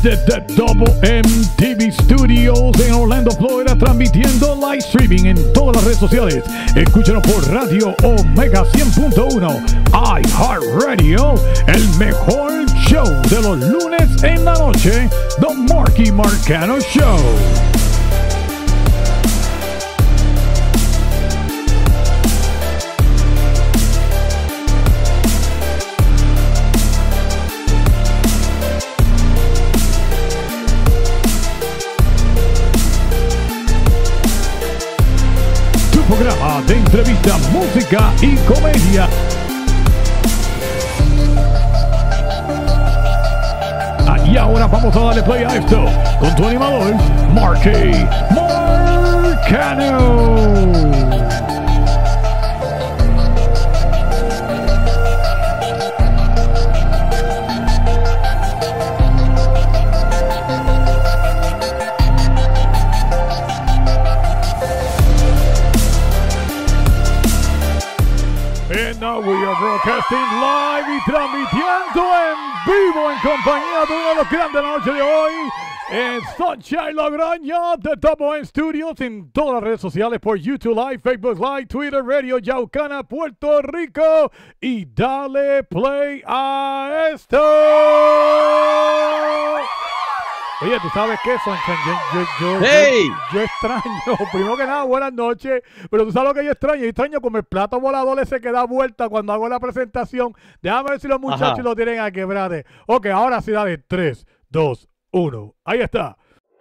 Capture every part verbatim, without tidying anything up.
Desde Double M T V Studios en Orlando, Florida, transmitiendo live streaming en todas las redes sociales. Escúchanos por Radio Omega cien punto uno, iHeartRadio, el mejor show de los lunes en la noche, The Marky Marcano Show. Programa de entrevista, música y comedia. Ah, y ahora vamos a darle play a esto con tu animador, Marky Marcano. And now we are broadcasting live y transmitiendo en vivo en compañía de uno de los grandes de la noche de hoy, en Sunshine Logroño de Double M Studios, en todas las redes sociales por YouTube Live, Facebook Live, Twitter, Radio Yaucana, Puerto Rico, y dale play a esto. Oye, ¿tú sabes qué, Sunshine? Yo, yo, yo, hey. yo, yo extraño, primero que nada, buenas noches, pero tú sabes lo que yo extraño, yo extraño como el plato volador ese que da vuelta cuando hago la presentación. Déjame ver si los muchachos Ajá. lo tienen a quebrar. Ok, ahora sí, dale, tres, dos, uno, ahí está.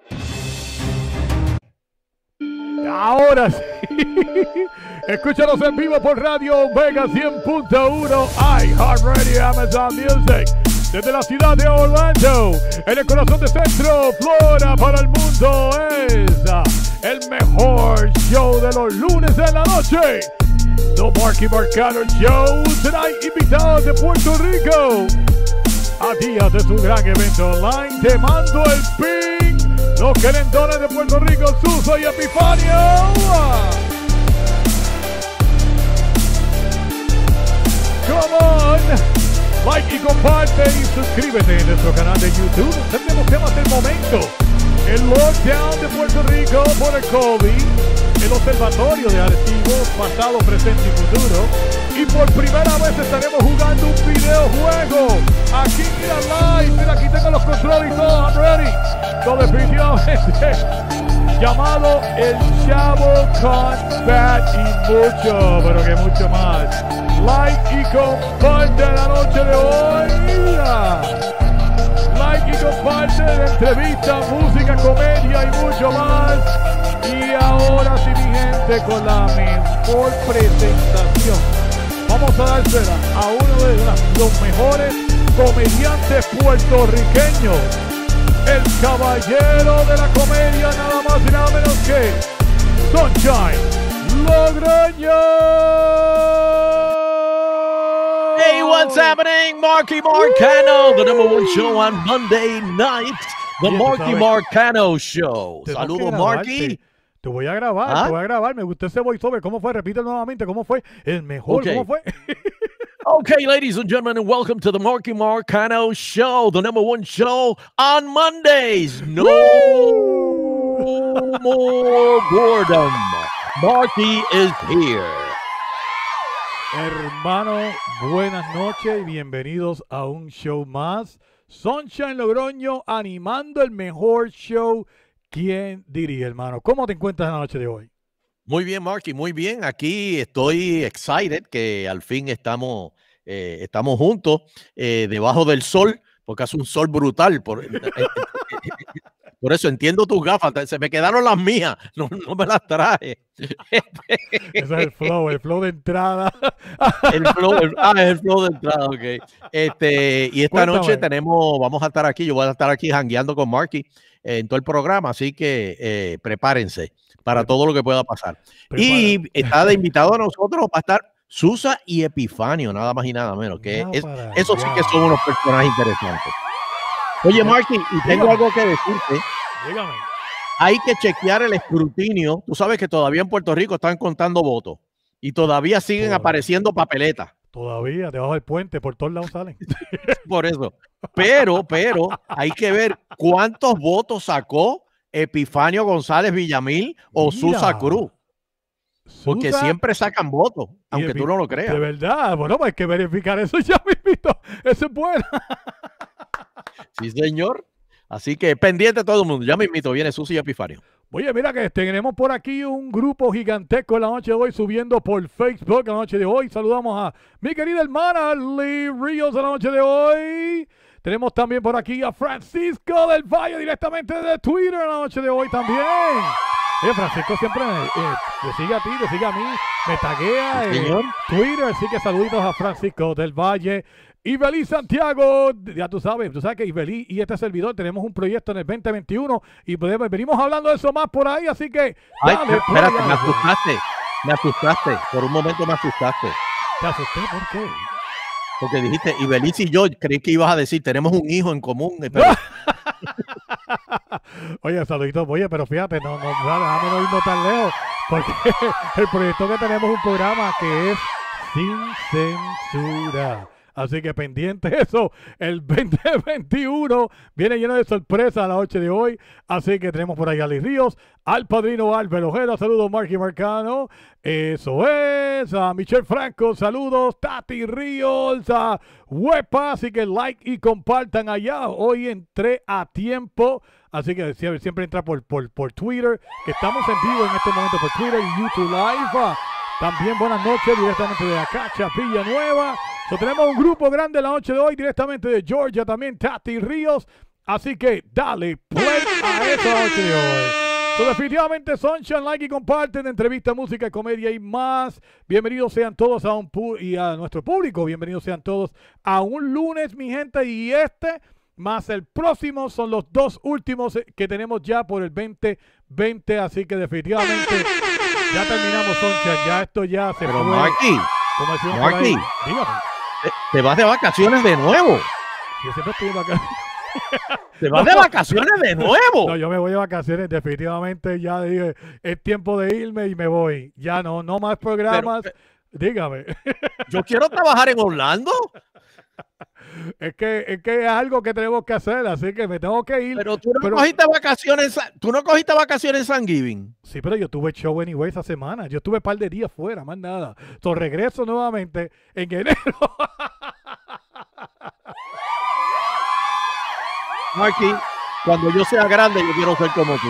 Ahora sí. Escúchanos en vivo por Radio Omega cien punto uno, iHeartRadio, Amazon Music. Desde la ciudad de Orlando, en el corazón de Centro Florida para el mundo, es el mejor show de los lunes de la noche, The Marky Marcano Show. Tonight, invitados de Puerto Rico, a días de su gran evento online, Te Mando el Ping, los querendones de Puerto Rico, Suso y Epifanio. Come on. Like y comparte y suscríbete en nuestro canal de YouTube. Tenemos temas del momento: el lockdown de Puerto Rico por el COVID, el observatorio de Arecibo, pasado, presente y futuro. Y por primera vez estaremos jugando un videojuego. Aquí, mira, live. Mira, aquí tengo los controles y todo. I'm ready. So, definitivamente, llamado El Chavo Combat y mucho, pero que mucho más. Like y comparte la noche de hoy. Like y comparte la entrevista, música, comedia y mucho más. Y ahora sí, mi gente, con la mejor presentación, vamos a dársela a uno de los mejores comediantes puertorriqueños, el caballero de la comedia, nada más y nada menos que Sunshine Logroño. Hey, what's happening? Marky Marcano, the number one show on Monday nights, the Oye, Marky Marcano Show. Saludos, Marky. Te voy a grabar, ¿Ah? te voy a grabar. Me gustó ese voiceover. ¿Cómo fue? Repite nuevamente. ¿Cómo fue? El mejor. Okay. ¿Cómo fue? Okay, ladies and gentlemen, and welcome to the Marky Marcano Show, the number one show on Mondays. No more boredom. Marky is here. Hermano, buenas noches y bienvenidos a un show más. Sunshine Logroño animando el mejor show. ¿Quién diría, hermano? ¿Cómo te encuentras en la noche de hoy? Muy bien, Marky, muy bien. Aquí estoy excited que al fin estamos, eh, estamos juntos eh, debajo del sol, porque hace un sol brutal. Por, por eso entiendo tus gafas, se me quedaron las mías, no, no me las traje. Ese es el flow, el flow de entrada. El flow, el, ah, es el flow de entrada, ok. Este, y esta Cuéntame. noche tenemos, vamos a estar aquí, yo voy a estar aquí jangueando con Marky en todo el programa, así que eh, prepárense para todo lo que pueda pasar. Prepara. Y está de invitado a nosotros para estar Susa y Epifanio, nada más y nada menos, que No, es, para eso sí allá. que son unos personajes interesantes. Oye, Marky, y tengo Dígame. algo que decirte. Dígame. Hay que chequear el escrutinio. Tú sabes que todavía en Puerto Rico están contando votos y todavía siguen Todavía. apareciendo papeletas. Todavía, debajo del puente, por todos lados salen. Por eso. Pero, pero, hay que ver cuántos votos sacó Epifanio González Villamil o Mira. Susa Cruz. Porque Susa, siempre sacan votos, aunque Epi- tú no lo creas. De verdad, bueno, pues hay que verificar eso ya mismito. Eso es bueno. Sí, señor. Así que pendiente todo el mundo. Ya mismito viene Susi y Epifanio. Oye, mira que tenemos por aquí un grupo gigantesco en la noche de hoy subiendo por Facebook en la noche de hoy. Saludamos a mi querida hermana Lee Ríos en la noche de hoy. Tenemos también por aquí a Francisco del Valle directamente de Twitter en la noche de hoy también. Oye, Francisco siempre me, eh, me sigue a ti, me sigue a mí, me taguea en Señor. Twitter, así que saluditos a Francisco del Valle. Ibelí Santiago, ya tú sabes, tú sabes que Ibelí y este servidor tenemos un proyecto en el veinte veintiuno y podemos- venimos hablando de eso más por ahí, así que Ay, dale, espérate, play me a eso. asustaste. Me asustaste. Por un momento me asustaste. Te asusté, ¿por qué? Porque dijiste, y Belice y yo, creí que ibas a decir, tenemos un hijo en común. eh, Pero, Oye, saluditos, oye, pero fíjate, no, no, no, déjame no irnos tan lejos, porque el proyecto que tenemos es un programa que es sin censura. Así que pendiente eso, el veinte veintiuno viene lleno de sorpresas a la noche de hoy. Así que tenemos por ahí a Liz Ríos, al padrino Álvaro Ojeda, saludos Marky Marcano. Eso es, a Michelle Franco, saludos, Tati Ríos, a Huepa, así que like y compartan allá. Hoy entré a tiempo, así que siempre, siempre entra por, por, por Twitter, que estamos en vivo en este momento por Twitter y YouTube Live. Ah, También buenas noches directamente de Acacha, Villanueva. So, tenemos un grupo grande la noche de hoy directamente de Georgia, también Tati Ríos. Así que dale play a esa noche de hoy. So, definitivamente Sunshine, like y comparten, entrevista, música, comedia y más. Bienvenidos sean todos a un pu- y a nuestro público. Bienvenidos sean todos a un lunes, mi gente. Y este más el próximo son los dos últimos que tenemos ya por el veinte veinte. Así que definitivamente ya terminamos, Sunshine. Ya esto ya se pero fue. Marky, Como decimos por Marky. ahí. Dígame. te, te vas de vacaciones de nuevo. Yo siempre estoy en vacaciones. Te vas de vacaciones de nuevo. No, yo me voy de vacaciones. Definitivamente ya dije, es tiempo de irme y me voy. Ya no, no más programas. Pero, Dígame. Yo quiero trabajar en Orlando. Es que, es que es algo que tenemos que hacer, así que me tengo que ir. Pero tú no Pero- cogiste vacaciones, tú no cogiste vacaciones en Thanksgiving. Sí, pero yo tuve show anyway esa semana. Yo estuve un par de días fuera, más nada. Entonces regreso nuevamente en enero. Marky, cuando yo sea grande, yo quiero ser como tú.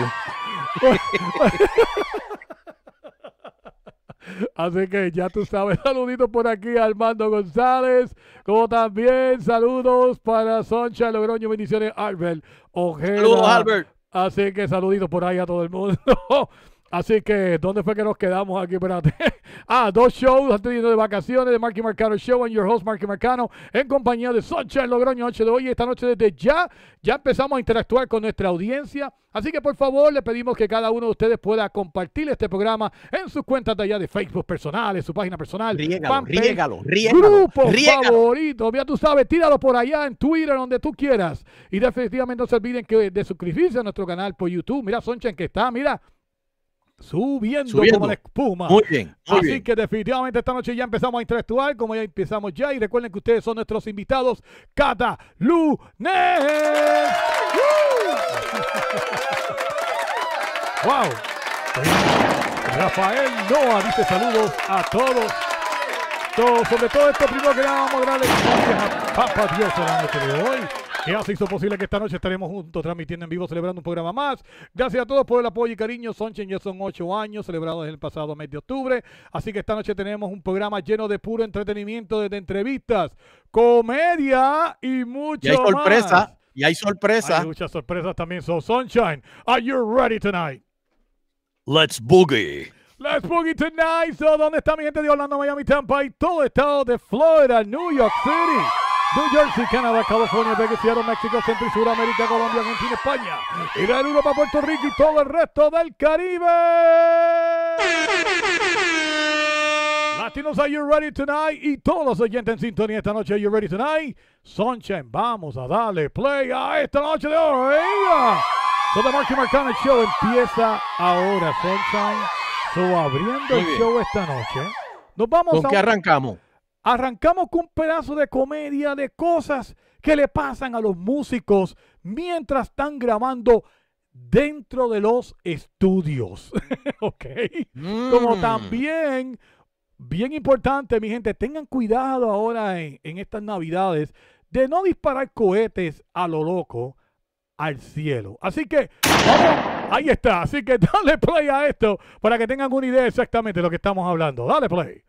Así que ya tú sabes, saluditos por aquí a Armando González, como también saludos para Soncha Logroño, bendiciones Albert Ojeda. Saludos, Albert. Así que saluditos por ahí a todo el mundo. Así que, ¿dónde fue que nos quedamos aquí? Espérate. Ah, dos shows antes de irnos de vacaciones de Marky Marcano Show and your host Marky Marcano en compañía de Sunshine Logroño noche de hoy. Esta noche desde ya, ya empezamos a interactuar con nuestra audiencia. Así que por favor le pedimos que cada uno de ustedes pueda compartir este programa en sus cuentas de allá de Facebook personales, su página personal, Riégalo, fanpage, riégalo, riégalo, grupo riégalo. favorito. Ya tú sabes, tíralo por allá en Twitter, donde tú quieras. Y definitivamente no se olviden que de suscribirse a nuestro canal por YouTube. Mira, Sunshine que está, mira, subiendo, Subiendo. como la espuma. Muy bien, muy Así bien. que definitivamente esta noche ya empezamos a interactuar, como ya empezamos ya. Y recuerden que ustedes son nuestros invitados cada lunes. ¡Wow! Rafael Noa dice saludos a todos. So, sobre todo esto, primero que nada, vamos a darle gracias a Papá Dios en la noche de hoy, que hace hizo posible que esta noche estaremos juntos transmitiendo en vivo, celebrando un programa más. Gracias a todos por el apoyo y cariño. Sunshine ya son ocho años, celebrados el pasado mes de octubre. Así que esta noche tenemos un programa lleno de puro entretenimiento, desde entrevistas, comedia y mucho Y hay sorpresa, más. y hay sorpresa. Hay muchas sorpresas también. So, Sunshine, are you ready tonight? Let's boogie. Let's boogie tonight. So, ¿dónde está mi gente de Orlando, Miami, Tampa y todo el estado de Florida, New York City, New Jersey, Canadá, California, Vegas, Seattle, México, Centro y Sudamérica, Colombia, Argentina, España, y de Europa, Puerto Rico y todo el resto del Caribe? Latinos, are you ready tonight? Y todos los oyentes en sintonía esta noche, are you ready tonight? Sunshine, vamos a darle play a esta noche de hoy. So, The Marky Marcano Show empieza ahora, Sunshine. So, abriendo Muy el bien. show esta noche, nos vamos ¿Con a... qué arrancamos? arrancamos con un pedazo de comedia de cosas que le pasan a los músicos mientras están grabando dentro de los estudios. Ok. Mm. Como también, bien importante, mi gente, tengan cuidado ahora en, en estas navidades de no disparar cohetes a lo loco al cielo. Así que, vamos, ahí está. Así que dale play a esto para que tengan una idea exactamente de lo que estamos hablando. Dale play.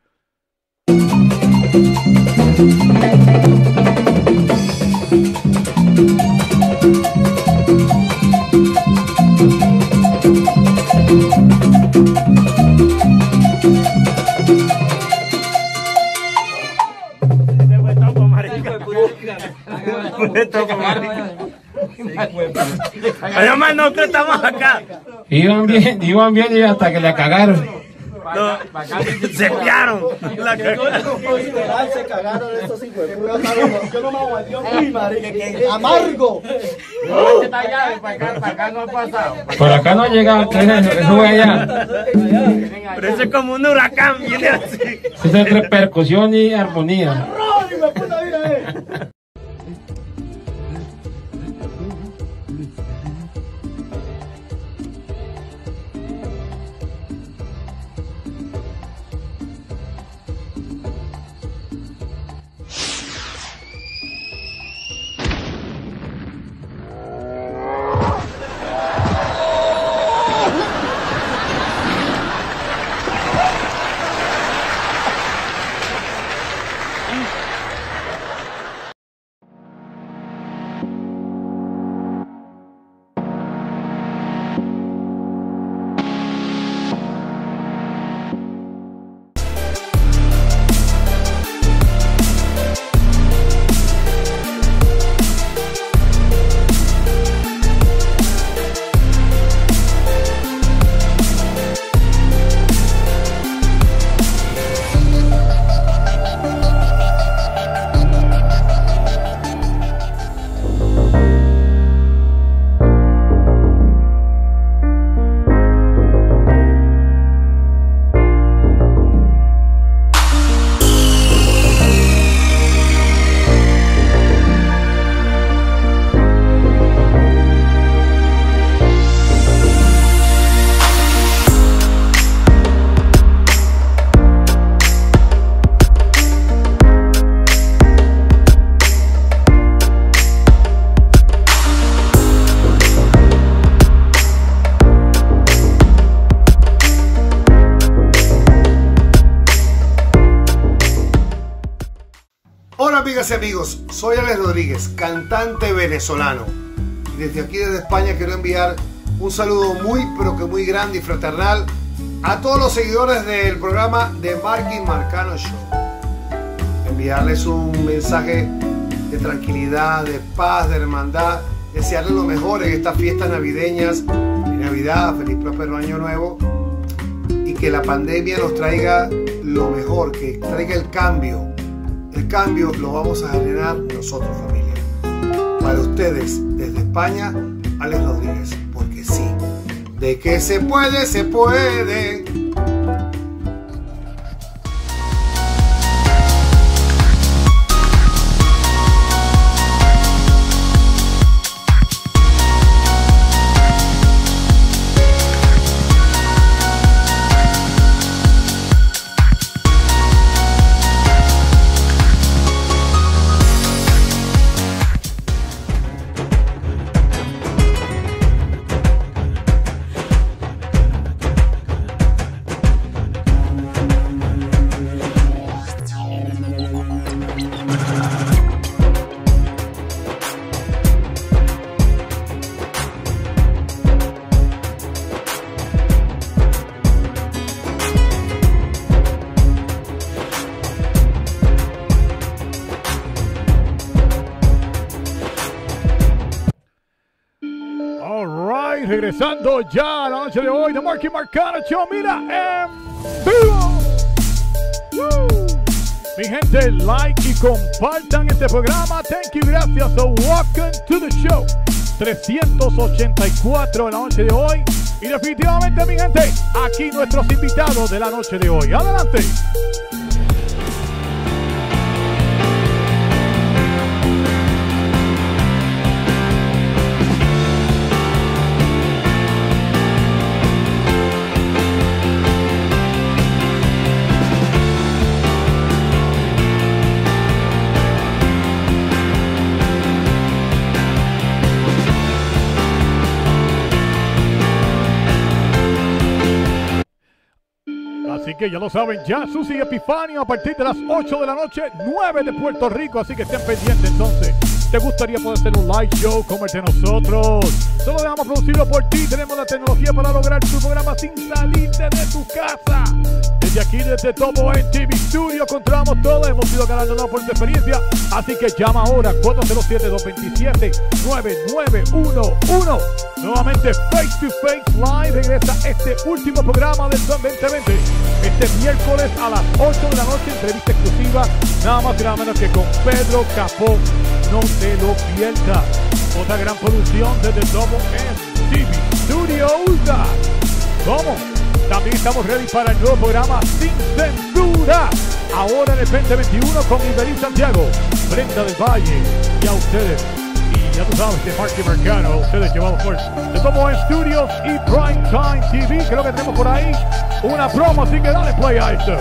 Además nosotros estamos acá. Iban bien, iban bien y hasta que le cagaron. No, se piaron. La se cagaron estos hijos de puta. Yo no me aguanté. Uy, marica, amargo. Para acá no ha pasado. Por acá no ha llegado. Sube allá. Pero eso es como un huracán. Viene así. Es entre percusión y armonía. Amigas y amigos, soy Alex Rodríguez, cantante venezolano, y desde aquí desde España quiero enviar un saludo muy pero que muy grande y fraternal a todos los seguidores del programa de Marky Marcano Show. Enviarles un mensaje de tranquilidad, de paz, de hermandad, desearles lo mejor en estas fiestas navideñas, feliz Navidad, feliz próspero año nuevo, y que la pandemia nos traiga lo mejor, que traiga el cambio. El cambio lo vamos a generar nosotros, familia. Para ustedes, desde España, Alex Rodríguez. Porque sí, de que se puede, se puede. Regresando ya a la noche de hoy de Marky Marcano Show, mira, en vivo. Woo. Mi gente, like y compartan este programa. Thank you, gracias. So welcome to the show. trescientos ochenta y cuatro en la noche de hoy. Y definitivamente, mi gente, aquí nuestros invitados de la noche de hoy. Adelante. que ya lo saben, ya Susi Epifanio a partir de las ocho de la noche, nueve de Puerto Rico, así que estén pendientes entonces. ¿Te gustaría poder hacer un live show como el de nosotros? Solo dejamos producirlo por ti. Tenemos la tecnología para lograr tu programa sin salirte de tu casa. Desde aquí, desde Topo en T V Studio, controlamos todo. Hemos sido ganando por tu experiencia. Así que llama ahora cuatro cero siete, dos dos siete, nueve nueve uno uno. Nuevamente Face to Face Live regresa este último programa del veinte veinte. Este miércoles a las ocho de la noche, entrevista exclusiva, nada más y nada menos que con Pedro Capó. No te lo pierdas. Otra gran producción desde Topo en T V Studios. ¿Cómo? También estamos ready para el nuevo programa Sin Censura. Ahora en el veinte veintiuno con Ibelín Santiago, Brenda del Valle y a ustedes. Y ya tú sabes, de Marky Marcano, ustedes llevados por de Topo en Studios y Primetime T V. Creo que tenemos por ahí una promo, así que dale play a esto.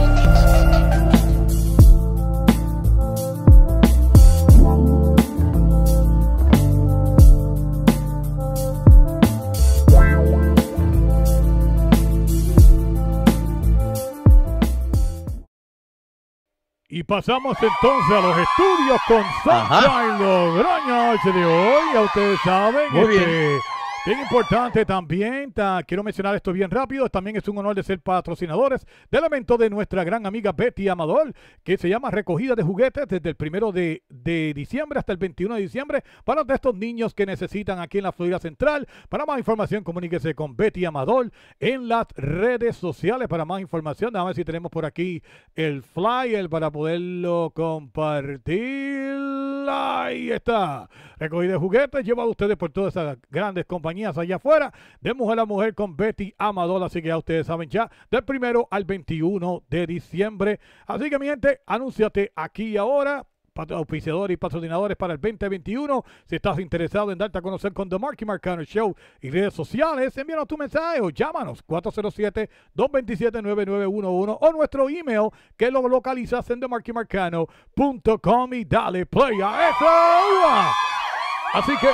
Y pasamos entonces a los estudios con Sunshine Logroño noche de hoy. Ya ustedes saben. Muy este, bien. Bien importante también, ta, quiero mencionar esto bien rápido, también es un honor de ser patrocinadores del evento de nuestra gran amiga Betty Amador, que se llama Recogida de Juguetes desde el primero de, de diciembre hasta el veintiuno de diciembre para estos niños que necesitan aquí en la Florida Central. Para más información, comuníquese con Betty Amador en las redes sociales. Para más información, a ver si tenemos por aquí el flyer para poderlo compartir. Ahí está. Recogida de Juguetes, llevado a ustedes por todas esas grandes compañías allá afuera, de mujer a mujer con Betty Amador, así que ya ustedes saben ya, del primero al veintiuno de diciembre. Así que mi gente, anúnciate aquí y ahora, auspiciadores y patrocinadores para el veinte veintiuno. Si estás interesado en darte a conocer con The Marky Marcano Show y redes sociales, envíanos tu mensaje o llámanos cuatro cero siete, dos dos siete, nueve nueve uno uno o nuestro email que lo localizas en the marky marcano punto com y dale play a eso. Así que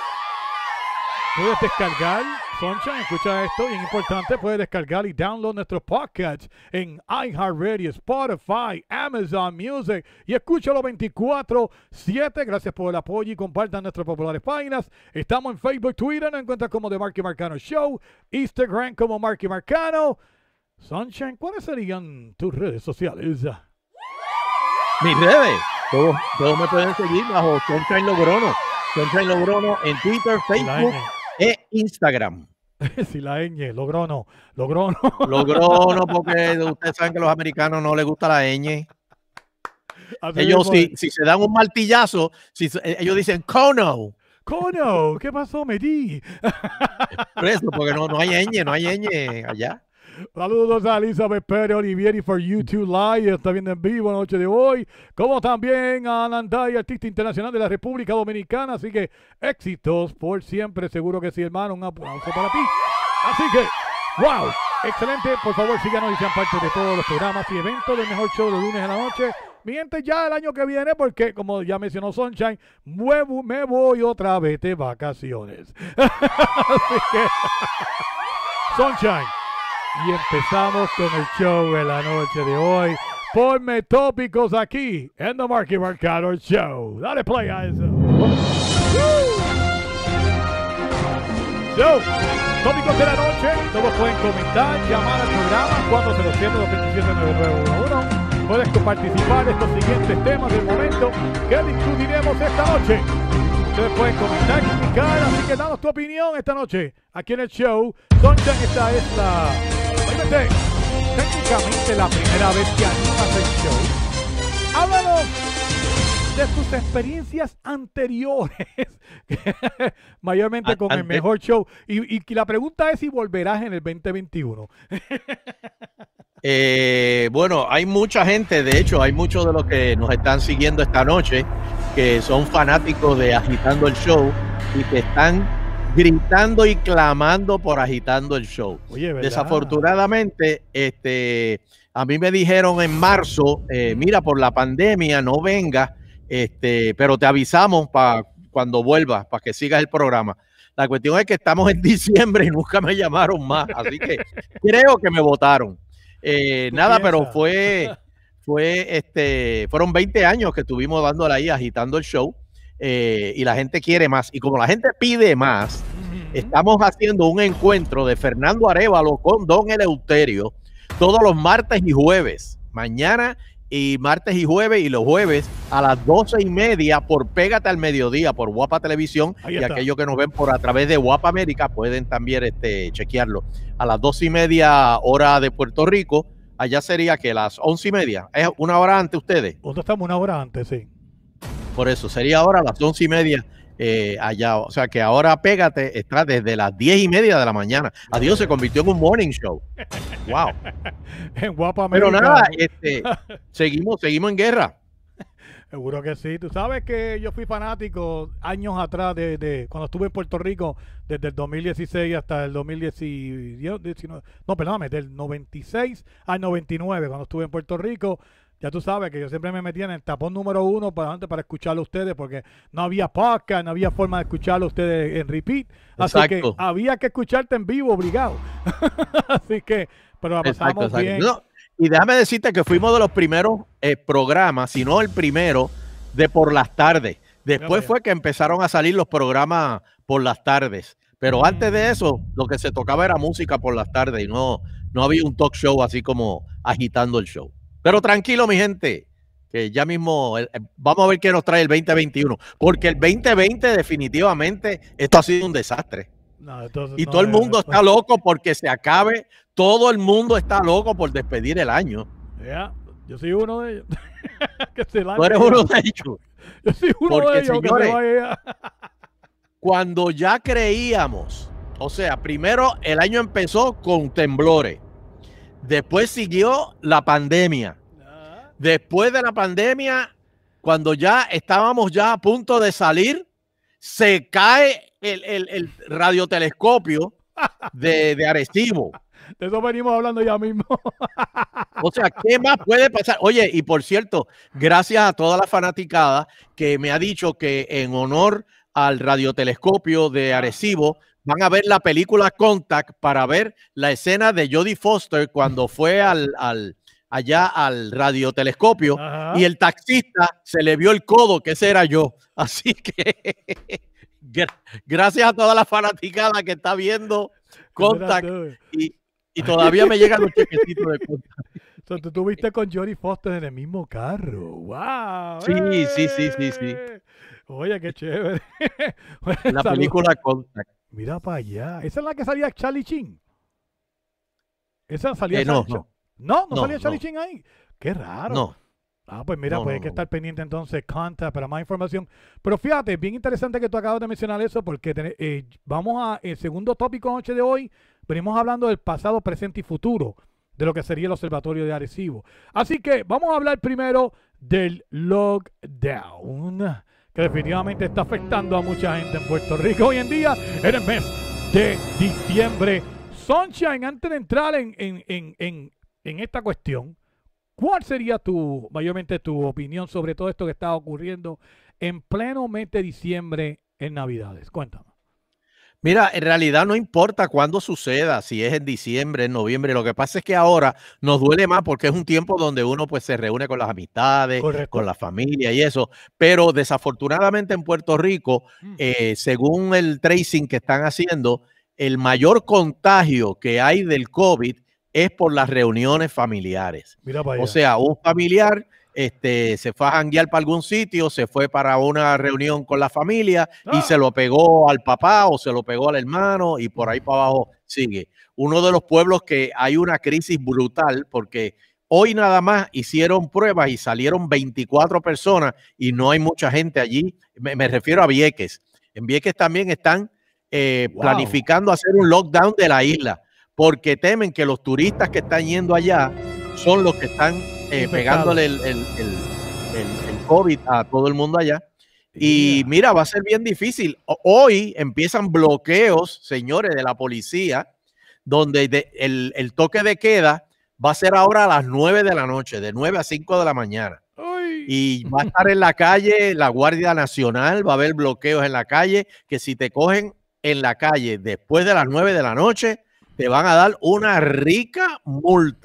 puedes descargar, Sunshine, escucha esto, bien importante, puedes descargar y download nuestros podcasts en iHeartRadio, Spotify, Amazon Music y escúchalo veinticuatro siete. Gracias por el apoyo y compartan nuestras populares páginas. Estamos en Facebook, Twitter, nos encuentras como The Marky Marcano Show, Instagram como Marky Marcano. Sunshine, ¿cuáles serían tus redes sociales? Mis redes, todos, todos me pueden seguir bajo Sunshine Logrono. Sunshine Logrono en Twitter, Facebook e Instagram. Si la ñ, Logrono, Logrono. Logrono, porque ustedes saben que a los americanos no les gusta la ñ. Así Ellos, mismo, si, si se dan un martillazo, si, ellos dicen cono. Cono, ¿qué pasó? Me di. Por eso, porque no, no hay ñ, no hay ñ allá. Saludos a Elizabeth Pérez Olivieri for YouTube Live, está viendo en vivo la noche de hoy, como también a Nanday, artista internacional de la República Dominicana, así que éxitos por siempre, seguro que sí, hermano, un aplauso para ti. Así que, wow, excelente, por favor síganos y sean parte de todos los programas y eventos del mejor show de lunes a la noche. Mi gente, ya el año que viene, porque como ya mencionó Sunshine, muevo, me voy otra vez de vacaciones. Así que, Sunshine. Y empezamos con el show de la noche de hoy. Ponme tópicos aquí en The Marky Marcano Show. Dale play a eso. So, tópicos de la noche. Todos pueden comentar, llamar al programa cuatro cero siete, dos dos siete, nueve nueve uno uno. Puedes participar en estos siguientes temas del momento que discutiremos esta noche. Ustedes pueden comentar, criticar, así que danos tu opinión esta noche aquí en el show. Sunshine, esta es la... Obviamente, técnicamente la primera vez que animas el show. Háblanos de tus experiencias anteriores, mayormente con el mejor show. Y, y la pregunta es si volverás en el veinte veintiuno. Eh, bueno, hay mucha gente, de hecho, hay muchos de los que nos están siguiendo esta noche que son fanáticos de Agitando el Show y que están gritando y clamando por Agitando el Show. Oye, ¿verdad? Desafortunadamente, este, a mí me dijeron en marzo, eh, mira, por la pandemia no venga, este, pero te avisamos para cuando vuelvas, para que sigas el programa. La cuestión es que estamos en diciembre y nunca me llamaron más, así que creo que me votaron. Eh, nada, pero fue, fue este, fueron veinte años que estuvimos dándole ahí, agitando el show, eh, y la gente quiere más. Y como la gente pide más, uh-huh. estamos haciendo un encuentro de Fernando Arévalo con Don Eleuterio todos los martes y jueves. Mañana y martes y jueves, y los jueves a las doce y media por Pégate al Mediodía, por Guapa Televisión. Ahí y está. Aquellos que nos ven por a través de Guapa América pueden también este, chequearlo. A las doce y media hora de Puerto Rico, allá sería que las once y media, es una hora antes ustedes. Nosotros estamos una hora antes, sí. Por eso, sería ahora a las once y media eh, allá. O sea que ahora Pégate está desde las diez y media de la mañana. Adiós, se convirtió en un morning show. Wow. En Guapa América. Pero nada, este, seguimos, seguimos en guerra. Seguro que sí. Tú sabes que yo fui fanático años atrás, de, de cuando estuve en Puerto Rico, desde el dos mil dieciséis hasta el dos mil diecinueve. No, perdóname, del noventa y seis al noventa y nueve, cuando estuve en Puerto Rico. Ya tú sabes que yo siempre me metía en el tapón número uno para, para escucharlo a ustedes, porque no había podcast, no había forma de escucharlo a ustedes en repeat. Así exacto. que había que escucharte en vivo, obligado. Así que, pero la pasamos exacto, bien. Exacto. No, y déjame decirte que fuimos de los primeros eh, programas, si no el primero, de por las tardes. Después fue que empezaron a salir los programas por las tardes. Pero mm. antes de eso, lo que se tocaba era música por las tardes y no, no había un talk show así como agitando el show. Pero tranquilo, mi gente, que ya mismo eh, vamos a ver qué nos trae el veinte veintiuno, porque el veinte veinte definitivamente esto ha sido un desastre. No, entonces, y no, todo el mundo no, está no. loco porque se acabe, todo el mundo está loco por despedir el año. Yeah, yo soy uno de ellos. que se Tú eres uno de ellos. Yo soy uno porque, de ellos. Señores, que se cuando ya creíamos, o sea, primero el año empezó con temblores. Después siguió la pandemia. Después de la pandemia, cuando ya estábamos ya a punto de salir, se cae el, el, el radiotelescopio de, de Arecibo. De eso venimos hablando ya mismo. O sea, ¿qué más puede pasar? Oye, y por cierto, gracias a toda la fanaticada que me ha dicho que en honor al radiotelescopio de Arecibo, van a ver la película Contact para ver la escena de Jodie Foster cuando fue al, al, allá al radiotelescopio. Ajá. Y el taxista se le vio el codo, que ese era yo. Así que gracias a toda la fanaticada que está viendo Contact y, y todavía me llegan los chequecitos de Contact. So, tú estuviste con Jodie Foster en el mismo carro. ¡Wow! Sí, ¡eh! sí, sí, sí, sí. Oye, qué chévere. La película Contact. Mira para allá. ¿Esa es la que salía Charlie Sheen? ¿Esa salía eh, no, no. no, no no, salía Charlie no. Sheen ahí. Qué raro. No. Ah, pues mira, no, pues no, hay que no. estar pendiente entonces, Contact, para más información. Pero fíjate, bien interesante que tú acabas de mencionar eso, porque ten, eh, vamos a el segundo tópico noche de hoy. Venimos hablando del pasado, presente y futuro de lo que sería el Observatorio de Arecibo. Así que vamos a hablar primero del lockdown, que definitivamente está afectando a mucha gente en Puerto Rico hoy en día, en el mes de diciembre. Sunshine, antes de entrar en, en, en, en, en esta cuestión, ¿cuál sería tu, mayormente tu opinión sobre todo esto que está ocurriendo en pleno mes de diciembre en Navidades? Cuéntame. Mira, en realidad no importa cuándo suceda, si es en diciembre, en noviembre. Lo que pasa es que ahora nos duele más porque es un tiempo donde uno pues se reúne con las amistades, correcto, con la familia y eso. Pero desafortunadamente en Puerto Rico, mm. eh, según el tracing que están haciendo, el mayor contagio que hay del COVID es por las reuniones familiares. Mira para allá. O sea, un familiar este, se fue a janguear para algún sitio, se fue para una reunión con la familia ah. y se lo pegó al papá o se lo pegó al hermano y por ahí para abajo sigue. Uno de los pueblos que hay una crisis brutal porque hoy nada más hicieron pruebas y salieron veinticuatro personas y no hay mucha gente allí. Me, me refiero a Vieques. En Vieques también están eh, wow. planificando hacer un lockdown de la isla porque temen que los turistas que están yendo allá son los que están eh, pegándole el, el, el, el, el COVID a todo el mundo allá. Y yeah. mira, va a ser bien difícil. Hoy empiezan bloqueos, señores, de la policía, donde de, el, el toque de queda va a ser ahora a las nueve de la noche, de nueve a cinco de la mañana. Ay. Y va a estar en la calle la Guardia Nacional, va a haber bloqueos en la calle, que si te cogen en la calle después de las nueve de la noche, te van a dar una rica multa.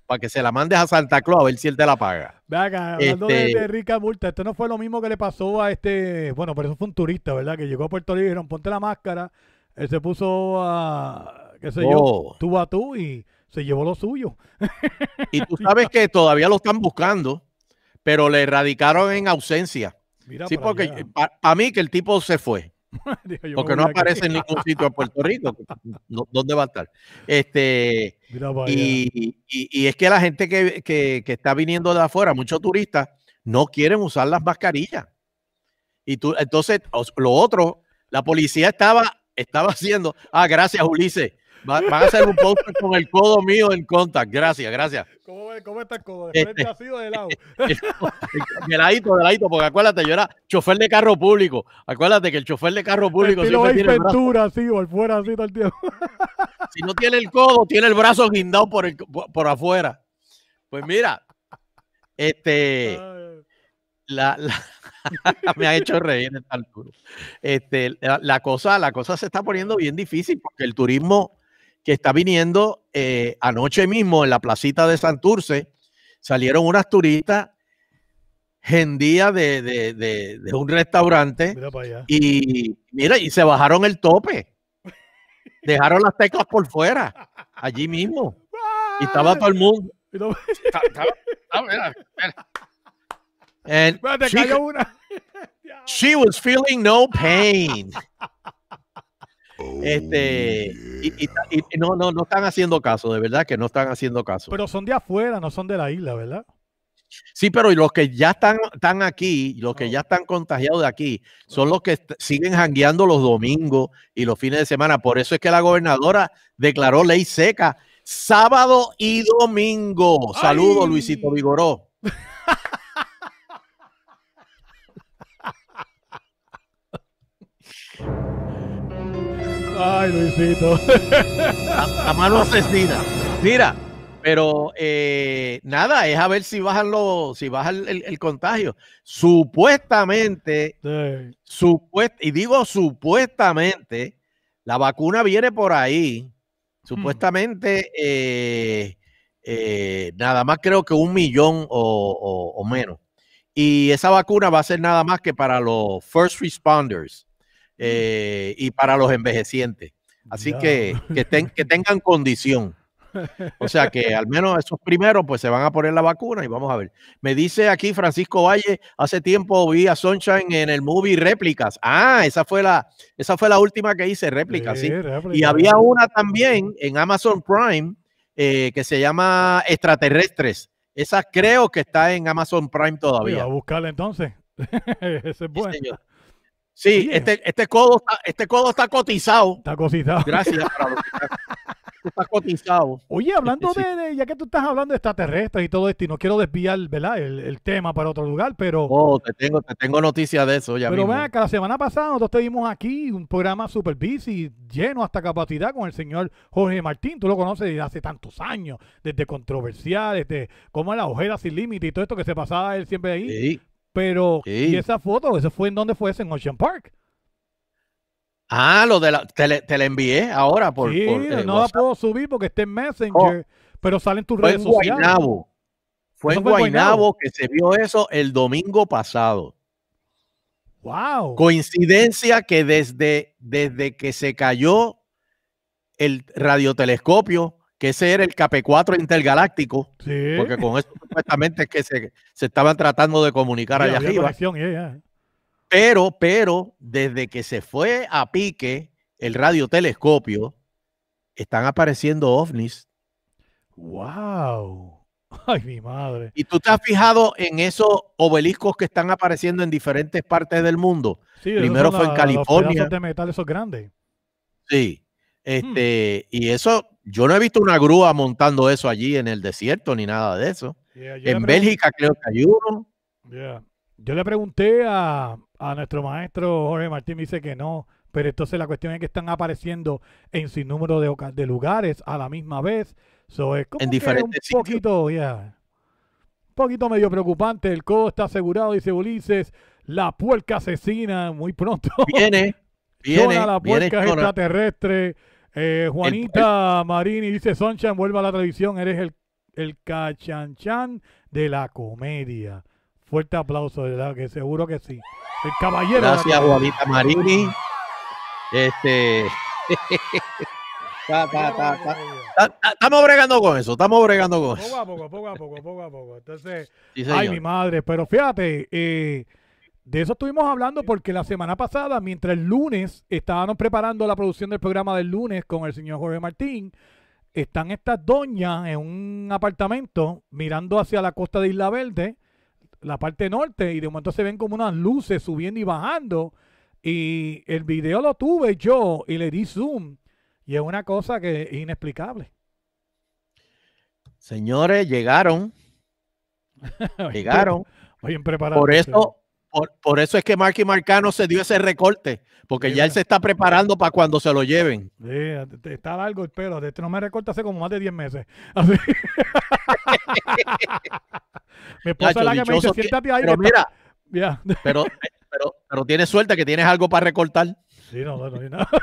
para que se la mandes a Santa Claus a ver si él te la paga. Ve acá, hablando Este- de, de rica multa, esto no fue lo mismo que le pasó a este, bueno, pero eso fue un turista, ¿verdad? Que llegó a Puerto Rico y dijeron, ponte la máscara, él se puso a, qué sé yo, Oh. tú a tú y se llevó lo suyo. Y tú sabes que todavía lo están buscando, pero le erradicaron en ausencia. Mira Sí, para porque allá. para mí que el tipo se fue. Dijo, yo me Porque voy no de aquí. aparece en ningún sitio en Puerto Rico. No, ¿dónde va a estar? Este, Mira para allá. y, y- y es que la gente que, que- que está viniendo de afuera, muchos turistas, no quieren usar las mascarillas. Y tú, entonces, os- lo otro, la policía estaba, estaba haciendo, ah, gracias, Ulises. Va- van a hacer un post con el codo mío en contact. Gracias, gracias. ¿Cómo, ve- ¿Cómo está el codo? ¿De frente Este- así o de lado? De ladito, de ladito, porque acuérdate, yo era chofer de carro público. Acuérdate que el chofer de carro público Estilo siempre Ace tiene el brazo, Ventura, así, por fuera, así todo el tiempo. si no tiene el codo, tiene el brazo guindado por, el, por, por afuera. Pues mira, este, Ay, la, la- me ha hecho reír en esta altura. Este, la, la cosa, la cosa se está poniendo bien difícil porque el turismo que está viniendo eh, anoche mismo en la placita de Santurce, salieron unas turistas gendías de, de, de, de un restaurante mira para allá. y mira, y se bajaron el tope. Dejaron las teclas por fuera, allí mismo. Y estaba todo el mundo. Y no- Estaba- estaba- estaba- mira, mira. And Espérate, she, cayó una. she was feeling no pain. Este, y, y- y- y no, no, no están haciendo caso, de verdad que no están haciendo caso. Pero son de afuera, no son de la isla, ¿verdad? Sí, pero los que ya están, están aquí, los que Oh. ya están contagiados de aquí, son los que est- siguen jangueando los domingos y los fines de semana. Por eso es que la gobernadora declaró ley seca sábado y domingo. Saludos, ¡Ay! Luisito Vigoró. Ay, Luisito. A, a mano asesina. Mira, pero eh, nada, es a ver si bajan los, si baja el, el- el contagio. Supuestamente, Sí. supuest- y digo supuestamente, la vacuna viene por ahí. Supuestamente, eh, eh, nada más creo que un millón o, o- o menos. Y esa vacuna va a ser nada más que para los first responders eh, y para los envejecientes. Así Ya. que, que, ten- que tengan condición. O sea que al menos esos primeros pues se van a poner la vacuna y vamos a ver. Me dice aquí Francisco Valle, hace tiempo vi a Sunshine en el movie Réplicas. Ah, esa fue la, esa fue la última que hice, Réplicas, sí. réplica. Y había una también en Amazon Prime eh, que se llama Extraterrestres. Esa creo que está en Amazon Prime Oye, todavía. a buscarla entonces. Ese es Sí, bueno. señor. Sí, Oye. este, este, codo está, este codo está cotizado. Está cosita. Gracias. Para lo que está, está cotizado. Oye, hablando Sí. de, de- ya que tú estás hablando de extraterrestres y todo esto, y no quiero desviar, ¿verdad? El, el tema para otro lugar, pero, Oh, te tengo, te tengo noticias de eso ya pero mismo. ven acá, la semana pasada nosotros tuvimos aquí un programa super busy, lleno hasta capacidad con el señor Jorge Martín. Tú lo conoces desde hace tantos años, desde controversial, desde cómo era Ojera Sin Límite y todo esto que se pasaba él siempre ahí. Sí. Pero, Sí. y esa foto, ¿eso fue en dónde fue? ¿En Ocean Park? Ah, lo de la, te, le- te la envié ahora por, sí, por, eh, no la WhatsApp. puedo subir porque está en Messenger, pero sale en tus Fue redes en sociales. Guaynabo. Fue Eso en fue en Guaynabo. Guaynabo que se vio eso el domingo pasado. Wow. Coincidencia que desde, desde que se cayó el radiotelescopio, que ese era el K P cuatro intergaláctico, Sí. porque con eso supuestamente es que se, se estaban tratando de comunicar Sí, allá había arriba. conexión, yeah, yeah. Pero, pero, desde que se fue a pique el radiotelescopio, están apareciendo ovnis. Wow. Ay, mi madre. ¿Y tú te has fijado en esos obeliscos que están apareciendo en diferentes partes del mundo? Sí, esos Primero son fue en la- California. Los pedazos de metal esos grandes. Sí. Este, y eso, yo no he visto una grúa montando eso allí en el desierto ni nada de eso. Yeah, yo le En pregun- Bélgica creo que hay uno. yeah. Yo le pregunté a, a nuestro maestro Jorge Martín, me dice que no, pero entonces la cuestión es que están apareciendo en sin número de, oca- de lugares a la misma vez. So, es como En que diferentes un sitios. poquito, yeah, un poquito medio preocupante. El codo está asegurado, dice Ulises. La puerca asesina muy pronto. Viene, viene, Jonah, la viene puerca es Jonah. extraterrestre. Eh, Juanita Marini dice, Sunshine, vuelve a la televisión, eres el el cachanchan de la comedia. Fuerte aplauso, ¿verdad? Que seguro que sí. El caballero. Gracias, Juanita Marini. Este. ta, ta, ta, ta, ta, ta, estamos bregando con eso, estamos bregando con eso. Poco a poco, poco a poco, poco a poco. Entonces, sí, ay, mi madre, pero fíjate, eh, de eso estuvimos hablando porque la semana pasada, mientras el lunes estábamos preparando la producción del programa del lunes con el señor Jorge Martín, están estas doñas en un apartamento mirando hacia la costa de Isla Verde, la parte norte, y de momento se ven como unas luces subiendo y bajando, y el video lo tuve yo y le di zoom, y es una cosa que es inexplicable. Señores, llegaron, llegaron, bien preparados. por eso, por, por eso es que Marky Marcano se dio ese recorte, porque sí, ya él se está preparando para cuando se lo lleven. Sí, está largo el pelo, de este no me recorta hace como más de diez meses. Así. Mi esposa es la que me dice, siéntate ahí. Pero mira, yeah. pero, pero, pero tienes suerte que tienes algo para recortar. Sí, no, no, no. no.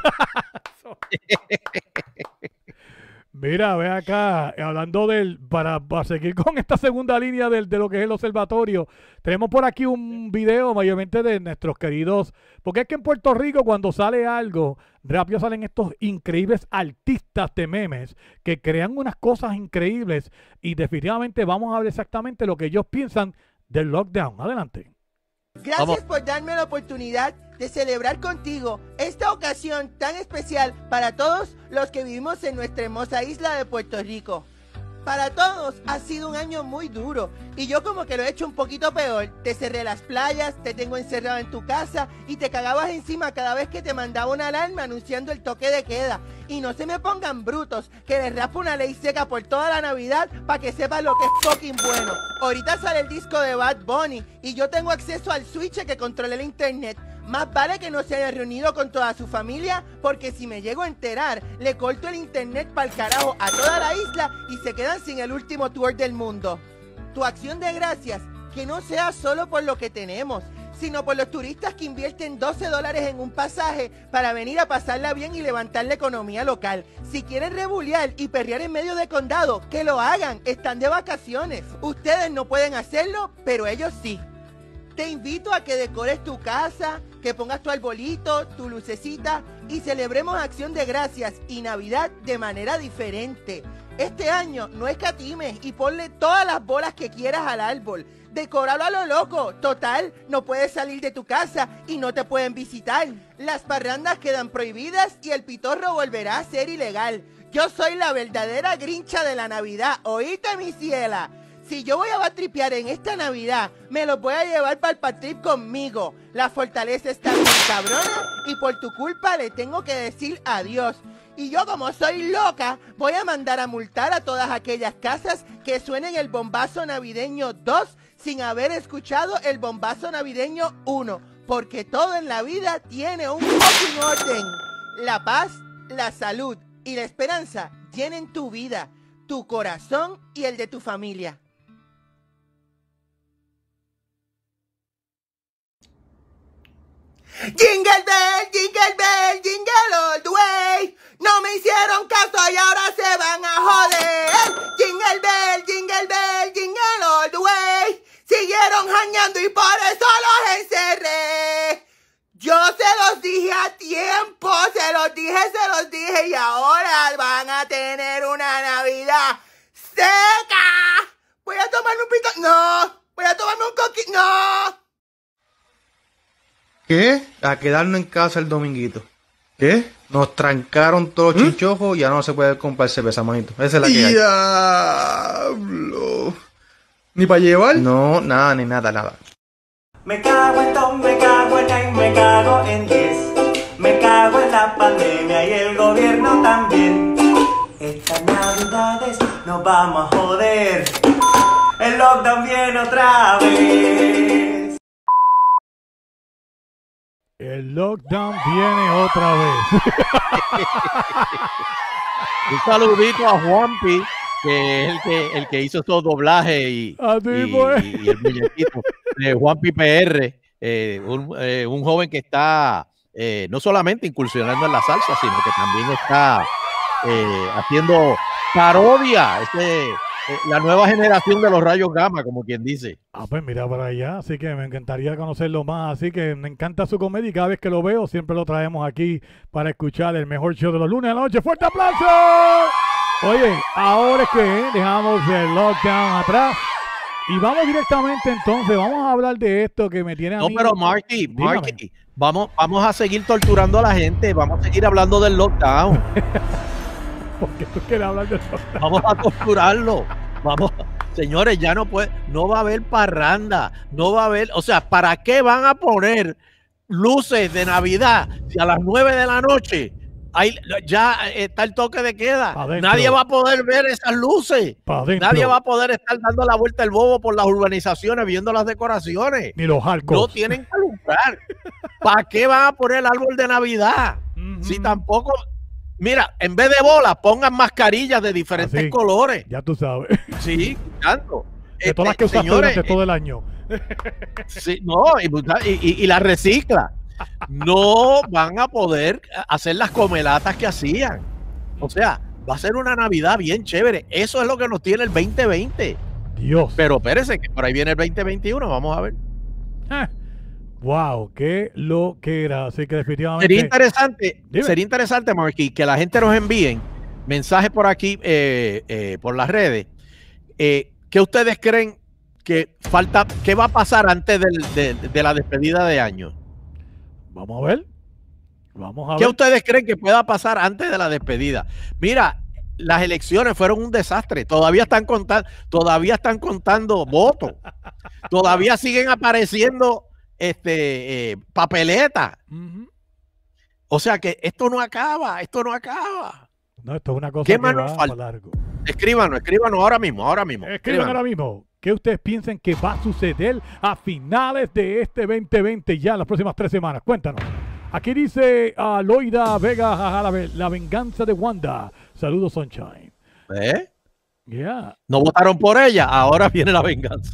Mira, ve acá, hablando del, para, para seguir con esta segunda línea del, de lo que es el observatorio, tenemos por aquí un video mayormente de nuestros queridos, porque es que en Puerto Rico cuando sale algo, rápido salen estos increíbles artistas de memes que crean unas cosas increíbles y definitivamente vamos a ver exactamente lo que ellos piensan del lockdown. Adelante. Gracias Vamos. por darme la oportunidad de celebrar contigo esta ocasión tan especial para todos los que vivimos en nuestra hermosa isla de Puerto Rico. Para todos ha sido un año muy duro y yo como que lo he hecho un poquito peor. Te cerré las playas, te tengo encerrado en tu casa y te cagabas encima cada vez que te mandaba una alarma anunciando el toque de queda. Y no se me pongan brutos, que les raspo una ley seca por toda la Navidad para que sepan lo que es fucking bueno. Ahorita sale el disco de Bad Bunny y yo tengo acceso al switch que controla el internet. Más vale que no se haya reunido con toda su familia, porque si me llego a enterar, le corto el internet para el carajo a toda la isla y se quedan sin el último tour del mundo. Tu acción de gracias, que no sea solo por lo que tenemos, sino por los turistas que invierten doce dólares en un pasaje para venir a pasarla bien y levantar la economía local. Si quieren rebulear y perrear en medio de condado, que lo hagan, están de vacaciones. Ustedes no pueden hacerlo, pero ellos sí. Te invito a que decores tu casa, que pongas tu arbolito, tu lucecita y celebremos Acción de Gracias y Navidad de manera diferente. Este año no escatimes y ponle todas las bolas que quieras al árbol. Decóralo a lo loco. Total, no puedes salir de tu casa y no te pueden visitar. Las parrandas quedan prohibidas y el pitorro volverá a ser ilegal. Yo soy la verdadera grincha de la Navidad. ¿Oíste, mi ciela? Si yo voy a batripear en esta Navidad, me los voy a llevar para el patrip conmigo. La fortaleza está bien cabrona y por tu culpa le tengo que decir adiós. Y yo, como soy loca, voy a mandar a multar a todas aquellas casas que suenen el bombazo navideño dos sin haber escuchado el bombazo navideño uno. Porque todo en la vida tiene un fucking orden. La paz, la salud y la esperanza llenen tu vida, tu corazón y el de tu familia. Jingle bell, jingle bell, jingle all the way. No me hicieron caso y ahora se van a joder. Jingle bell, jingle bell, jingle all the way. Siguieron jañando y por eso los encerré. Yo se los dije a tiempo, se los dije, se los dije y ahora van a tener una Navidad seca. Voy a tomarme un pito, no. Voy a tomarme un coquito, no. ¿Qué? A quedarnos en casa el dominguito. ¿Qué? Nos trancaron todos los ¿Mm? chinchojos y ya no se puede comprar cerveza, manito. Esa es la que hay. ¡Diablo! ¿Ni para llevar? No, nada, ni nada, nada. Me cago en Tom, me cago en Nine, me cago en diez. Me cago en la pandemia y el gobierno también. Estas navidades nos vamos a joder. El lockdown viene otra vez. El lockdown viene otra vez. Un saludito a Juanpi, que es el que, el que hizo estos doblajes y, y, pues. y el muñequito de Juanpi P R, eh, un, eh, un joven que está eh, no solamente incursionando en la salsa, sino que también está eh, haciendo parodia. Este la nueva generación de los rayos gamma, como quien dice. Ah, pues mira para allá, así que me encantaría conocerlo más, así que me encanta su comedia y cada vez que lo veo siempre lo traemos aquí para escuchar el mejor show de los lunes a la noche. ¡Fuerte aplauso! Oye, ahora es que dejamos el lockdown atrás y vamos directamente entonces, vamos a hablar de esto que me tiene a No, mí. pero Marky, Marky, vamos, vamos a seguir torturando a la gente, vamos a seguir hablando del lockdown. Porque tú quieres hablar del lockdown. Vamos a torturarlo. Vamos, señores, ya no puede, no va a haber parranda, no va a haber, o sea, ¿para qué van a poner luces de Navidad si a las nueve de la noche hay, ya está el toque de queda? Nadie va a poder ver esas luces. Nadie va a poder estar dando la vuelta el bobo por las urbanizaciones viendo las decoraciones. Ni los arcos. No tienen que alumbrar. ¿Para qué van a poner el árbol de Navidad? Uh-huh. Si tampoco... Mira, en vez de bolas, pongan mascarillas de diferentes Así, colores. Ya tú sabes. Sí, tanto. De este, todas las que usaste señores, durante todo el año. Sí, no, y, y, y la recicla. No van a poder hacer las comelatas que hacían. O sea, va a ser una Navidad bien chévere. Eso es lo que nos tiene el veinte veinte. Dios. Pero espérese, que por ahí viene el veinte veintiuno. Vamos a ver. Ah. Wow, qué lo que era. Así que definitivamente. Sería interesante, Dime. sería interesante, Marky, que la gente nos envíen mensajes por aquí, eh, eh, por las redes. Eh, ¿Qué ustedes creen que falta? ¿Qué va a pasar antes del, de, de la despedida de año? Vamos a ver. Vamos a ¿Qué ver. ustedes creen que pueda pasar antes de la despedida? Mira, las elecciones fueron un desastre. Todavía están contando, todavía están contando votos. Todavía siguen apareciendo este, eh, papeleta. Uh-huh. O sea que esto no acaba, esto no acaba. No, esto es una cosa ¿Qué que más va nos falta? para largo. Escríbanos, escríbanos ahora mismo, ahora mismo. Escriban ahora mismo. ¿Qué ustedes piensan que va a suceder a finales de este veinte veinte ya en las próximas tres semanas? Cuéntanos. Aquí dice uh, Loida Vega, jaja, la, la venganza de Wanda. Saludos, Sunshine. ¿Eh? Yeah. No votaron por ella, ahora viene la venganza.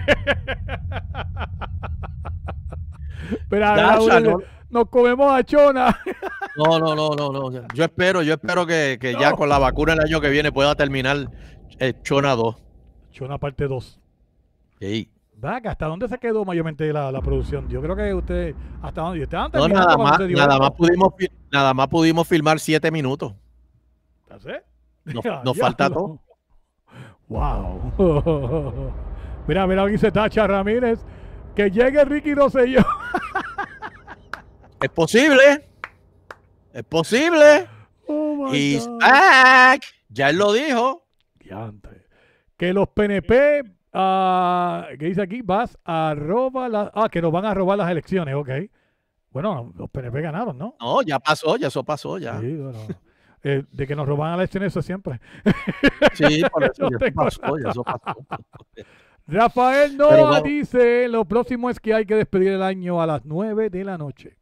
Pero Dasha, no, nos comemos a Chona. No, no, no, no, no. Yo espero, yo espero que, que no. ya con la vacuna el año que viene pueda terminar eh, Chona dos. Chona parte dos. Sí. Vaca, ¿hasta dónde se quedó mayormente la, la producción? Yo creo que usted, hasta dónde estaban no, nada más, nada más pudimos, nada más pudimos filmar siete minutos. ¿Sí? Nos, nos falta lo... todo. Wow. Mira, mira, dice Tacha Ramírez. Que llegue Ricky Rosselló. Es posible. Es posible. Oh He's back. Ya él lo dijo. Diantre. Que los P N P, uh, que dice aquí, vas a robar las... Ah, que nos van a robar las elecciones, ok. Bueno, los P N P ganaron, ¿no? No, ya pasó, ya eso pasó, ya. Sí, bueno. Eh, de que nos roban las elecciones, eso siempre. Sí, por eso ya eso pasó, ya eso pasó. Rafael Noa dice, lo próximo es que hay que despedir el año a las nueve de la noche.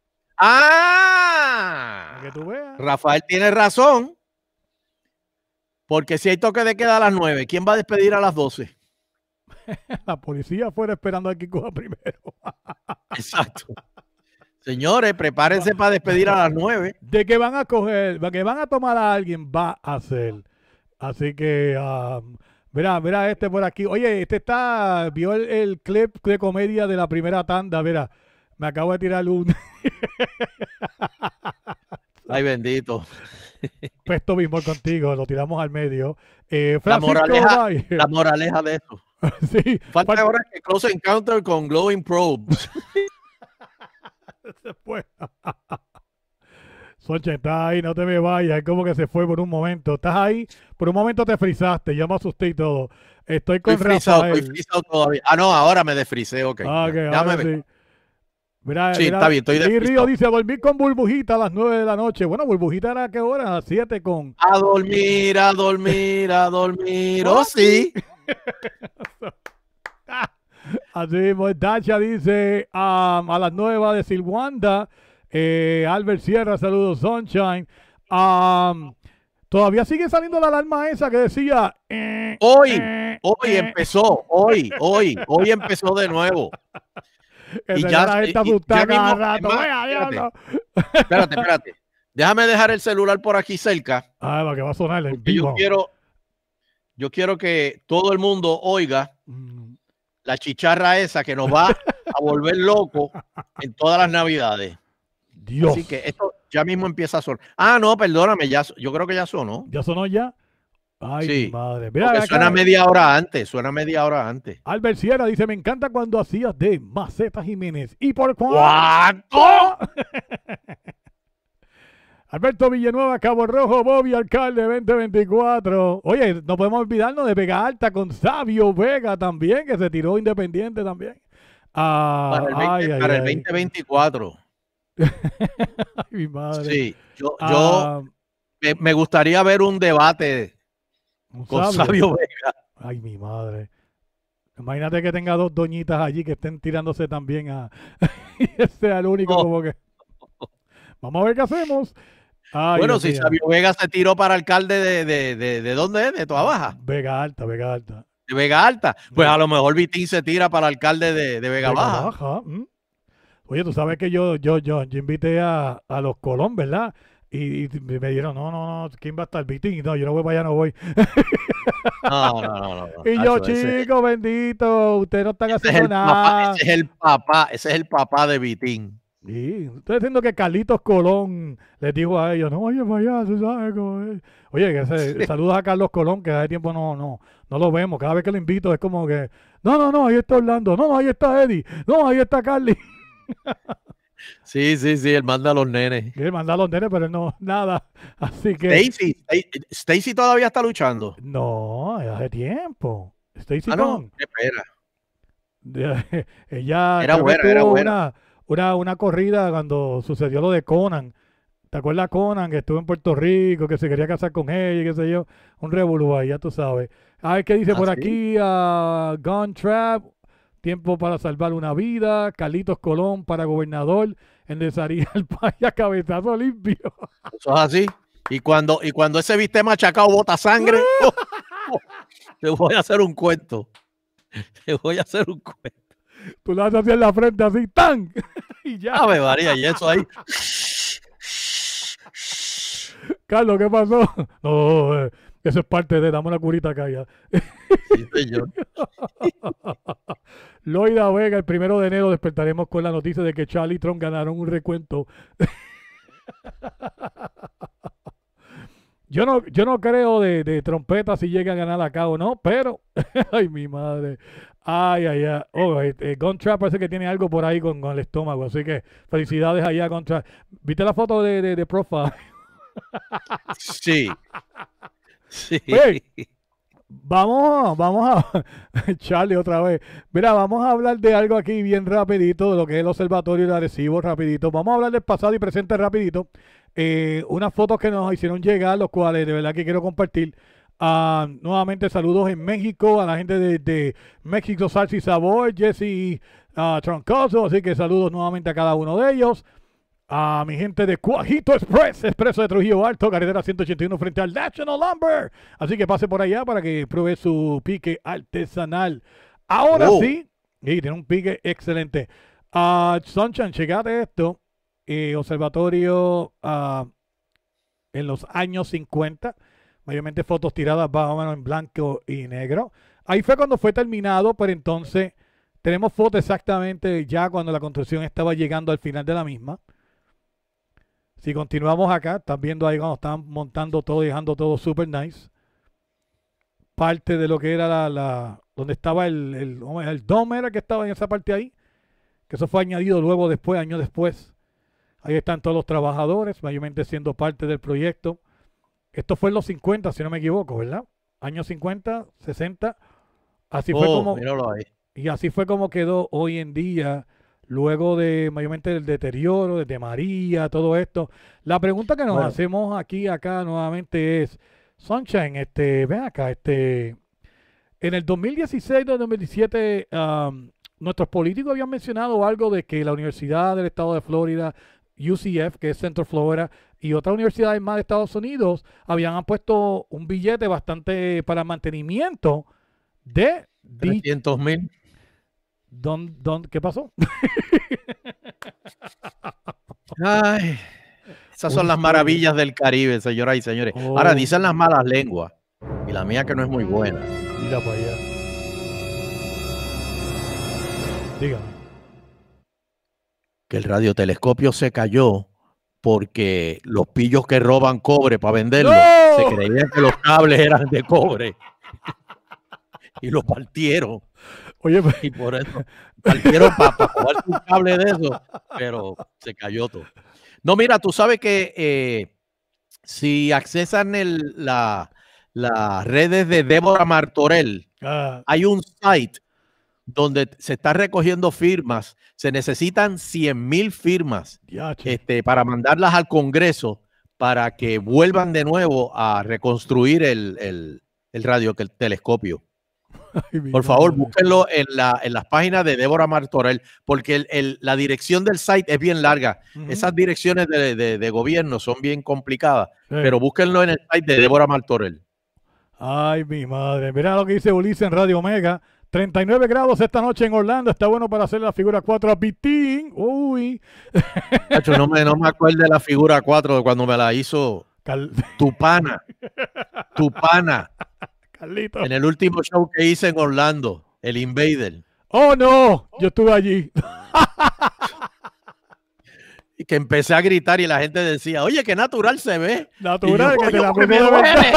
¡Ah! Para que tú veas. Rafael tiene razón. Porque si hay toque de queda a las nueve, ¿quién va a despedir a las doce? La policía fuera esperando a que coja primero. Exacto. Señores, prepárense para despedir a las nueve. De que van a coger, de que van a tomar a alguien, va a hacer. Así que... Um, Verá, verá este por aquí. Oye, este está, vio el, el clip de comedia de la primera tanda. Verá, me acabo de tirar un... Ay, bendito. Pesto mismo contigo, lo tiramos al medio. Eh, la, moraleja, la moraleja de eso. Sí. Falta Fal ahora que Close Encounter con Glowing Probes. Se fue. Sonche, estás ahí, no te me vayas, es como que se fue por un momento. Estás ahí, por un momento te frizaste, yo me asusté y todo. Estoy con estoy frisado, Rafael. Estoy frisado todavía. Ah, no, ahora me desfrisé, ok. Ah, okay, ya ahora me sí. Mira, sí, mira, está bien, estoy y Río dice, a dormir con Burbujita a las nueve de la noche. Bueno, Burbujita era a qué hora, a las siete con... A dormir, a dormir, a dormir, oh sí. Así mismo, Dacha dice, um, a las nueve va a decir Wanda. Eh, Albert Sierra, saludos, Sunshine. Um, todavía sigue saliendo la alarma esa que decía eh, hoy, eh, hoy eh. empezó, hoy, hoy, hoy empezó de nuevo. Y ya está asustada cada rato. Más, espérate, espérate, espérate. Déjame dejar el celular por aquí cerca. Ah, lo que va a sonar el yo quiero, yo quiero que todo el mundo oiga la chicharra esa que nos va a volver loco en todas las navidades. Dios. Así que esto ya mismo empieza a sonar. Ah, no, perdóname, ya, yo creo que ya sonó. ¿Ya sonó ya? Ay, sí, mi madre. Mira, porque suena media hora antes, suena media hora antes. Albert Sierra dice, me encanta cuando hacías de Maceta Jiménez. ¿Y por cuánto? Alberto Villanueva, Cabo Rojo, Bobby, alcalde veinte veinticuatro. Oye, no podemos olvidarnos de Vega Alta con Sabio Vega también, que se tiró independiente también. Ah, para el, veinte, ay, para ay, el veinte veinticuatro. Ay, mi madre. Sí, yo, Ah, yo me, me gustaría ver un debate un con Sabio. Sabio Vega. Ay, mi madre. Imagínate que tenga dos doñitas allí que estén tirándose también a... y ese sea el único No. como que... Vamos a ver qué hacemos. Ay, Bueno, Dios si mío. Sabio Vega se tiró para alcalde de, de, de, de ¿dónde es? De Toa Baja. Vega Alta, Vega Alta. De Vega Alta. Pues a lo mejor Vitín se tira para alcalde de, de Vega, Vega Baja. Baja, ¿m? Oye, tú sabes que yo, yo, yo, yo invité a, a los Colón, ¿verdad? Y, y me dijeron, no, no, no, ¿quién va a estar? Vitín. No, yo no voy para allá, no voy. No, no, no, no, no. Y yo, Tacho, ese- chico, bendito, ustedes no están ese es haciendo el papá, nada. ese es el papá, ese es el papá de Vitín. Sí, estoy diciendo que Carlitos Colón les dijo a ellos, no, oye, vaya, tú sabes cómo es. Oye, que se, saludos a Carlos Colón, que hace tiempo no, no, no lo vemos. Cada vez que lo invito es como que, no, no, no, ahí está Orlando, no, ahí está Eddie, no, ahí está Carly. Sí, sí, sí, él manda a los nenes. Él manda a los nenes, pero él no, nada. Así que, Stacy, Stacy- Stacy todavía está luchando. no, hace tiempo. Stacy Ah, no, Colón. espera. De- ella Era creo que buena, era tuvo buena. Una, una, una corrida cuando sucedió lo de Conan. ¿Te acuerdas Conan que estuvo en Puerto Rico, que se quería casar con ella y qué sé yo? Un revolú ahí, ya tú sabes. A ver qué dice ¿Ah, por sí? aquí. a Gun Trap, tiempo para salvar una vida. Carlitos Colón para gobernador. Endezaría el país a cabezazo limpio. Eso es así. Y cuando, y cuando ese viste machacado bota sangre, te voy a hacer un cuento. Te voy a hacer un cuento. Tú le haces así en la frente, así, ¡tan! Y ya. Ave María, y eso ahí. Carlos, ¿qué pasó? No, eh, eso es parte de, dame una curita acá ya. Sí, señor. Loida Vega, el primero de enero despertaremos con la noticia de que Charlie y Tron ganaron un recuento. Yo no, yo no creo de, de trompeta si llega a ganar acá o no, pero, ay, mi madre. Ay, ay, ay. Oh, este, Gun Trap parece que tiene algo por ahí con, con el estómago, así que felicidades allá, Gun Trap. ¿Viste la foto de, de, de profile? Sí. Sí. Oye, Vamos, vamos a Charlie otra vez. Mira, vamos a hablar de algo aquí bien rapidito, de lo que es el Observatorio de Arecibo, rapidito. Vamos a hablar del pasado y presente rapidito. Eh, unas fotos que nos hicieron llegar, los cuales de verdad que quiero compartir. Ah, nuevamente saludos en México, a la gente de, de México Salsa y Sabor, Jesse ah, Troncoso, así que saludos nuevamente a cada uno de ellos. A mi gente de Cuajito Express, Expreso de Trujillo Alto, carretera ciento ochenta y uno frente al National Lumber. Así que pase por allá para que pruebe su pique artesanal. Ahora Oh. sí, y tiene un pique excelente. Uh, Sunshine, checate esto. Eh, observatorio ah, en los años cincuenta. Mayormente fotos tiradas más o menos en blanco y negro. Ahí fue cuando fue terminado, pero entonces tenemos fotos exactamente ya cuando la construcción estaba llegando al final de la misma. Si continuamos acá, están viendo ahí cuando estaban montando todo y dejando todo super nice. Parte de lo que era la, la donde estaba el, el, el dome era que estaba en esa parte ahí. Que eso fue añadido luego después, años después. Ahí están todos los trabajadores, mayormente siendo parte del proyecto. Esto fue en los cincuenta, si no me equivoco, ¿verdad? Años cincuenta, sesenta. Así fue Oh, como... míralo ahí. Y así fue como quedó hoy en día, luego de mayormente el deterioro de María, todo esto. La pregunta que nos Bueno. hacemos aquí, acá nuevamente es, Sunshine, este, ven acá, este, en el dos mil dieciséis, dos mil diecisiete, um, nuestros políticos habían mencionado algo de que la Universidad del Estado de Florida, U C F, que es Central Florida, y otras universidades más de Estados Unidos, habían puesto un billete bastante para mantenimiento de... di- trescientos mil. Don, don, ¿qué pasó? Ay, esas son Una las historia. maravillas del Caribe, señoras y señores. Oh. Ahora dicen las malas lenguas Y la mía que no es muy buena. Mira para allá. Dígame. Que el radiotelescopio se cayó porque los pillos que roban cobre para venderlo ¡No! se creían que los cables eran de cobre y los partieron. Oye, y por eso partieron para pa coger un cable de eso, pero se cayó todo. No, mira, tú sabes que eh, si accesan el, la, las redes de Débora Martorell, ah. hay un site donde se está recogiendo firmas. Se necesitan cien mil firmas este, para mandarlas al Congreso para que vuelvan de nuevo a reconstruir el, el, el radiotelescopio. Por favor, búsquenlo en, la, en las páginas de Débora Martorell, porque el, el, la dirección del site es bien larga. Uh-huh. Esas direcciones de, de, de gobierno son bien complicadas, sí. Pero búsquenlo en el site de Débora Martorell. Ay, mi madre. Mira lo que dice Ulises en Radio Omega. treinta y nueve grados esta noche en Orlando. Está bueno para hacer la figura cuatro a Pitín. Uy. Cacho, no, me, no me acuerdo de la figura cuatro cuando me la hizo Cal... tu pana. Tu pana. Carlito. En el último show que hice en Orlando, el Invader. ¡Oh, no! Yo estuve allí. Y que empecé a gritar y la gente decía, oye, qué natural se ve. Natural, yo, que te la me duele.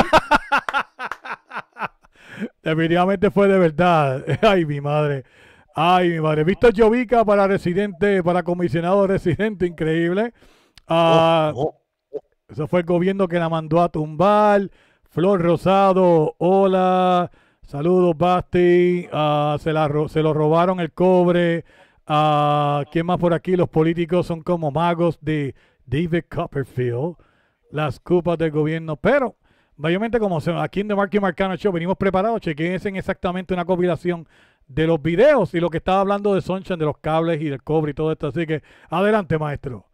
Definitivamente fue de verdad. Ay, mi madre. Ay, mi madre. Víctor Llovica para residente, para comisionado residente, increíble. Uh, oh, oh, oh. Eso fue el gobierno que la mandó a tumbar. Flor Rosado, hola, saludos Basti, uh, se, la, se lo robaron el cobre, uh, ¿quién más por aquí? Los políticos son como magos de David Copperfield, las culpas del gobierno, pero mayormente como aquí en The Marky Marcano Show venimos preparados, chequense en exactamente una compilación de los videos y lo que estaba hablando de Sunshine, de los cables y del cobre y todo esto, así que adelante maestro.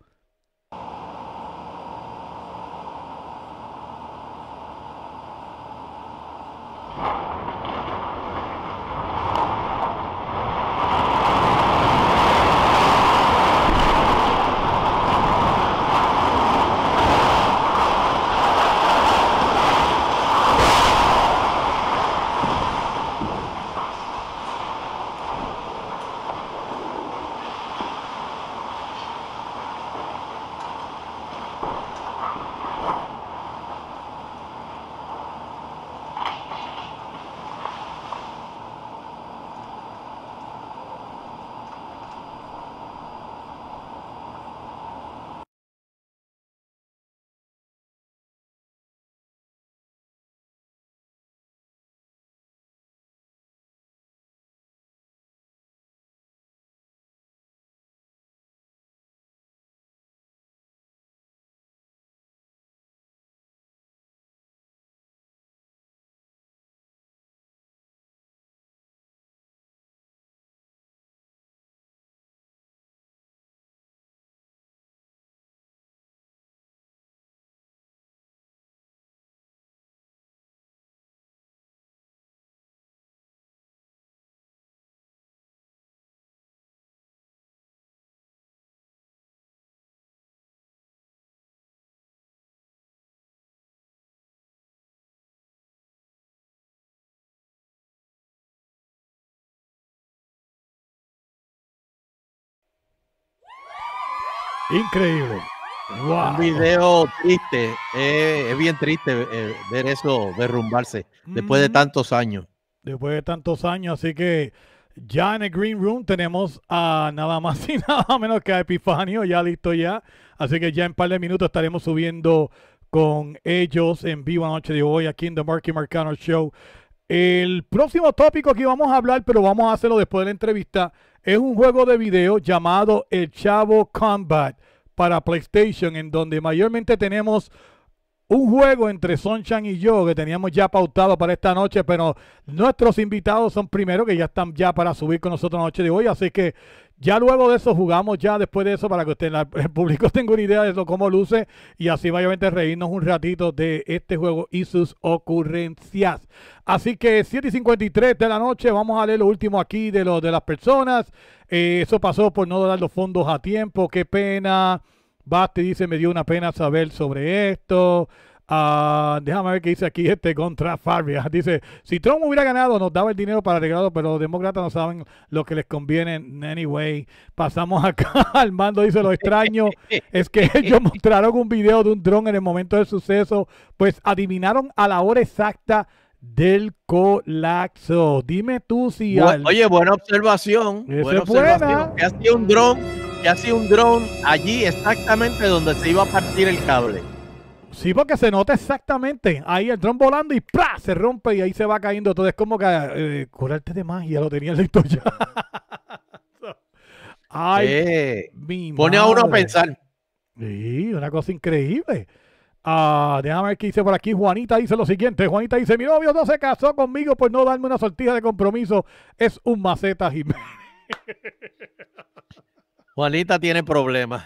Increíble. Wow. Un video triste. Eh, es bien triste eh, ver eso derrumbarse mm. después de tantos años. Después de tantos años. Así que ya en el Green Room tenemos a nada más y nada menos que a Epifanio ya listo ya. Así que ya en un par de minutos estaremos subiendo con ellos en vivo la noche de hoy aquí en The Marky Marcano Show. El próximo tópico que vamos a hablar, pero vamos a hacerlo después de la entrevista, es un juego de video llamado El Chavo Combat para PlayStation, en donde mayormente tenemos un juego entre Sunshine y yo que teníamos ya pautado para esta noche, pero nuestros invitados son primero, que ya están ya para subir con nosotros la noche de hoy, así que ya luego de eso jugamos ya después de eso para que usted, el público tenga una idea de eso, cómo luce, y así mayormente reírnos un ratito de este juego y sus ocurrencias. Así que siete y cincuenta y tres de la noche, vamos a leer lo último aquí de, lo, de las personas. Eh, eso pasó por no dar los fondos a tiempo, qué pena. Basti dice, me dio una pena saber sobre esto. Uh, déjame ver qué dice aquí este contra Fabia. Dice, si Trump hubiera ganado, nos daba el dinero para arreglarlo, pero los demócratas no saben lo que les conviene. Anyway, pasamos acá. Armando dice, lo extraño es que ellos mostraron un video de un dron en el momento del suceso, pues adivinaron a la hora exacta del colapso. Dime tú si... Bu al... Oye, buena observación. Esa buena es buena. observación. Que hacía un dron, que hacía un dron allí exactamente donde se iba a partir el cable. Sí, porque se nota exactamente. Ahí el dron volando y ¡plá! Se rompe y ahí se va cayendo todo. Es como que eh, curarte de magia, lo tenía listo ya. Ay, eh, mi pone madre. a uno a pensar. Sí, una cosa increíble. Uh, déjame ver qué dice por aquí. Juanita dice lo siguiente. Juanita dice, mi novio no se casó conmigo por no darme una sortija de compromiso. Es un maceta Jiménez. Juanita tiene problemas.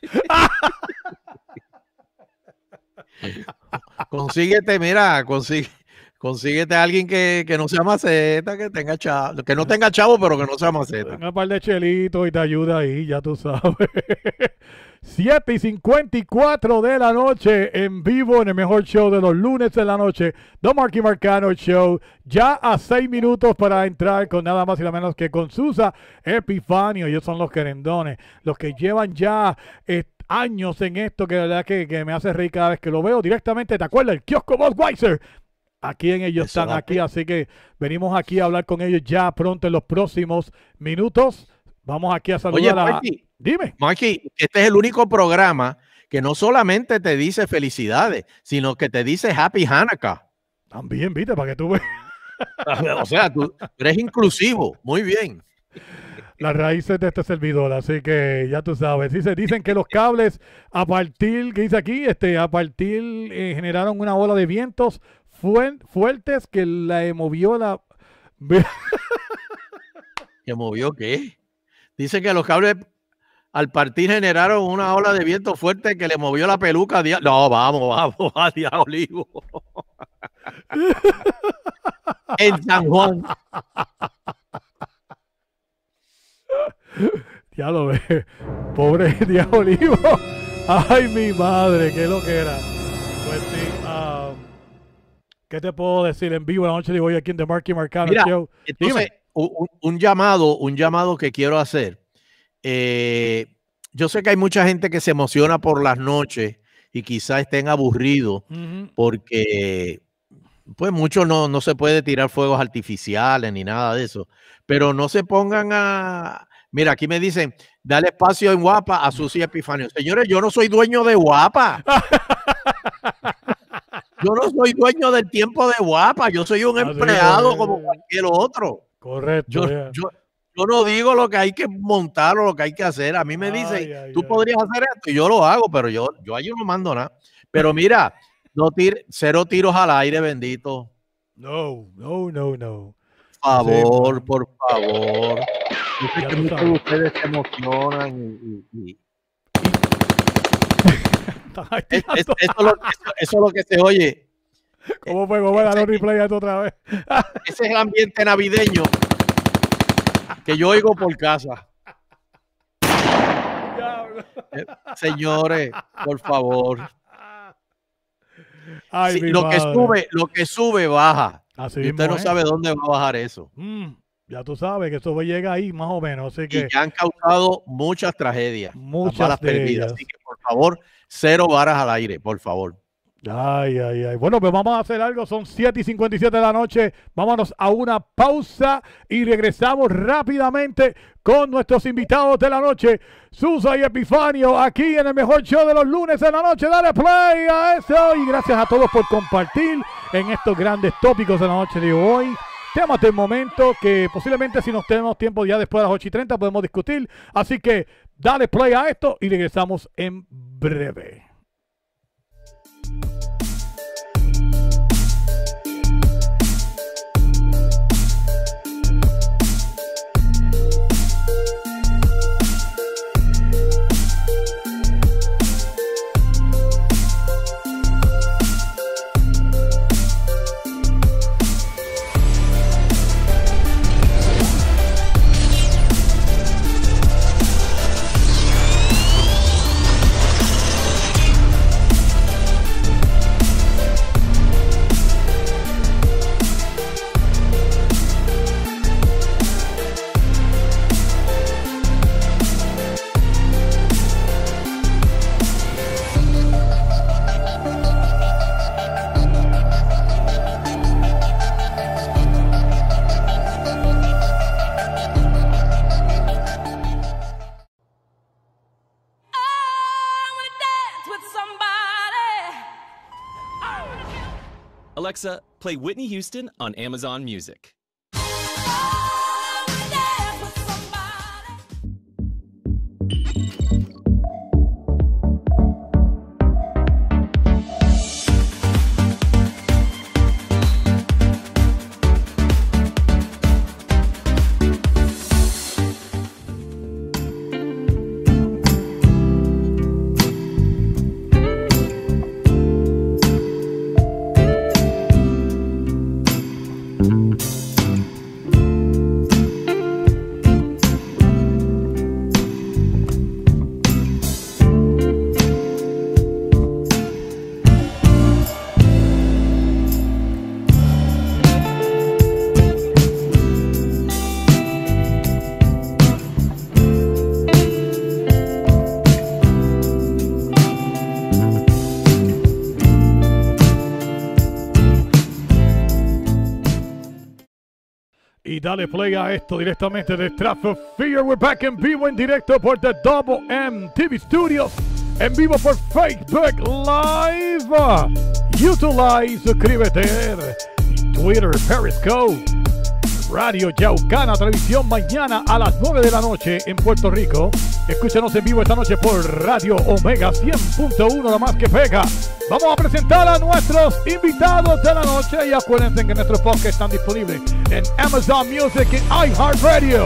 Consíguete, mira, consigue, consíguete a alguien que, que no sea maceta, que tenga chavo, que no tenga chavo, pero que no sea maceta. Tenga un par de chelitos y te ayuda ahí, ya tú sabes. siete y cincuenta y cuatro de la noche en vivo en el mejor show de los lunes de la noche, The Marky Marcano Show. Ya a seis minutos para entrar con nada más y nada menos que con Susa Epifanio. Ellos son los querendones, los que llevan ya eh, años en esto, que de verdad que, que me hace reír cada vez que lo veo directamente. ¿Te acuerdas? El kiosco Budweiser. Aquí en ellos Eso están da aquí, pena. así que venimos aquí a hablar con ellos ya pronto en los próximos minutos. Vamos aquí a saludar Oye, a... Marky, Dime. Marky, este es el único programa que no solamente te dice felicidades, sino que te dice Happy Hanukkah. También, viste, para que tú veas. O sea, tú eres inclusivo. Muy bien. Las raíces de este servidor, así que ya tú sabes. Dice, dicen que los cables a partir, ¿qué dice aquí? Este, a partir eh, generaron una ola de vientos fu fuertes que la movió la... ¿Que movió qué? Dice que los cables al partir generaron una ola de viento fuerte que le movió la peluca. No, vamos, vamos, a Diablo. En San Juan. Ya lo ve. Pobre Diablo. Ay, mi madre, qué lo que era. Pues sí, um, ¿qué te puedo decir en vivo la noche de hoy aquí en The Marky Marcano Mira, Show? entonces, un, un llamado, un llamado que quiero hacer. Eh, yo sé que hay mucha gente que se emociona por las noches y quizás estén aburridos Uh-huh. porque pues mucho no, no se puede tirar fuegos artificiales ni nada de eso, pero no se pongan a... Mira, aquí me dicen, dale espacio en Guapa a Susi Epifanio. Señores, yo no soy dueño de Guapa. Yo no soy dueño del tiempo de Guapa. Yo soy un Así empleado es. como cualquier otro. Correcto. Yo, yeah. yo, yo no digo lo que hay que montar o lo que hay que hacer. A mí me Ay, dicen, ay, tú ay. podrías hacer esto y yo lo hago, pero yo, yo ahí no mando nada. Pero mira, no tir, cero tiros al aire, bendito. No, no, no, no. Por favor, Sí, por favor. Yo sé Ya que tú muchos sabes. de ustedes se emocionan y, y- y- Ay, es- es- eso, es lo, eso- eso es lo que se oye. ¿Cómo fue? ¿Cómo era? No replay esto otra vez. Ese es el ambiente navideño que yo oigo por casa. Eh, Señores, por favor. Ay, Sí, mi lo que madre. sube, lo que sube baja. Así Y usted mismo no es. sabe dónde va a bajar eso. Mm, ya tú sabes que eso llega ahí más o menos, así Y que ya han causado muchas tragedias, Muchas balas de perdidas. ellas. Así que por favor, cero varas al aire, por favor. ay, ay, ay. Bueno, pues vamos a hacer algo. Son siete y cincuenta y siete de la noche. Vámonos a una pausa y regresamos rápidamente con nuestros invitados de la noche, Susa y Epifanio, aquí en el mejor show de los lunes de la noche. Dale play a eso. Y gracias a todos por compartir en estos grandes tópicos de la noche de hoy. Temas del momento que posiblemente si nos tenemos tiempo ya después de las ocho y treinta podemos discutir. Así que dale play a esto y regresamos en breve. Alexa, play Whitney Houston on Amazon Music. Y dale play a esto directamente de Stratosphere. We're back en vivo, en directo por The Double M T V Studios. En vivo por Facebook Live, YouTube Live, suscríbete, Twitter, Periscope, Radio Yaucana Televisión mañana a las nueve de la noche en Puerto Rico. Escúchanos en vivo esta noche por Radio Omega cien punto uno, la más que pega. Vamos a presentar a nuestros invitados de la noche y acuérdense que nuestros podcasts están disponibles en Amazon Music y iHeartRadio.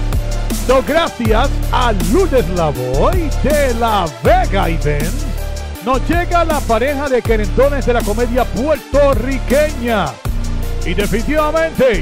So, gracias a Lourdes Lavoy de La Vega Events, nos llega la pareja de querentones de la comedia puertorriqueña. Y definitivamente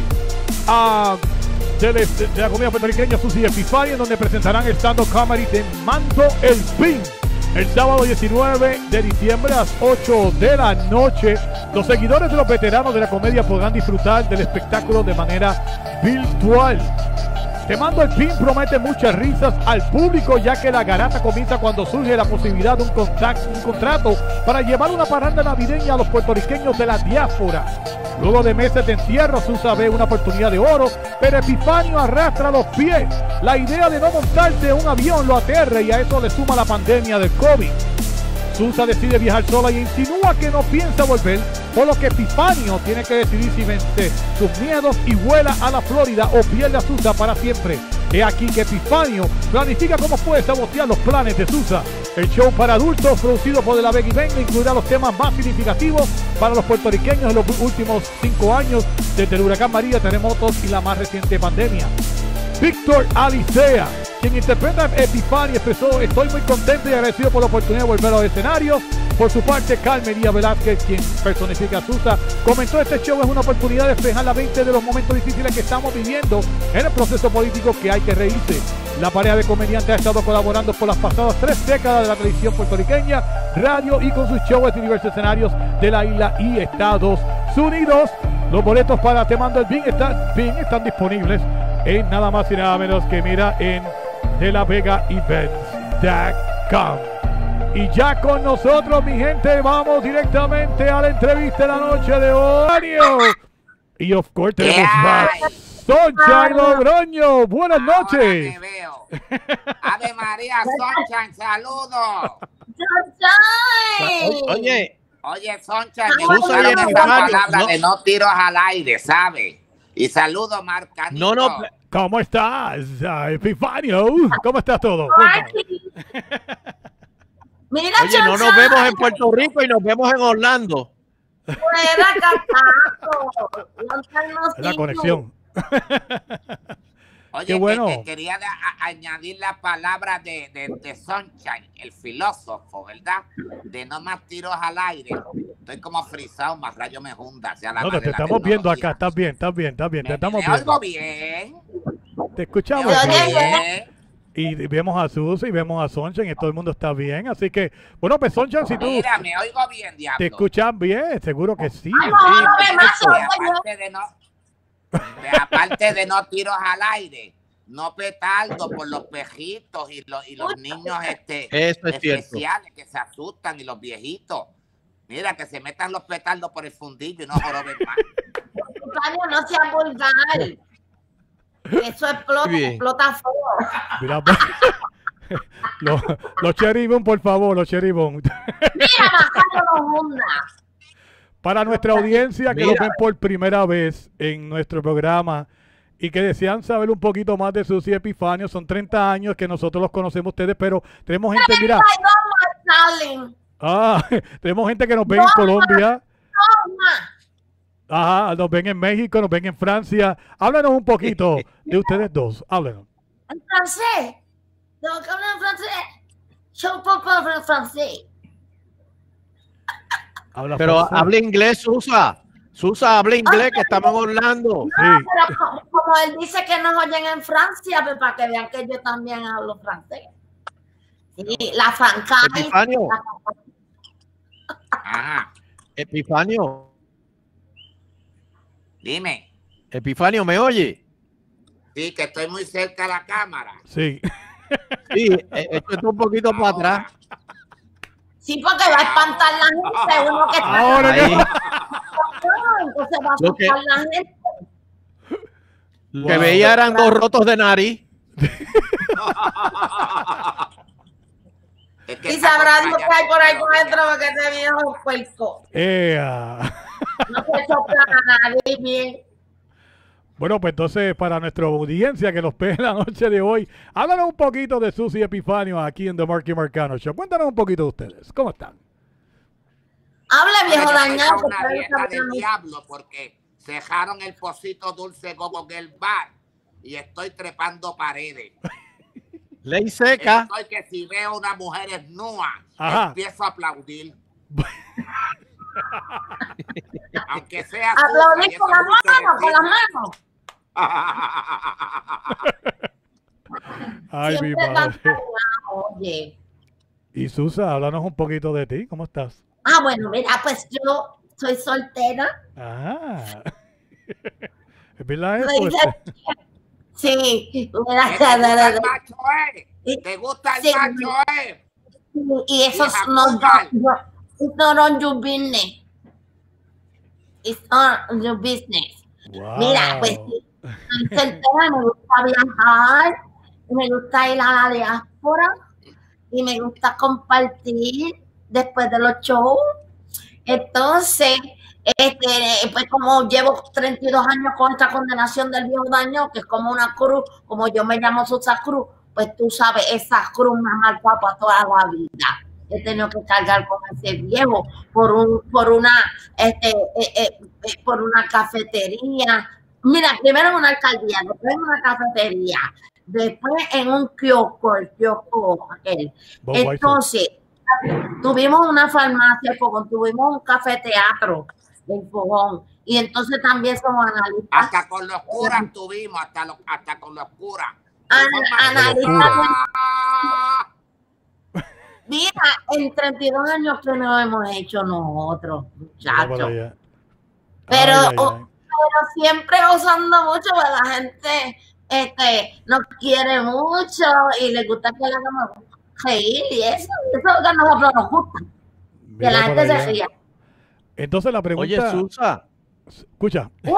a de, la, de la comedia puertorriqueña Susi Epifanio, en donde presentarán el stand-up comedy de Mando el Pin el sábado diecinueve de diciembre a las ocho de la noche. Los seguidores de los veteranos de la comedia podrán disfrutar del espectáculo de manera virtual. Te Mando el Pin promete muchas risas al público, ya que la garata comienza cuando surge la posibilidad de un, contacto, un contrato para llevar una parranda navideña a los puertorriqueños de la diáspora. Luego de meses de encierro, Susa ve una oportunidad de oro, pero Epifanio arrastra los pies. La idea de no montarse en un avión lo aterra y a eso le suma la pandemia del COVID. Susa decide viajar sola y insinúa que no piensa volver, por lo que Epifanio tiene que decidir si vence sus miedos y vuela a la Florida o pierde a Susa para siempre. He aquí que Epifanio planifica cómo puede sabotear los planes de Susa. El show para adultos, producido por De La Vega y Venga, incluirá los temas más significativos para los puertorriqueños en los últimos cinco años, desde el huracán María, terremotos y la más reciente pandemia. Víctor Alicea, quien interpreta a Epifanio, expresó: estoy muy contento y agradecido por la oportunidad de volver a los escenarios. Por su parte, Carmen Díaz Velázquez, quien personifica a Susa, comentó: este show es una oportunidad de despejar la mente de los momentos difíciles que estamos viviendo en el proceso político, que hay que reírse. La pareja de comediantes ha estado colaborando por las pasadas tres décadas de la televisión puertorriqueña, radio y con sus shows en diversos escenarios de la isla y Estados Unidos. Los boletos para Te Mando el Pin están, Pin están disponibles en nada más y nada menos que mira en de la vega events punto com. Y ya con nosotros, mi gente, vamos directamente a la entrevista de la noche de hoy. Y of course tenemos más Sunshine Logroño. Buenas noches. Ahora te veo. Ave María, Sunshine, saludos. Sunshine. Oye. Oye, Sunshine, me gustaron esas palabras no. de no tiros al aire, ¿sabes? Y saludos, Marcanito. No, no. ¿Cómo estás, Epifanio? ¿Cómo estás todo? Mira, oye, no nos vemos en Puerto Rico y nos vemos en Orlando. La conexión. Oye, qué bueno. que, que quería de, a, añadir la palabra de, de, de Sunshine, el filósofo, ¿verdad? De no más tiros al aire. Estoy como frisado, más rayo me junda. Sea la no, te estamos viendo acá, estás bien, estás bien, estás bien, me, te estamos me viendo. oigo bien. Te escuchamos bien. bien. Y vemos a Susi y vemos a Sunshine y todo el mundo está bien. Así que, bueno, pues Sunshine, si tú... Mira, me oigo bien, diablo. ¿Te escuchan bien? Seguro que sí. Ay, no, sí. no, más, aparte, de no, de, aparte de no tiros al aire, no petardo por los pejitos y los, y los niños este, Eso es especiales cierto. que se asustan y los viejitos. Mira, que se metan los petardos por el fundillo y no joroben más. No sea vulgar. Eso explota, explota fuego. Mira, los, los cheribón, por favor, los cheribón. Mira, bajaron los Honda. Para nuestra audiencia que Mira. nos ven por primera vez en nuestro programa y que desean saber un poquito más de Susi Epifanio, son treinta años que nosotros los conocemos ustedes, pero tenemos gente, mira, ah, tenemos gente que nos ve en Colombia, ajá, nos ven en México, nos ven en Francia. Háblanos un poquito de ustedes dos, háblanos. En francés. Tengo que hablar en francés. Yo puedo hablar en francés. Habla Pero francés. habla inglés, Susa. Susa, habla inglés, que estamos en Orlando. No, pero como, como él dice que nos oyen en Francia, pues para que vean que yo también hablo francés. Sí, la francais. Epifanio. la- Ajá. Epifanio. Dime. Epifanio, ¿me oye? Sí, que estoy muy cerca de la cámara. Sí. Sí, eh, esto está un poquito para atrás. Sí, porque va a espantar la gente. Uno que está Ahora Ahí. entonces va a Lo que- asustar la gente. Lo que veía eran dos rotos de nariz. Es que Y está sabrá con Dios que hay por ahí por dentro porque ese viejo es un puerco. Ea. No se sopla la nariz bien. Bueno, pues entonces para nuestra audiencia que nos ve en la noche de hoy, háblanos un poquito de Susi Epifanio aquí en The Marky Marcano Show. Cuéntanos un poquito de ustedes. ¿Cómo están? Habla viejo Yo estoy dañado. con que una trae dieta esa del broma. diablo porque cejaron el pocito dulce gogo en el bar y estoy trepando paredes. Ley seca. Estoy que si veo una mujer desnuda, Ajá. empiezo a aplaudir. Aunque sea Aplaudir Susa, y con eso la es mucho mano, con la decir. mano. Ay, mi Siempre madre. tan calmado, oye. Y Susa, háblanos un poquito de ti. ¿Cómo estás? Ah, bueno, mira, pues yo soy soltera. Ah. ¿Es verdad Soy eso? de- Sí, mira, ¿Te gusta da, da, el da. macho, eh? ¿Te gusta el Sí. macho, eh? Y eso es Vieja no, cucal. no, it's not on your business. It's not on your business. Wow. Mira, pues sí, soy soltera, me gusta viajar, me gusta ir a la diáspora y me gusta compartir después de los shows. Entonces, este, pues como llevo treinta y dos años con esta condenación del viejo daño, que es como una cruz, como yo me llamo Susa Cruz, pues tú sabes, esa cruz me ha marcado para toda la vida. He tenido que cargar con ese viejo por un, por una, este, eh, eh, eh, por una cafetería. Mira, primero en una alcaldía, después en una cafetería, después en un kiosco, el kiosco aquel. Bob Weiser. Entonces, tuvimos una farmacia, el Fogón, tuvimos un café teatro del Fogón, y entonces también somos analistas. Hasta con los curas tuvimos, hasta, los, hasta con los curas. An- analistas. Ah, Mira, en treinta y dos años que no hemos hecho nosotros, Mira para muchachos. allá. Pero, Ay, ay, o- ay. pero siempre gozando mucho, porque la gente este, nos quiere mucho y le gusta que le hagamos reír y eso, eso es lo que a nosotros nos gusta, que Mira la para gente se allá. ría. Entonces la Oye, pregunta, Susa. escucha, Guau,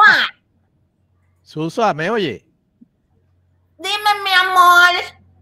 Susa, ¿me oye? dime, mi amor.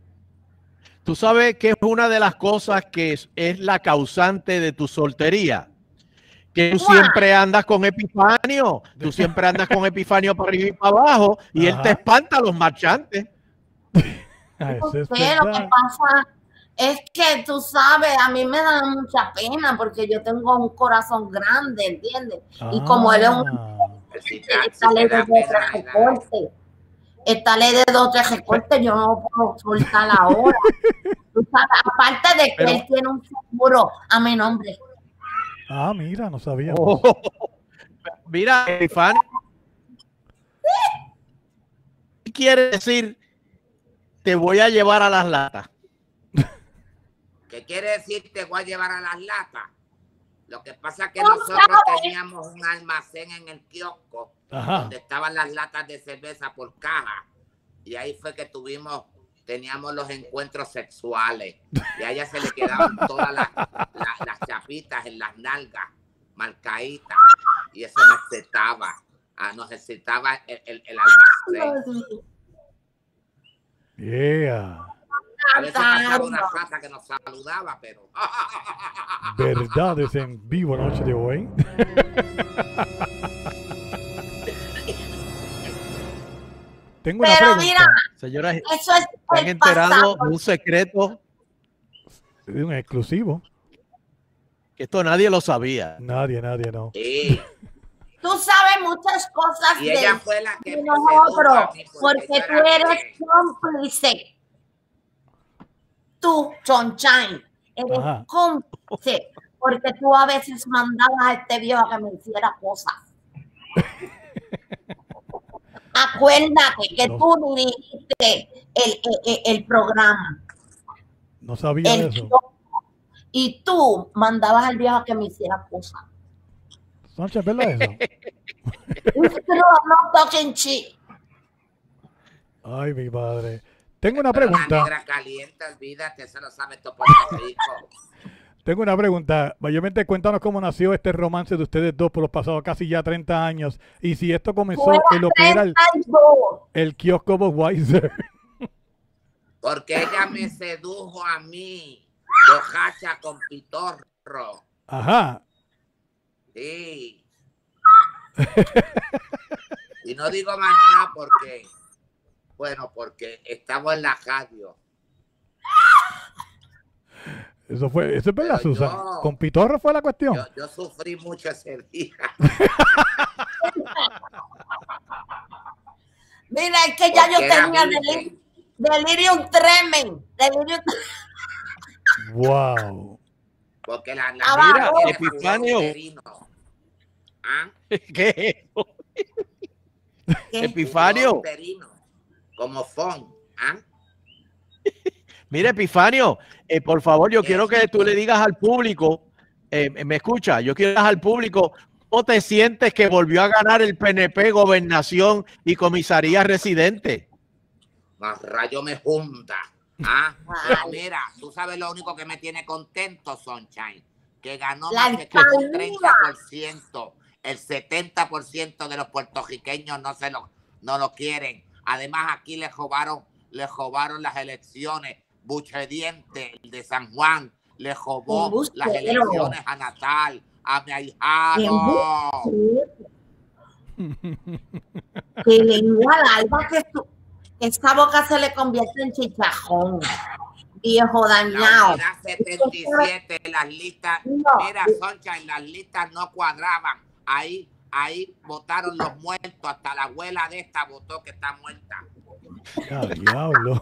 Tú sabes que es una de las cosas que es, es la causante de tu soltería. Que tú Guau. siempre andas con Epifanio. Tú siempre andas con Epifanio para arriba y para abajo. Y él Ajá. te espanta a los marchantes. ah, eso es Pero lo que verdad. pasa es que tú sabes, a mí me da mucha pena porque yo tengo un corazón grande, ¿entiendes? Y como él es un Ah. si te- esta si ley te de da dos tres pena, nada. recortes, esta ley de dos tres recortes, yo no lo puedo soltar ahora. Tú sabes, aparte de que Pero- él tiene un seguro a mi nombre. Ah, mira, no sabíamos. Oh. Mira, Epifanio. ¿Qué quiere decir? Te voy a llevar a las latas. ¿Qué quiere decir te voy a llevar a las latas? Lo que pasa es que No nosotros sabes. teníamos un almacén en el kiosco Ajá. donde estaban las latas de cerveza por caja. Y ahí fue que tuvimos, teníamos los encuentros sexuales. Y a ella se le quedaban todas las, las, las chapitas en las nalgas, marcaditas. Y eso nos excitaba. Ah, nos excitaba el, el, el almacén. Yeah. A veces pasaba una pata que nos saludaba, pero... Verdades en vivo noche de hoy. Tengo una Pero pregunta. mira, señoras, eso es ¿se han el enterado pasado. de un secreto? De un exclusivo. Que esto nadie lo sabía. Nadie, nadie, no. Sí. Tú sabes muchas cosas Y de, ella fue la que de me sedujo nosotros, a mí, porque porque yo tú era eres gay. cómplice. Tú, Sunshine, eres Ajá. cómplice, porque tú a veces mandabas a este viejo a que me hiciera cosas. Acuérdate que No. tú dirigiste el, el, el- el programa. No sabía El eso. show, y tú mandabas al viejo a que me hiciera cosas. Sánchez, ¿verdad eso? It's true, I'm not talking shit. Ay, mi padre. Tengo una Pero la pregunta. negra caliente, olvídate, eso lo sabe todo Puerto Rico. Tengo una pregunta. Mayormente, cuéntanos cómo nació este romance de ustedes dos por los pasados casi ya treinta años. Y si esto comenzó Fuera en lo que era el, treinta y dos. el kiosco Budweiser. Porque ella me sedujo a mí, bojacha con pitorro. Ajá. Sí. Y no digo más nada porque, bueno, porque estamos en la radio. Eso fue, eso es verdad, Pero Susan. yo- Con Pitorro fue la cuestión. Yo, yo sufrí mucho ese día. Mira, es que ya Porque yo era tenía virgen. delirium, delirium tremen. Delirium Wow. Porque la, la Abajo. negra tiene Epifanio. furor uterino. ¿Ah? ¿Qué es eso? ¿Qué? Epifanio. Furor uterino, como fon. ¿Ah? Mira, Epifanio, eh, por favor, yo ¿Qué? quiero que tú le digas al público, eh, me escucha, yo quiero que le digas al público, ¿cómo te sientes que volvió a ganar el P N P, gobernación y comisaría residente? Más rayo me junta. ¿Ah? Pero mira, tú sabes lo único que me tiene contento, Sunshine, que ganó La más que con un alcaldía. treinta por ciento. El setenta por ciento de los puertorriqueños no se lo, no lo quieren. Además, aquí le robaron, le robaron las elecciones. Buchediente, el de San Juan, le robó Embustero. las elecciones a Natal, a mi ahijado. Que lengua larga que su, esa boca se le convierte en chicharrón. Viejo La dañado. unidad setenta y siete, las listas, No. mira, Sunshine, las listas no cuadraban. Ahí, ahí votaron los muertos, hasta la abuela de esta votó que está muerta. Ah, diablo.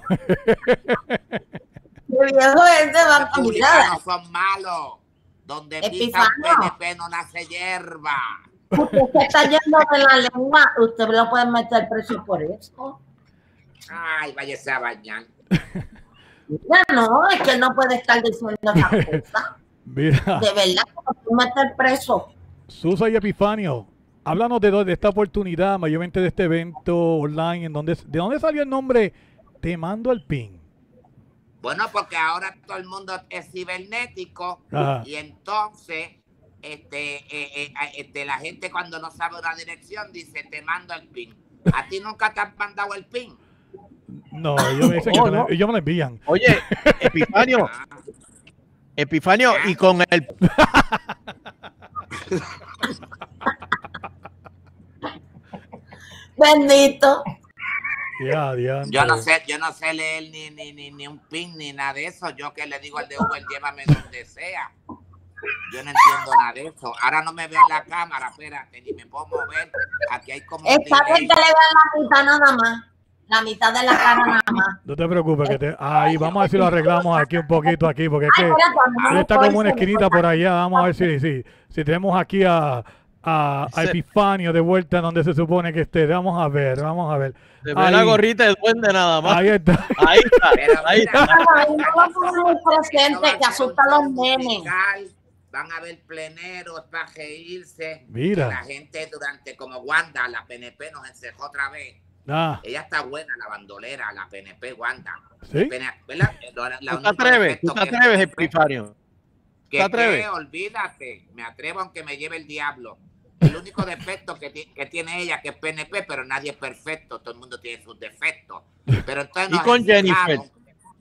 El viejo ese va Los a mirar. republicanos son malos. Donde pisa un Epifanio. P N P no nace hierba. Usted se está yendo de la lengua. Usted lo puede meter preso por eso. Ay, váyase a bañar. Ya no, es que él no puede estar diciendo esas cosas. Mira, De verdad, como tú meter preso. Susa y Epifanio, háblanos de, do- de esta oportunidad, mayormente de este evento online, en donde, ¿de dónde salió el nombre Te Mando al Pin? Bueno, porque ahora todo el mundo es cibernético. Ajá. Y entonces, este, eh, eh, este, la gente cuando no sabe una dirección dice, te mando el pin. ¿A ti nunca te han mandado el pin? No, ellos me dicen que Oh, me, no. ellos me lo envían. Oye, Epifanio, Ah, Epifanio, y con el Bendito. Ya, diantre. yo no sé, yo no sé leer ni, ni, ni, ni un pin ni nada de eso. Yo que le digo al de Uber, llévame donde sea. Yo no entiendo nada de eso. Ahora no me veo en la cámara, espérate, ni me puedo mover. Aquí hay como un Está delay. bien que le vean la mitad nada más. La mitad de la cara nada más. No te preocupes, que te... Ahí, vamos a ver si lo arreglamos aquí un poquito aquí, porque es Ay, que espérate, no él me está puedo como una decir, esquinita por allá. Vamos a ver si, si, si tenemos aquí a, a, a Epifanio de vuelta donde se supone que esté. Vamos a ver, vamos a ver. se ve la Ahí. gorrita de duende nada más. Ahí está. Ahí está, Pero ahí mira, está. Ay, no lo pongan muy presente, que asusta a los nenes. musical, van a ver pleneros para reírse. Mira. La gente durante, como Wanda, la P N P nos encejó otra vez. Ah, Ella está buena, la bandolera, la P N P, Wanda. ¿sí? P N P, ¿verdad? La- la ¿Tú te único atreves? ¿Tú defecto te que atreves, P N P, Epifanio? que, ¿Te atreves? que, olvídate, me atrevo aunque me lleve el diablo. El único defecto que, ti- que tiene ella que es P N P, pero nadie es perfecto, todo el mundo tiene sus defectos. Pero entonces Y nos con Jennifer. enseñaron, y-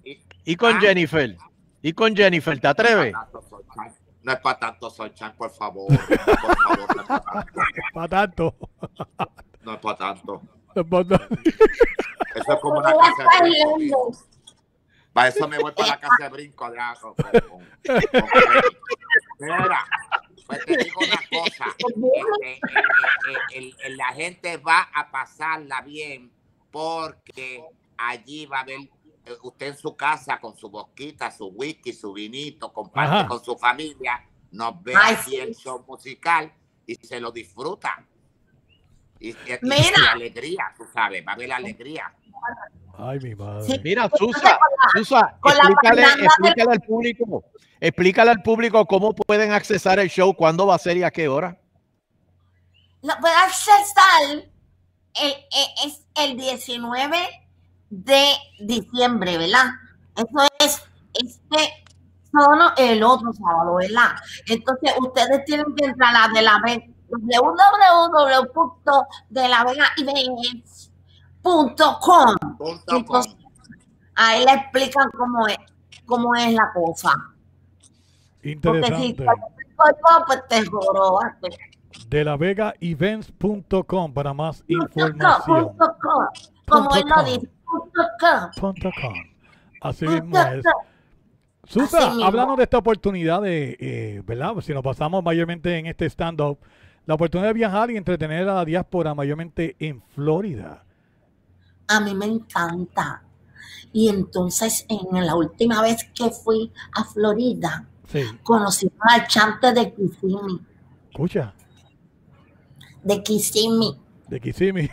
¿Y con ¿Ah? Jennifer? ¿Y con Jennifer? ¿Te atreves? No es para tanto, Sonchan, por favor. Por favor, no es para tanto. Para tanto. No es para tanto. No es pa' tanto. Eso es como una casa de brinco. Para eso me voy para la casa de brinco. Ya, con, con, con, con Mira, pues te digo una cosa. Este, eh, eh, eh, el, la gente va a pasarla bien porque allí va a haber eh, usted en su casa con su bosquita, su whisky, su vinito, comparte Ajá. con su familia, nos ve Ay, aquí sí. el show musical y se lo disfruta. Y, y, y Mira. alegría, tú sabes, va a haber alegría. Ay, mi madre. Sí. Mira, Entonces, Susa, con la- Susa, con la explícale, parranda explícale de- al público, explícale al público cómo pueden accesar el show, cuándo va a ser y a qué hora. Lo puede accesar el, el- es el diecinueve de diciembre, ¿verdad? Eso es este solo el otro sábado, ¿verdad? Entonces ustedes tienen que entrar a de la Vega, w w w punto de la vega events punto com. Entonces, ahí le explican cómo es, cómo es la cosa. Porque si Interesante. yo, pues te juro. De la vega events punto com para más información. Punto com. Como él lo com. dice, punto com. Punto com. Así Punto mismo es. com. Susa, Así mismo. hablando de esta oportunidad de, eh, ¿verdad? Si nos pasamos mayormente en este stand-up, la oportunidad de viajar y entretener a la diáspora mayormente en Florida. A mí me encanta. Y entonces, en la última vez que fui a Florida, Sí. conocí un marchante de Kissimmee. Escucha, De Kissimmee. de Kissimmee.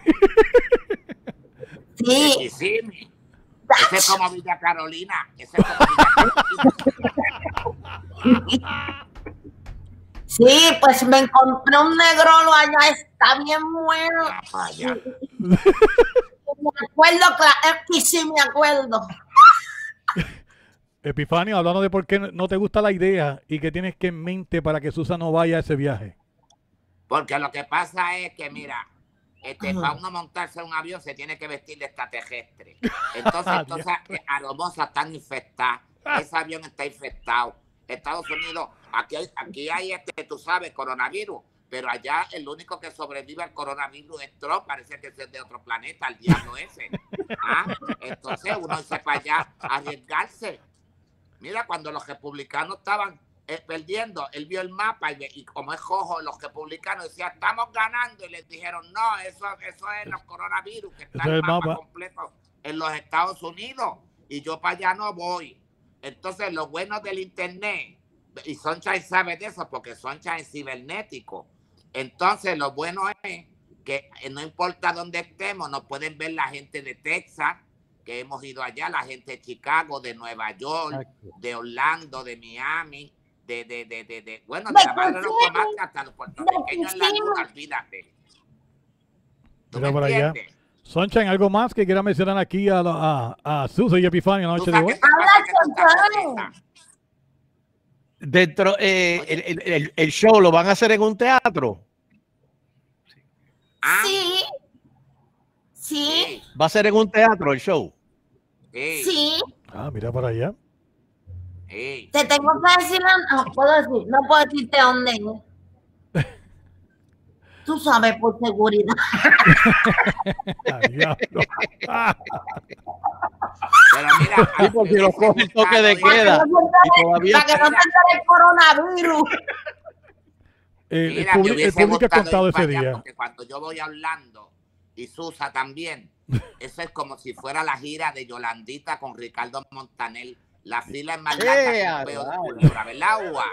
Sí. Y sí, mi- ese es como Villa Carolina. Ese es como Villa Carolina. Sí, pues me encontré un negrolo allá, está bien bueno. Vaya. Me acuerdo, claro, que sí me acuerdo. Epifanio, hablando de por qué no te gusta la idea y que tienes que en mente para que Susa no vaya a ese viaje. Porque lo que pasa es que, mira, este, Ajá. para uno montarse en un avión se tiene que vestir de extraterrestre. Entonces, entonces aromosas están infectadas. Ese avión está infectado. Estados Unidos, aquí hay, aquí hay este, tú sabes, coronavirus. Pero allá el único que sobrevive al coronavirus es Trump. Parece que es de otro planeta, el diablo ese. ¿Ah? Entonces uno se para allá a arriesgarse. Mira, cuando los republicanos estaban eh, perdiendo, él vio el mapa y, ve- y como es rojo, los republicanos decían, estamos ganando. Y les dijeron, no, eso, eso es los coronavirus, que está Ese es el el mapa mapa. completo en los Estados Unidos. Y yo para allá no voy. Entonces, lo bueno del internet, y Sunshine sabe de eso porque Sunshine es cibernético. Entonces, lo bueno es que eh, no importa dónde estemos, nos pueden ver la gente de Texas, que hemos ido allá, la gente de Chicago, de Nueva York, de Orlando, de Miami, de, de, de, de, de bueno, de la madre de los tomates hasta los puertorriqueños en la luna, olvídate. ¿Tú Mira me por allá. entiendes? Sunshine, ¿algo más que quiera mencionar aquí a, la- a, a Susa y Epifanio la noche de hoy? Dentro, eh, el, el- el- el show lo van a hacer en un teatro. Sí. Sí. Va a ser en un teatro el show. Sí. Ah, mira para allá. Te tengo que decir, no puedo decir, no puedo decirte dónde es. Tú sabes, por seguridad. Ah, diablo. Pero mira, Sí, porque lo coge el toque de queda. Y todavía Para que no te entere el coronavirus. El, Mira, el me publi- el hubiese público ha gustado contado ir ese para allá día. porque cuando yo voy a Orlando y Susa también, eso es como si fuera la gira de Yolandita con Ricardo Montaner. La fila es más larga que un peo de culebra, ¿verdad, Ua?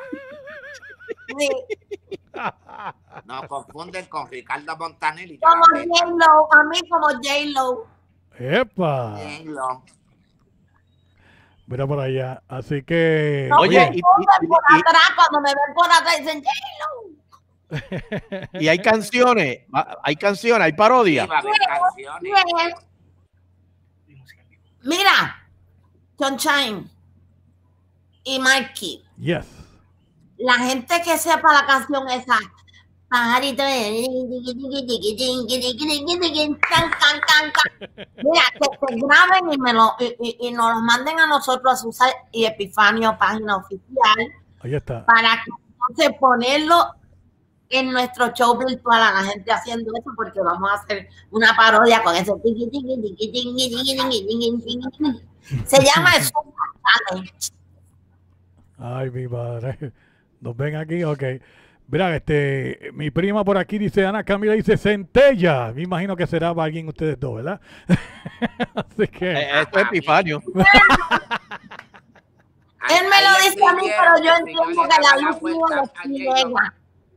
Nos confunden con Ricardo Montaner y Como Yolandita. J-Lo, a mí como J-Lo. ¡Epa! J-Lo. Mira por allá. Así que. No Oye, me y- pongan por atrás, cuando me ven por atrás dicen J-Lo. Y hay canciones, ah, hay canciones, hay parodias. Sí, va a haber canciones. Bien. Mira, Sunshine y Mikey, Yes. la gente que sepa la canción esa, Pajarito. Mira, que se graben y, me lo, y, y, y nos lo manden a nosotros, a Susa y Epifanio, página oficial. Ahí está. Para que entonces ponerlo en nuestro show virtual a la gente haciendo eso, porque vamos a hacer una parodia con ese. Se llama el Susa Challenge. Ay, mi madre. ¿Nos ven aquí? Ok. Mira, este, mi prima por aquí dice, Ana Camila dice centella. Me imagino que será para alguien ustedes dos, ¿verdad? Así que. Eh, esto es Epifanio. Él me lo dice a mí, pero yo entiendo que la luz mío lo ciega.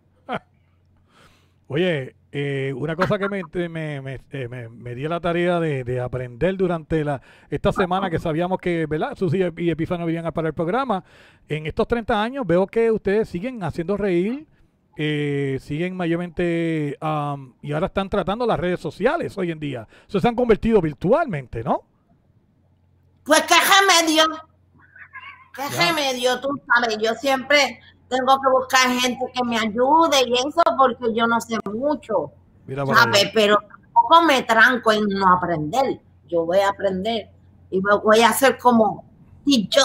Oye, eh, una cosa que me, me, me, eh, me, me di la tarea de, de aprender durante la esta semana, que sabíamos que, ¿verdad? Susi y Epifanio venían para el programa. En estos treinta años veo que ustedes siguen haciendo reír, eh, siguen mayormente, um, y ahora están tratando las redes sociales hoy en día. Se han convertido virtualmente, ¿no? Pues qué remedio. Qué remedio, tú sabes. Yo siempre tengo que buscar gente que me ayude y eso porque yo no sé mucho, Mira, ¿sabes? Pero tampoco me tranco en no aprender. Yo voy a aprender y me voy a hacer como dicho.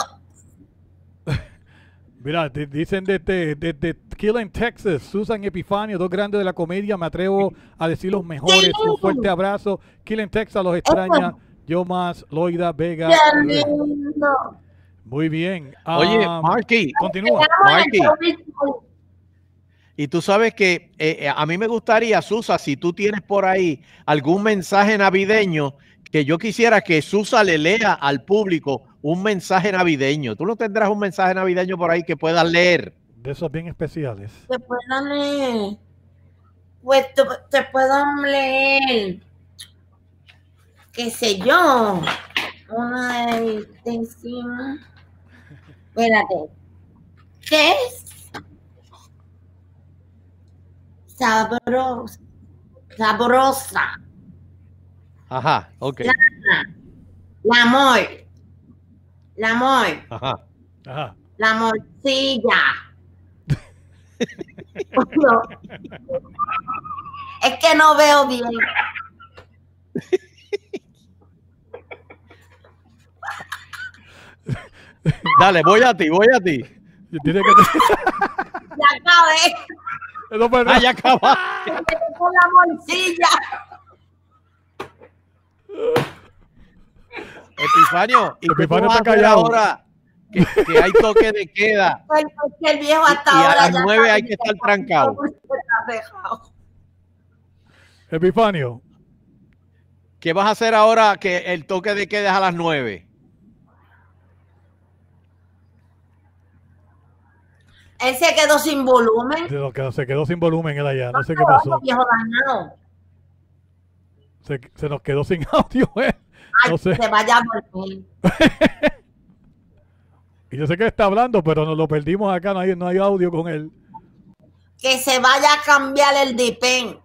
Mira, te, dicen desde de, de, de Killing Texas, Susan y Epifanio, dos grandes de la comedia, me atrevo a decir los mejores. Sí. Un fuerte abrazo. Killing Texas los extraña. Eso. Yo más, Loida, Vega. Qué lindo. Muy bien. Oye, um, Marky, continúa. Marky. Y tú sabes que eh, a mí me gustaría, Susa, si tú tienes por ahí algún mensaje navideño, que yo quisiera que Susa le lea al público un mensaje navideño. ¿Tú no tendrás un mensaje navideño por ahí que puedas leer? De esos bien especiales. Te puedo leer. Pues te, te puedo leer. Qué sé yo. Una de encima. Espérate. ¿Qué es? Sabrosa. Sabrosa. Ajá, ok. La, la amor. La amor. Ajá. Ajá. La morcilla. No. Es que no veo bien. Dale, voy a ti, voy a ti. Tiene que te... Ya acabé. No, pues, ah, ya acabé. Con la morcilla. Epifanio, ¿y Epifanio tú vas está a hacer callado ahora que, que hay toque de queda? Porque el viejo hasta y, y ahora a las nueve hay que estar trancado. Epifanio, ¿qué vas a hacer ahora que el toque de queda es a las nueve? Él se quedó sin volumen. Se quedó, se quedó sin volumen él allá, no, no sé qué pasó. Viejo dañado. Se, se nos quedó sin audio, ¿eh? Ay, no sé. Se vaya a dormir. Y yo sé que está hablando, pero nos lo perdimos acá, no hay, no hay audio con él. Que se vaya a cambiar el dipen.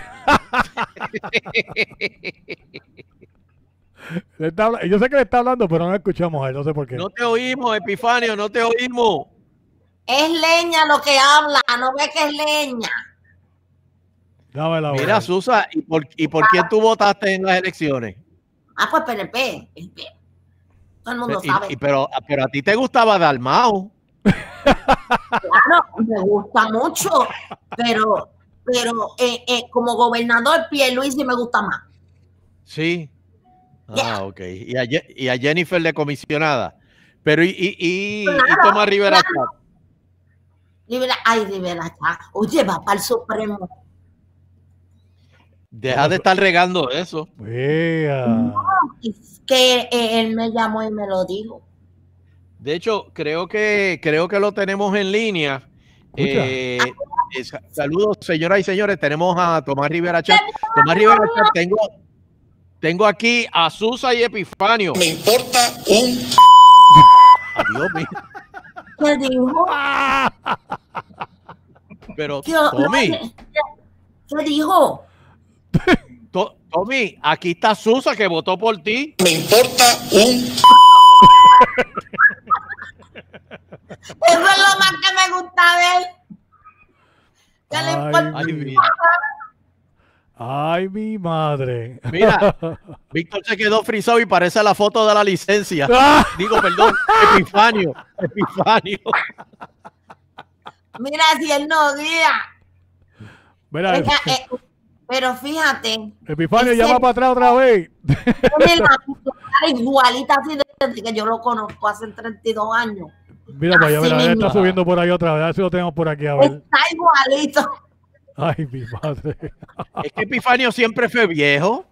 Le está, yo sé que le está hablando, pero no lo escuchamos a él, no sé por qué. No te oímos, Epifanio, no te oímos. Es leña lo que habla, no ve que es leña. Dame la Mira, Susa, ¿y por, y por quién tú votaste en las elecciones? Ah, pues P N P. Todo el mundo y, sabe. Y, pero, pero a ti te gustaba Dalmau. Claro, me gusta mucho, pero, pero eh, eh, como gobernador Pierluisi me gusta más. Sí. Ah, yeah. ok. Y a, y a Jennifer de comisionada. Pero y, y, y, claro, y Tomás Rivera claro. Chat. Rivera, ay, Rivera Chat. Oye, va para el Supremo. Deja de estar regando eso. Yeah. No, es que eh, él me llamó y me lo dijo. De hecho, creo que creo que lo tenemos en línea. Eh, eh, saludos, señoras y señores. Tenemos a Tomás Rivera Chat. Tomás Rivera Chat, tengo, tengo aquí a Susa y Epifanio. Me importa un... Adiós mío. ¿Qué dijo? Pero, Yo, Tommy. ¿Qué, ¿Qué dijo? To, Tommy, aquí está Susa que votó por ti. Me importa un... Eso es lo más que me gusta de él. ¿Qué le importa? Ay, mi, ay, mi madre. mira, Víctor se quedó frisado y parece la foto de la licencia. Ah. Digo, perdón, Epifanio. Epifanio. Mira, si él no guía. Mira, Ella, eh, pero fíjate. Epifanio, ese- llama para atrás otra vez. Tiene la cara igualita así desde que yo lo conozco hace treinta y dos años. Mira, para allá, Así mira, él mismo. está subiendo por ahí otra vez. A ver si lo tenemos por aquí, a ver. Está igualito. Ay, mi madre. Es que Epifanio siempre fue viejo.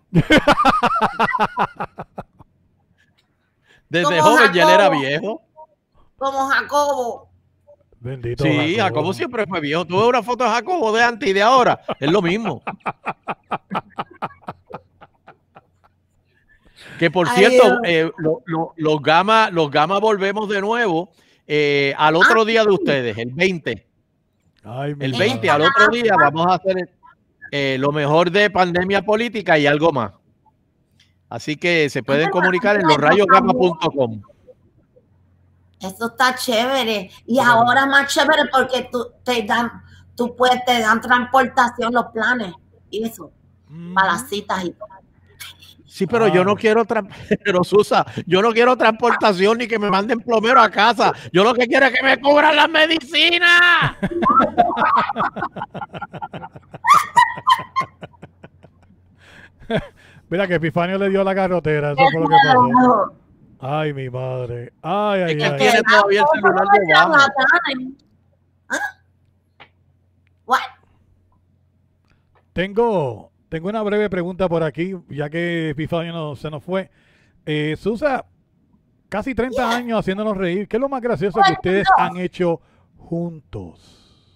Desde Como joven ya él era Jacobo. viejo. Como Jacobo. Bendito. Sí, Jacobo. Jacobo siempre fue viejo. Tú ves una foto de Jacobo de antes y de ahora. Es lo mismo. Que por Ay, cierto, Dios. eh, lo- lo- los Gama, los Gama volvemos de nuevo eh, al otro Ah, día de ustedes, el veinte. Ay, mi El madre. veinte, al otro día vamos a hacer eh, lo mejor de pandemia política y algo más. Así que se pueden comunicar en los rayos gama punto com. Eso está chévere. Y ahora más chévere porque tú te dan, tú puedes, te dan transportación, los planes y eso, para las citas y todo. Sí, pero yo no quiero, tra- pero Susa, yo no quiero transportación ni que me manden plomero a casa. Yo lo que quiero es que me cubran las medicinas. Mira que Epifanio le dio la carrotera. Eso fue lo que pasó. Ay, mi madre. Ay, ay, Es que ay. tiene todavía el celular de Obama. Tengo, tengo una breve pregunta por aquí, ya que Epifanio no, se nos fue. Eh, Susa, casi treinta años haciéndonos reír. ¿Qué es lo más gracioso que ustedes han hecho juntos?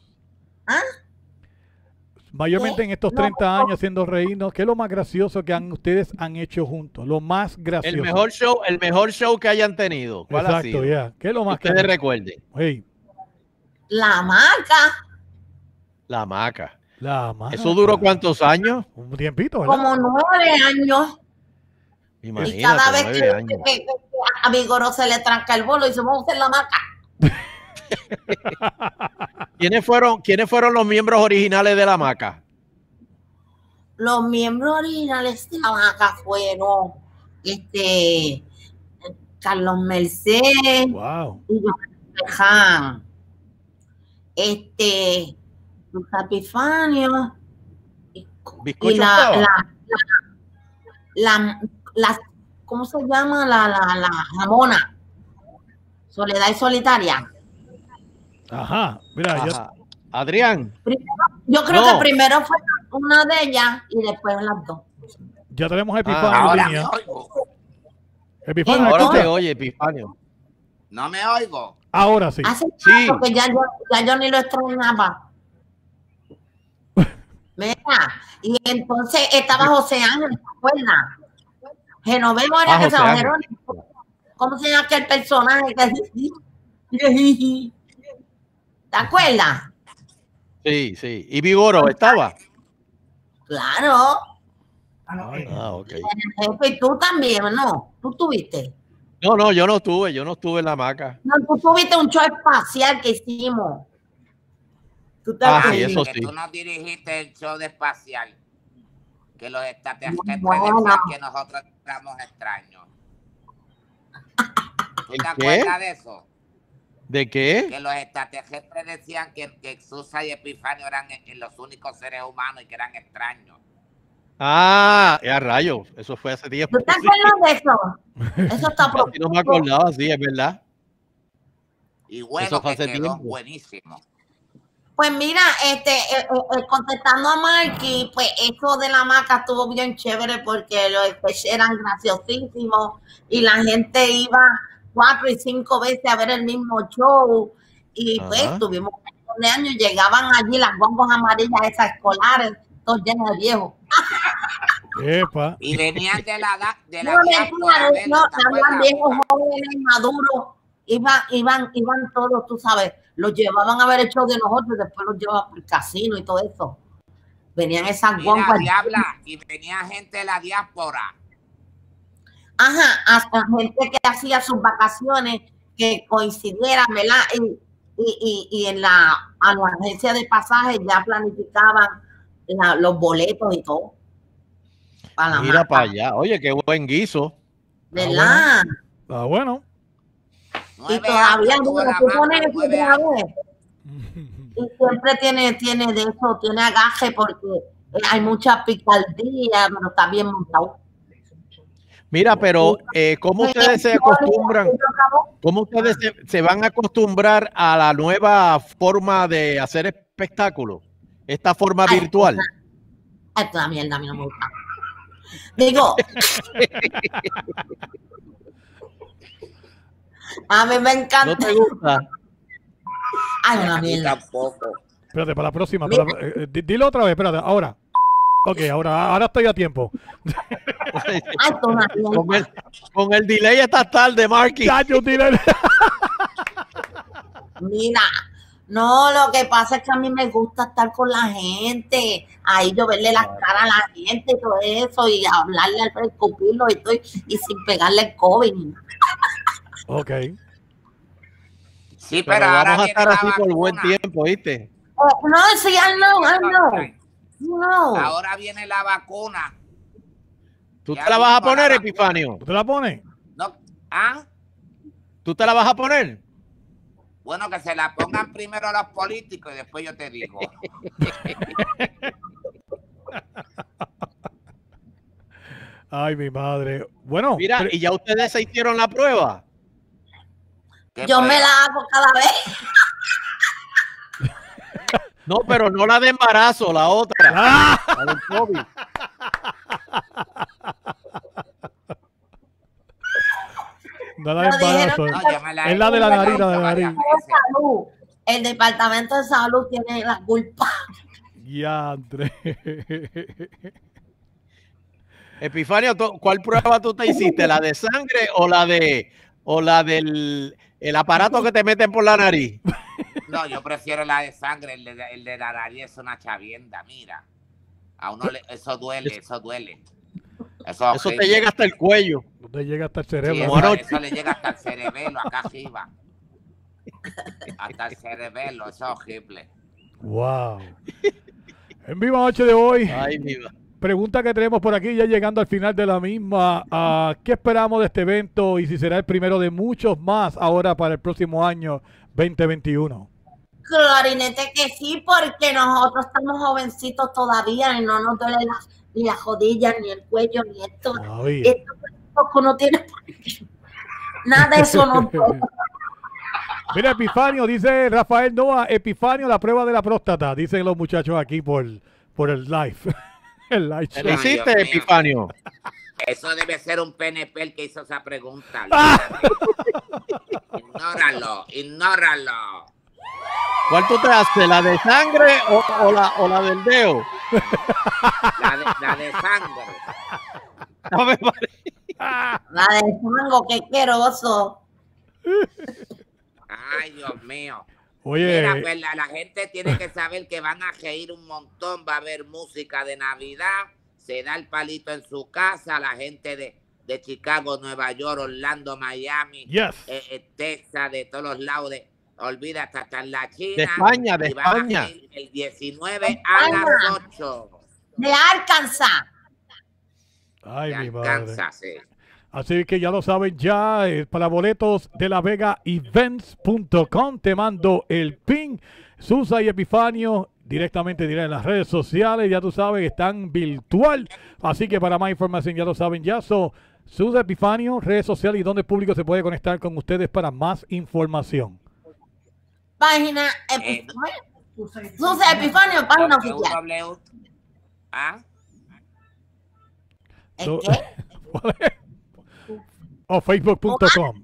Mayormente en estos treinta años haciendo reírnos, ¿qué es lo más gracioso que han, ustedes han hecho juntos? Lo más gracioso. El mejor show, el mejor show que hayan tenido. ¿Cuál ha Exacto, sido? ya. ¿Qué es lo más Que ustedes que- recuerden. Hey, La marca, La hamaca. la más. ¿Eso duró cuántos años? Un tiempito, ¿verdad? como nueve años. Imagínate, Y cada vez nueve que, años. que- que a Vigoró se le tranca el bolo y se vamos a hacer la marca. ¿Quiénes fueron, ¿Quiénes fueron los miembros originales de la hamaca? Los miembros originales de la marca fueron este Carlos Merced Wow. y Johan Aleján, este Luz Epifanio y ¿Bizcocho la, estaba? la, la, la, la- ¿cómo se llama? La, la, la, la mona. Soledad y Solitaria. Ajá. Mira, yo, Ajá. Adrián. Primero- yo creo No. que primero fue una de ellas y después las dos. ya tenemos a Epifanio Ah, en Ahora me línea. oigo. Epifanio, ¿me Ahora escucha? te oye, Epifanio. No me oigo. Ahora sí. Hace Sí. tiempo que ya yo, ya yo ni lo extrañaba. Mira, y entonces estaba José Ángel, ¿te acuerdas? Genoveva era Ah, que José se Ángel. Jerónimo. ¿Cómo se llama aquel personaje que ¿te acuerdas? Sí, sí. ¿Y Vigoro estaba? Claro. Ah, ok. Jefe, y tú también, ¿no? Tú tuviste. No, no, yo no estuve, yo no estuve en la hamaca. No, tú tuviste un show espacial que hicimos. ¿Tú te Ah, acuerdas? sí, eso que sí. tú no dirigiste el show de espacial. Que los extraterrestres Bueno. decían que nosotros éramos extraños. ¿Tú ¿El te qué? acuerdas de eso? ¿De qué? Que los extraterrestres decían que, que Susa y Epifanio eran eh, los únicos seres humanos y que eran extraños. Ah, a rayo. Eso fue hace tiempo. ¿Tú te acuerdas de eso? Eso está Casi no me acordaba, sí, es verdad. Y bueno, Eso fue que hace quedó tiempo. buenísimo. Pues mira, este, eh, eh, eh, contestando a Marky, pues eso de la maca estuvo bien chévere porque los sketches eran graciosísimos y la gente iba cuatro y cinco veces a ver el mismo show y Ajá. pues tuvimos un montón de años, llegaban allí las bombas amarillas esas escolares, todos llenos de viejos. Epa. Y venían de la edad de la No, diáspora, mentira, no, ¿ves? ¿Te habían acuerdas? viejos jóvenes, maduros, iban, iban, iban todos, tú sabes, los llevaban a ver el show de nosotros y después los llevaban al casino y todo eso. Venían esas Mira, guaguas. diabla, y venía gente de la diáspora. Ajá, hasta gente que hacía sus vacaciones que coincidieran, ¿verdad? Y y, y, y en la, a la agencia de pasajes ya planificaban la, los boletos y todo. Para Mira para allá. Oye, qué buen guiso. ¿Verdad? Ah, bueno. Y todavía dura, tú pones eso otra vez. Y siempre tiene, tiene de eso, tiene agaje porque hay mucha picardía, pero está bien montado. Mira, pero eh, ¿cómo ustedes se acostumbran? ¿Cómo ustedes se, se van a acostumbrar a la nueva forma de hacer espectáculos? Esta forma Ay, virtual. Esta mierda a mí no me gusta. Digo, a mí me encanta. ¿No te gusta? Ay, una mierda. Espérate, para la próxima. Para, eh, eh, dilo otra vez, espérate, ahora. Ok, ahora, ahora estoy a tiempo. Ay, toma, con, el, con el delay esta tarde, Marky. Mira, no, lo que pasa es que a mí me gusta estar con la gente, ahí yo verle las caras a la gente y todo eso, y hablarle al escupirlo y todo, y sin pegarle el COVID. Ok. Sí, pero, pero vamos a estar así por buen tiempo, ¿viste? Oh, no, sí, I know, I know. No. Ahora viene la vacuna. ¿Tú te la vas a poner, Epifanio? ¿Tú te la pones? No. ¿Ah? ¿Tú te la vas a poner? Bueno, que se la pongan primero los políticos y después yo te digo. Ay, mi madre. Bueno. Mira, pero... ¿y ya ustedes se hicieron la prueba? Yo me la hago cada vez. No, pero no la de embarazo, la otra. Ah. La del COVID. No la de embarazo. No, la es la de la nariz, la de la nariz. El Departamento de Salud tiene la culpa. Ya, André. Epifanio, ¿cuál prueba tú te hiciste? ¿La de sangre o la de o la del el aparato que te meten por la nariz? No, yo prefiero la de sangre, el de, el de la nariz es una chavienda, mira. A uno le, eso duele, eso duele. Eso, eso te llega hasta el cuello. No te llega hasta el cerebro. Sí, eso, eso le llega hasta el cerebelo, acá arriba. Hasta el cerebelo, eso es horrible. Wow. En Viva Noche de hoy. Ay, viva. Pregunta que tenemos por aquí, ya llegando al final de la misma. Uh, ¿Qué esperamos de este evento y si será el primero de muchos más ahora para el próximo año veinte veintiuno? Clarinete que sí, porque nosotros estamos jovencitos todavía y no nos duele la, ni las rodillas, ni el cuello, ni esto. Ay. Esto que uno tiene. Nada de eso no duele. Mira, Epifanio, dice Rafael Noa, Epifanio, la prueba de la próstata, dicen los muchachos aquí por, por el live. El live show. ¿Lo hiciste, Epifanio? Eso debe ser un P N P el que hizo esa pregunta. Ignóralo, ignóralo. ¿Cuál tú te haces? ¿La de sangre o, o, la, o la del dedo? La de, la de sangre. No me La de sango, qué asqueroso. Ay, Dios mío. Oye. Mira, pues la, la gente tiene que saber que van a reír un montón, va a haber música de Navidad, se da el palito en su casa, la gente de, de Chicago, Nueva York, Orlando, Miami, yes. eh, eh, Texas, de todos los lados, de, olvídate, hasta en la China. De España, de y van España. A ir el diecinueve a las ocho. De Arkansas. Ay, de mi Arkansas, madre. sí. Así que ya lo saben ya, eh, para boletos de la vega events punto com, te mando el pin. Susa y Epifanio directamente diré en las redes sociales, ya tú sabes, están virtual. Así que para más información ya lo saben ya. So, Susa, Epifanio, redes sociales y donde el público se puede conectar con ustedes para más información. Página Epifanio. Eh, Susa Epifanio, página oficial. ¿Ah? So, ¿cuál es? O facebook punto com.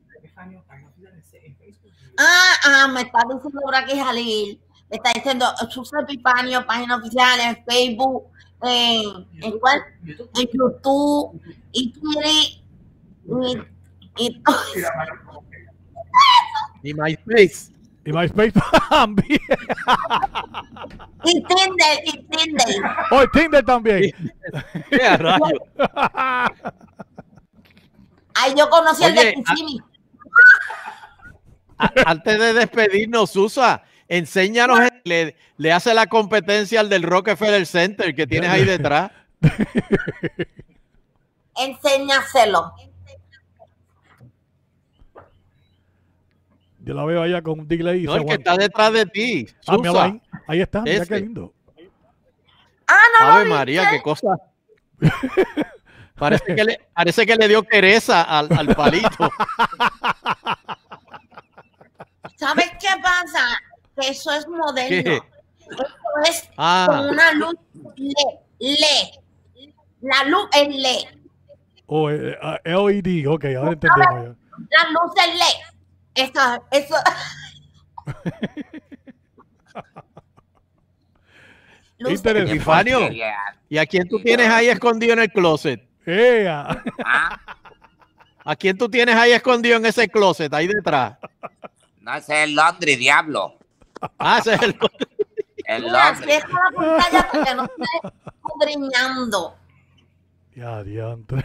Ah, ah, me está diciendo por aquí Jalil. Me está diciendo Susa Epifanio, página oficial en Facebook, en, en, cuál? En YouTube, y Twitter, y, y, y MySpace. Y MySpace también. Y Tinder, y Tinder. Oh, y Tinder también. ¡Qué rayo! Ay, yo conocí Oye, el de Kissimmee. a, antes de despedirnos, Susa, enséñanos, le, le hace la competencia al del Rockefeller Center que tienes ahí detrás. Enséñaselo. Yo la veo allá con un delay. No, el que está detrás de ti, Susa. Ah, mira, ahí, ahí está, mira Ese. qué lindo. Ah, no, Ave no, María, ¿viste? qué cosa. Parece que le, parece que le dio quereza al, al palito. ¿Sabes qué pasa? Que eso es moderno. ¿Qué? Eso es Ah. con una luz L E D. La luz es L E D. Oh, eh, uh, L E D, ok, ahora entendemos. La luz es L E D. Eso, eso. Luz Interesante. Epifanio, ¿y a quién tú tienes ahí escondido en el closet? ¡Ea! ¿A quién tú tienes ahí escondido en ese closet, ahí detrás? No, ese es el Laundry, diablo. Ah, ese es el El Mira, Laundry. deja la pantalla porque no esté escudriñando. Ya, diantre.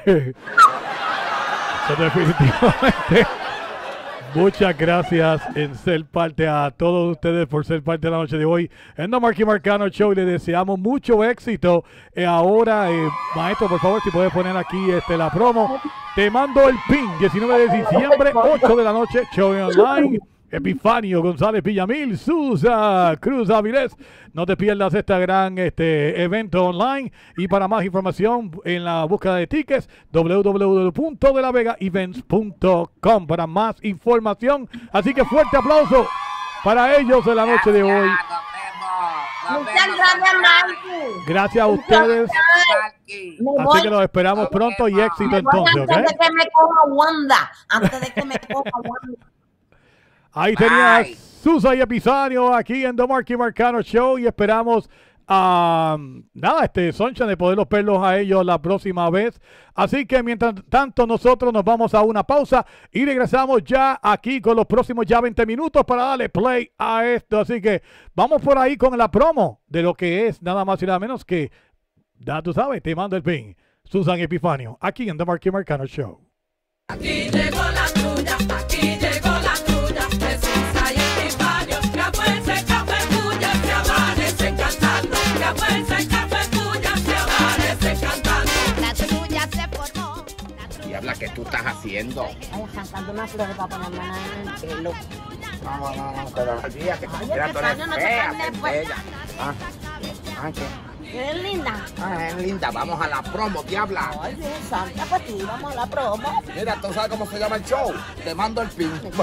Eso definitivamente. Muchas gracias en ser parte a todos ustedes por ser parte de la noche de hoy en The Marky Marcano Show. Le deseamos mucho éxito. Eh, ahora, eh, maestro, por favor, si puedes poner aquí este, la promo. Te mando el pin, diecinueve de diciembre, ocho de la noche, show online. Epifanio González Villamil, Susa Cruz Avilés. No te pierdas este gran este, evento online. Y para más información en la búsqueda de tickets, w w w punto de la vega events punto com para más información. Así que fuerte aplauso para ellos en la noche de hoy. Muchas gracias, Marky. Gracias a ustedes. Me Así voy. que los esperamos pronto y éxito Me voy entonces, antes ¿ok? de que me coja Wanda. Antes de que me coja Wanda. Ahí tenías Susa y Epifanio aquí en The Marky Marcano Show y esperamos a nada, este Sunshine de poderlos verlos a ellos la próxima vez. Así que mientras tanto nosotros nos vamos a una pausa y regresamos ya aquí con los próximos ya veinte minutos para darle play a esto. Así que vamos por ahí con la promo de lo que es nada más y nada menos que, ya tú sabes, te mando el pin. Susan y Epifanio aquí en The Marky Marcano Show. Aquí llegó la tuya, aquí llegó la tuya, Jesús y Epifanio, la fuerza y café tuya se amanece cantando, la fuerza y café tuya se amanece cantando. La tuya se formó. Diabla, ¿qué tú estás haciendo? Ay, arrancando una flor para ponerme en el pelo. No, no, no, pero olvida que Ay, mira, tú eres Epifanio, no te fea, cambies, eres pues. bella. Ah, ah, ¿qué? ¿Eres linda? Ah, es linda, vamos a la promo, diabla. Ay, bien, santa, pues sí, vamos a la promo. Mira, ¿tú sabes cómo se llama el show? Te mando el pin. Pues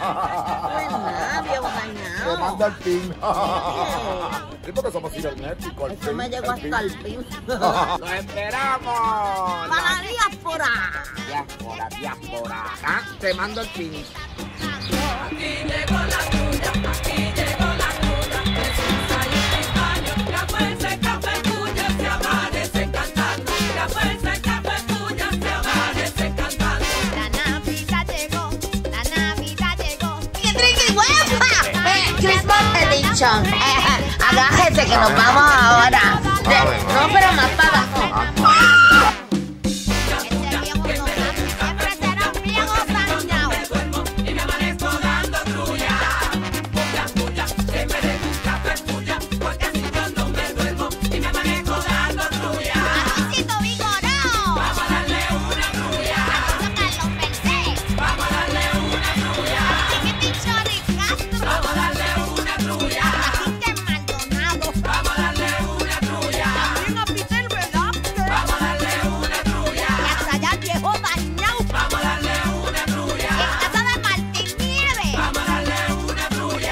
nada, viejo dañado. Te mando el pin. Sí, porque somos cibernéticos. Eso me llegó hasta el pin. ¡Nos esperamos! Para la diáspora. Diáspora, diáspora. Ah, te mando el pin. Aquí llegó la tuya, aquí llegó la tuya, Jesús y Epifanio, la fuerza y café tuya se amanece cantando, la fuerza y café tuya se amanece cantando. La Navidad llegó, la Navidad llegó. ¡Qué triqui huepa! Eh, Christmas Edition. Eh, agájese que nos vamos ahora. De- no, pero más para abajo. Y me amanezco dando trulla, puya, puya, que me den un café puya, porque así yo no me duermo y me amanezco dando trulla. Vamos a darle una trulla. Vamos a darle una trulla. Vamos a darle una trulla. Vamos a darle una trulla. Vamos a darle una trulla. Vamos a darle una trulla. Vamos a darle una trulla. Vamos a darle una trulla.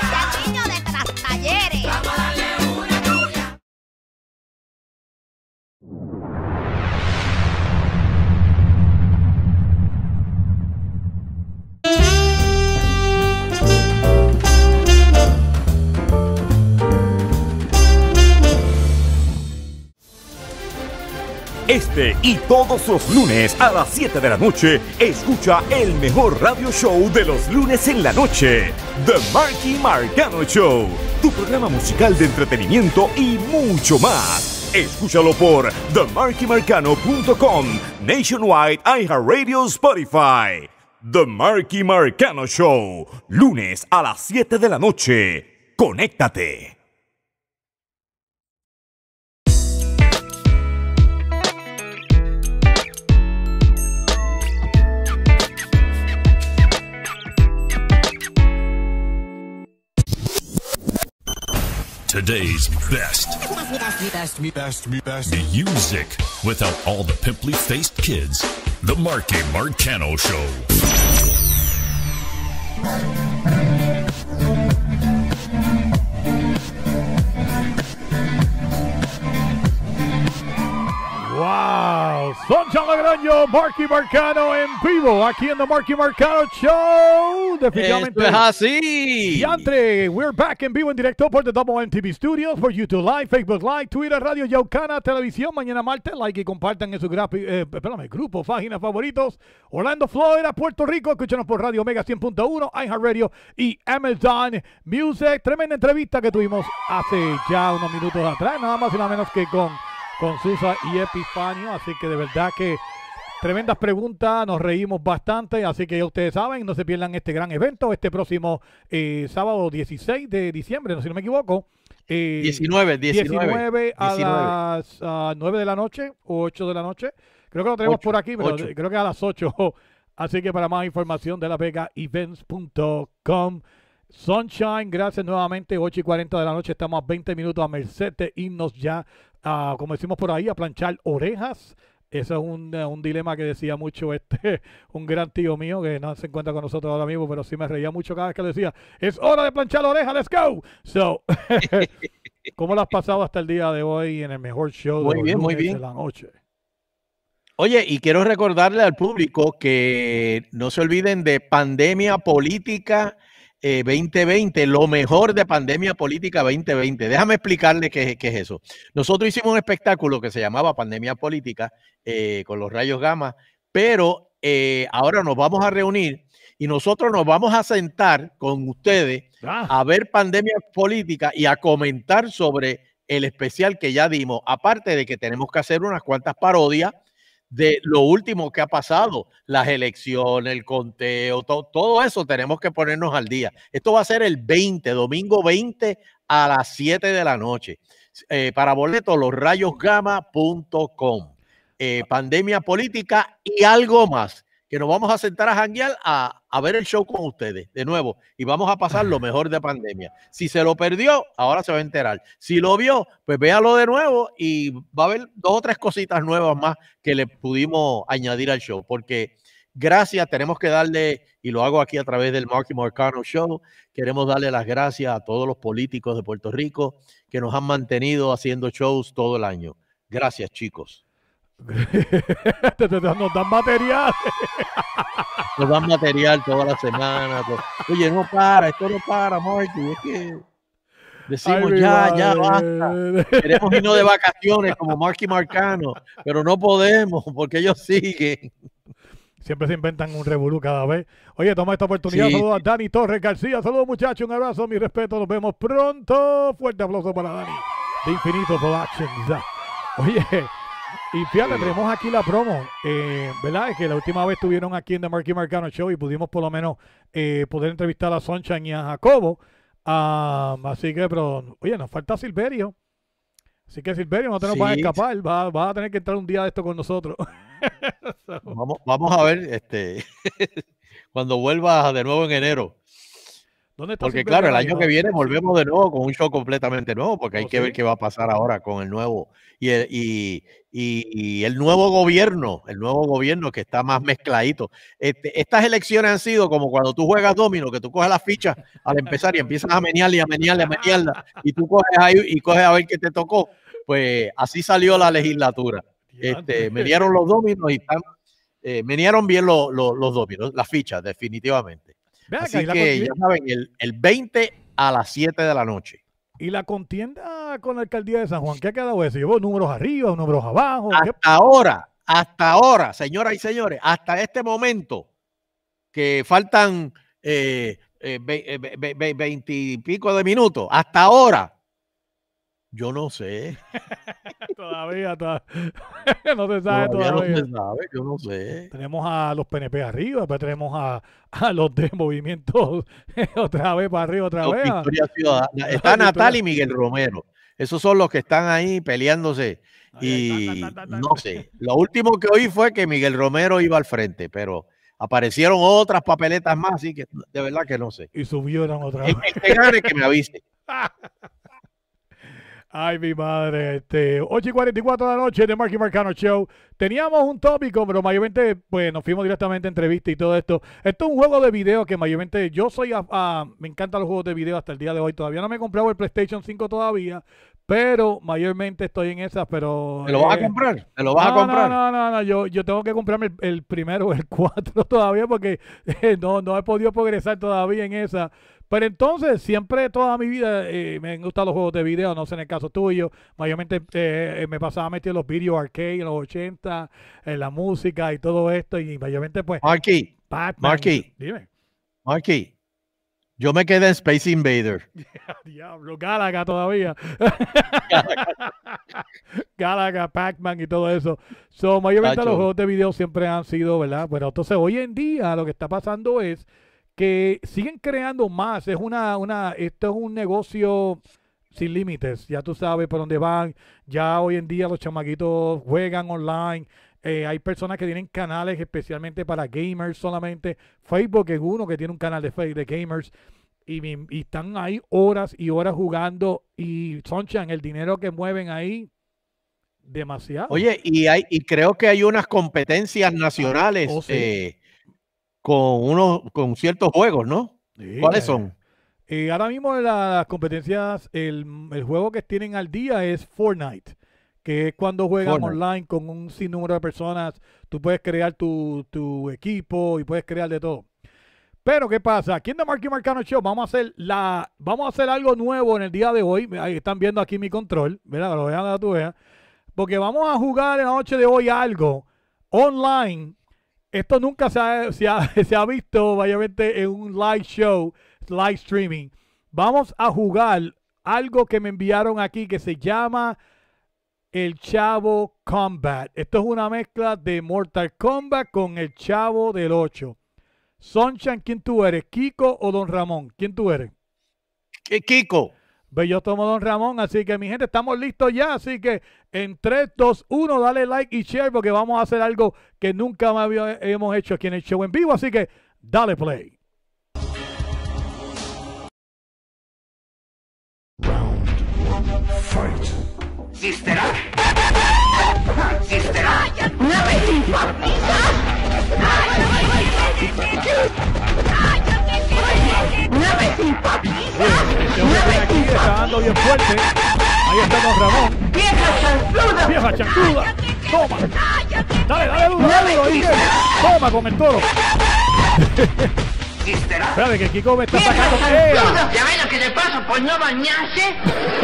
Este y todos los lunes a las siete de la noche, escucha el mejor radio show de los lunes en la noche, The Marky Marcano Show, tu programa musical de entretenimiento y mucho más. Escúchalo por the marky marcano punto com, Nationwide, iHeartRadio, Spotify. The Marky Marcano Show, lunes a las siete de la noche. Conéctate. Today's best. Best, best, best music without all the pimply faced kids. The Marky Marcano Show. Wow, Sunshine Lagrange, Marky Marcano en vivo aquí en The Marky Marcano Show. Definitivamente Esto es así. Diantre, we're back en vivo en directo por The Double M T V Studios, por YouTube Live, Facebook Live, Twitter, Radio Yaucana, Televisión, mañana martes, like y compartan en su grafi- eh, perdóname, grupo, páginas favoritos. Orlando, Florida, Puerto Rico, escúchanos por Radio Omega cien punto uno, iHeartRadio y Amazon Music. Tremenda entrevista que tuvimos hace ya unos minutos atrás, nada más y nada menos que con con Susa y Epifanio, así que de verdad que tremendas preguntas, nos reímos bastante, así que ya ustedes saben, no se pierdan este gran evento, este próximo eh, sábado dieciséis de diciembre, no si no me equivoco. Eh, diecinueve, diecinueve, diecinueve a diecinueve. las uh, nueve de la noche o ocho de la noche, creo que lo tenemos ocho, por aquí, pero ocho. creo que a las ocho, así que para más información de la vega events punto com. Sunshine, gracias nuevamente, ocho y cuarenta de la noche, estamos a veinte minutos a merced de irnos ya, uh, como decimos por ahí, a planchar orejas. Eso es un, uh, un dilema que decía mucho este, un gran tío mío que no se encuentra con nosotros ahora mismo, pero sí me reía mucho cada vez que le decía, es hora de planchar orejas, let's go. So, ¿cómo lo has pasado hasta el día de hoy en el mejor show Muy de los bien, muy lunes bien. de la noche? Oye, y quiero recordarle al público que no se olviden de Pandemia Política eh, veinte veinte, lo mejor de Pandemia Política veinte veinte. Déjame explicarle qué, qué es eso. Nosotros hicimos un espectáculo que se llamaba Pandemia Política eh, con los rayos gamma, pero eh, ahora nos vamos a reunir y nosotros nos vamos a sentar con ustedes Ah. a ver Pandemia Política y a comentar sobre el especial que ya dimos, aparte de que tenemos que hacer unas cuantas parodias de lo último que ha pasado, las elecciones, el conteo, to- todo eso tenemos que ponernos al día. Esto va a ser el veinte, domingo veinte a las siete de la noche. Eh, para boletos, los rayos gama punto com. Eh, pandemia política y algo más, que nos vamos a sentar a janguear a, a ver el show con ustedes de nuevo y vamos a pasar lo mejor de pandemia. Si se lo perdió, ahora se va a enterar. Si lo vio, pues véalo de nuevo y va a haber dos o tres cositas nuevas más que le pudimos añadir al show, porque gracias, tenemos que darle, y lo hago aquí a través del Marky Marcano Show, queremos darle las gracias a todos los políticos de Puerto Rico que nos han mantenido haciendo shows todo el año. Gracias, chicos. Nos dan material. Nos dan material toda la semana. todo. Oye, no para, esto no para, Marky. Es que decimos Ay, ya, mi ya madre. basta. Queremos irnos de vacaciones como Marky Marcano, pero no podemos porque ellos siguen. Siempre se inventan un revolú cada vez. Oye, toma esta oportunidad. Sí. Saludos a Dani Torres García. Saludos, muchachos. Un abrazo, mi respeto. Nos vemos pronto. Fuerte aplauso para Dani de Infinito Productions. Oye, y fíjate, tenemos aquí la promo. Eh, ¿Verdad? Es que la última vez estuvieron aquí en The Marky Marcano Show y pudimos por lo menos eh, poder entrevistar a Sunshine y a Jacobo. Ah, así que, pero, oye, nos falta Silverio. Así que Silverio, no te nos Sí. vas a escapar. Vas, vas a tener que entrar un día de esto con nosotros. Vamos, vamos a ver este cuando vuelva de nuevo en enero. ¿Dónde está Porque Silverio claro, el ahí? año que viene volvemos de nuevo con un show completamente nuevo, porque hay ¿Oh, que sí? ver qué va a pasar ahora con el nuevo y el, y, y- y el nuevo gobierno, el nuevo gobierno que está más mezcladito. Este, estas elecciones han sido como cuando tú juegas domino, que tú coges las fichas al empezar y empiezas a menearle, a menearle, a menearla, y tú coges ahí y coges a ver qué te tocó. Pues así salió la legislatura. Este, menearon los dominos y están, eh, menearon bien los, los, los dominos, las fichas, definitivamente. Ve acá, Así y la que conti- ya saben, el, el veinte a las siete de la noche. Y la contienda con la alcaldía de San Juan, ¿qué ha quedado eso? ¿Llevó números arriba, números abajo? ¿Qué? Hasta ahora, hasta ahora, señoras y señores, hasta este momento, que faltan eh, eh, ve- eh, ve- ve- veinte y pico de minutos, hasta ahora Yo no sé. Todavía, todavía. No se sabe Todavía todavía. no se sabe, yo no sé. Tenemos a los P N P arriba, después tenemos a, a los de movimientos otra vez para arriba, otra Los vez. Victoria Ciudadana. Está Natal y Miguel Romero. Esos son los que están ahí peleándose. Y no sé. Lo último que oí fue que Miguel Romero iba al frente, pero aparecieron otras papeletas más, así que de verdad que no sé. Y subieron otra vez. El, el que gane que me avise. Ay, mi madre, este, ocho y cuarenta y cuatro de la noche de Marky Marcano Show. Teníamos un tópico, pero mayormente, pues, nos fuimos directamente a entrevista y todo esto. Esto es un juego de video que mayormente, yo soy, a, a, me encantan los juegos de video hasta el día de hoy. Todavía no me he comprado el PlayStation cinco todavía, pero mayormente estoy en esas, pero... ¿Te lo vas eh, a comprar? ¿Te lo vas no, a comprar? No, no, no, no, yo, yo tengo que comprarme el, el primero o el cuatro todavía porque eh, no, no he podido progresar todavía en esa. Pero entonces, siempre toda mi vida eh, me han gustado los juegos de video, no sé en el caso tuyo. Mayormente eh, me pasaba metido en los video arcade en los ochenta, en la música y todo esto. Y mayormente, pues. Marky, Batman, Marky, dime. Marky, yo me quedé en Space Invader. Diablo, Galaga todavía. Galaga, Pac-Man y todo eso. So, mayormente Tacho. los juegos de video siempre han sido, ¿verdad? Pero entonces, hoy en día, lo que está pasando es que siguen creando más. Es una, una, esto es un negocio sin límites. Ya tú sabes por dónde van. Ya hoy en día los chamaquitos juegan online. Eh, hay personas que tienen canales especialmente para gamers solamente. Facebook es uno que tiene un canal de Facebook de gamers. Y, mi- y están ahí horas y horas jugando. Y Sunshine, el dinero que mueven ahí, demasiado. Oye, y hay, y creo que hay unas competencias nacionales Oh, sí. eh, con unos, con ciertos juegos, ¿no? Sí, ¿Cuáles eh, son? Eh, ahora mismo la- las competencias, el, el juego que tienen al día es Fortnite, que es cuando juegan Fortnite. online con un sinnúmero de personas. Tú puedes crear tu, tu equipo y puedes crear de todo. Pero ¿qué pasa? Aquí en The Marky Marcano Show vamos a hacer la, vamos a hacer algo nuevo en el día de hoy. Ahí están viendo aquí mi control, ¿verdad? Lo vean, tú veas. Porque vamos a jugar en la noche de hoy algo online. Esto nunca se ha, se ha, se ha visto, mayormente en un live show, live streaming. Vamos a jugar algo que me enviaron aquí que se llama el Chavo Combat. Esto es una mezcla de Mortal Kombat con el Chavo del ocho. Sunshine, ¿quién tú eres? ¿Kiko o Don Ramón? ¿Quién tú eres? Kiko. Ve, yo tomo Don Ramón, así que mi gente, estamos listos ya, así que en tres, dos, uno, dale like y share porque vamos a hacer algo que nunca más había- hemos hecho aquí en el show en vivo, así que dale play. Sister Sister ¡No me simpatizas! ¡No me simpatizas! Este hombre viene aquí, está dando bien fuerte. Ahí está Don Ramón. ¡Vieja chancluda! ¡Vieja chancluda! ¡Toma! ¡Dale, dale duro, dale duro, Ike! ¡Toma con el toro! Espérate que Kiko me está sacando. ¡Ea! ¿Ya ves lo que le pasa por no bañarse?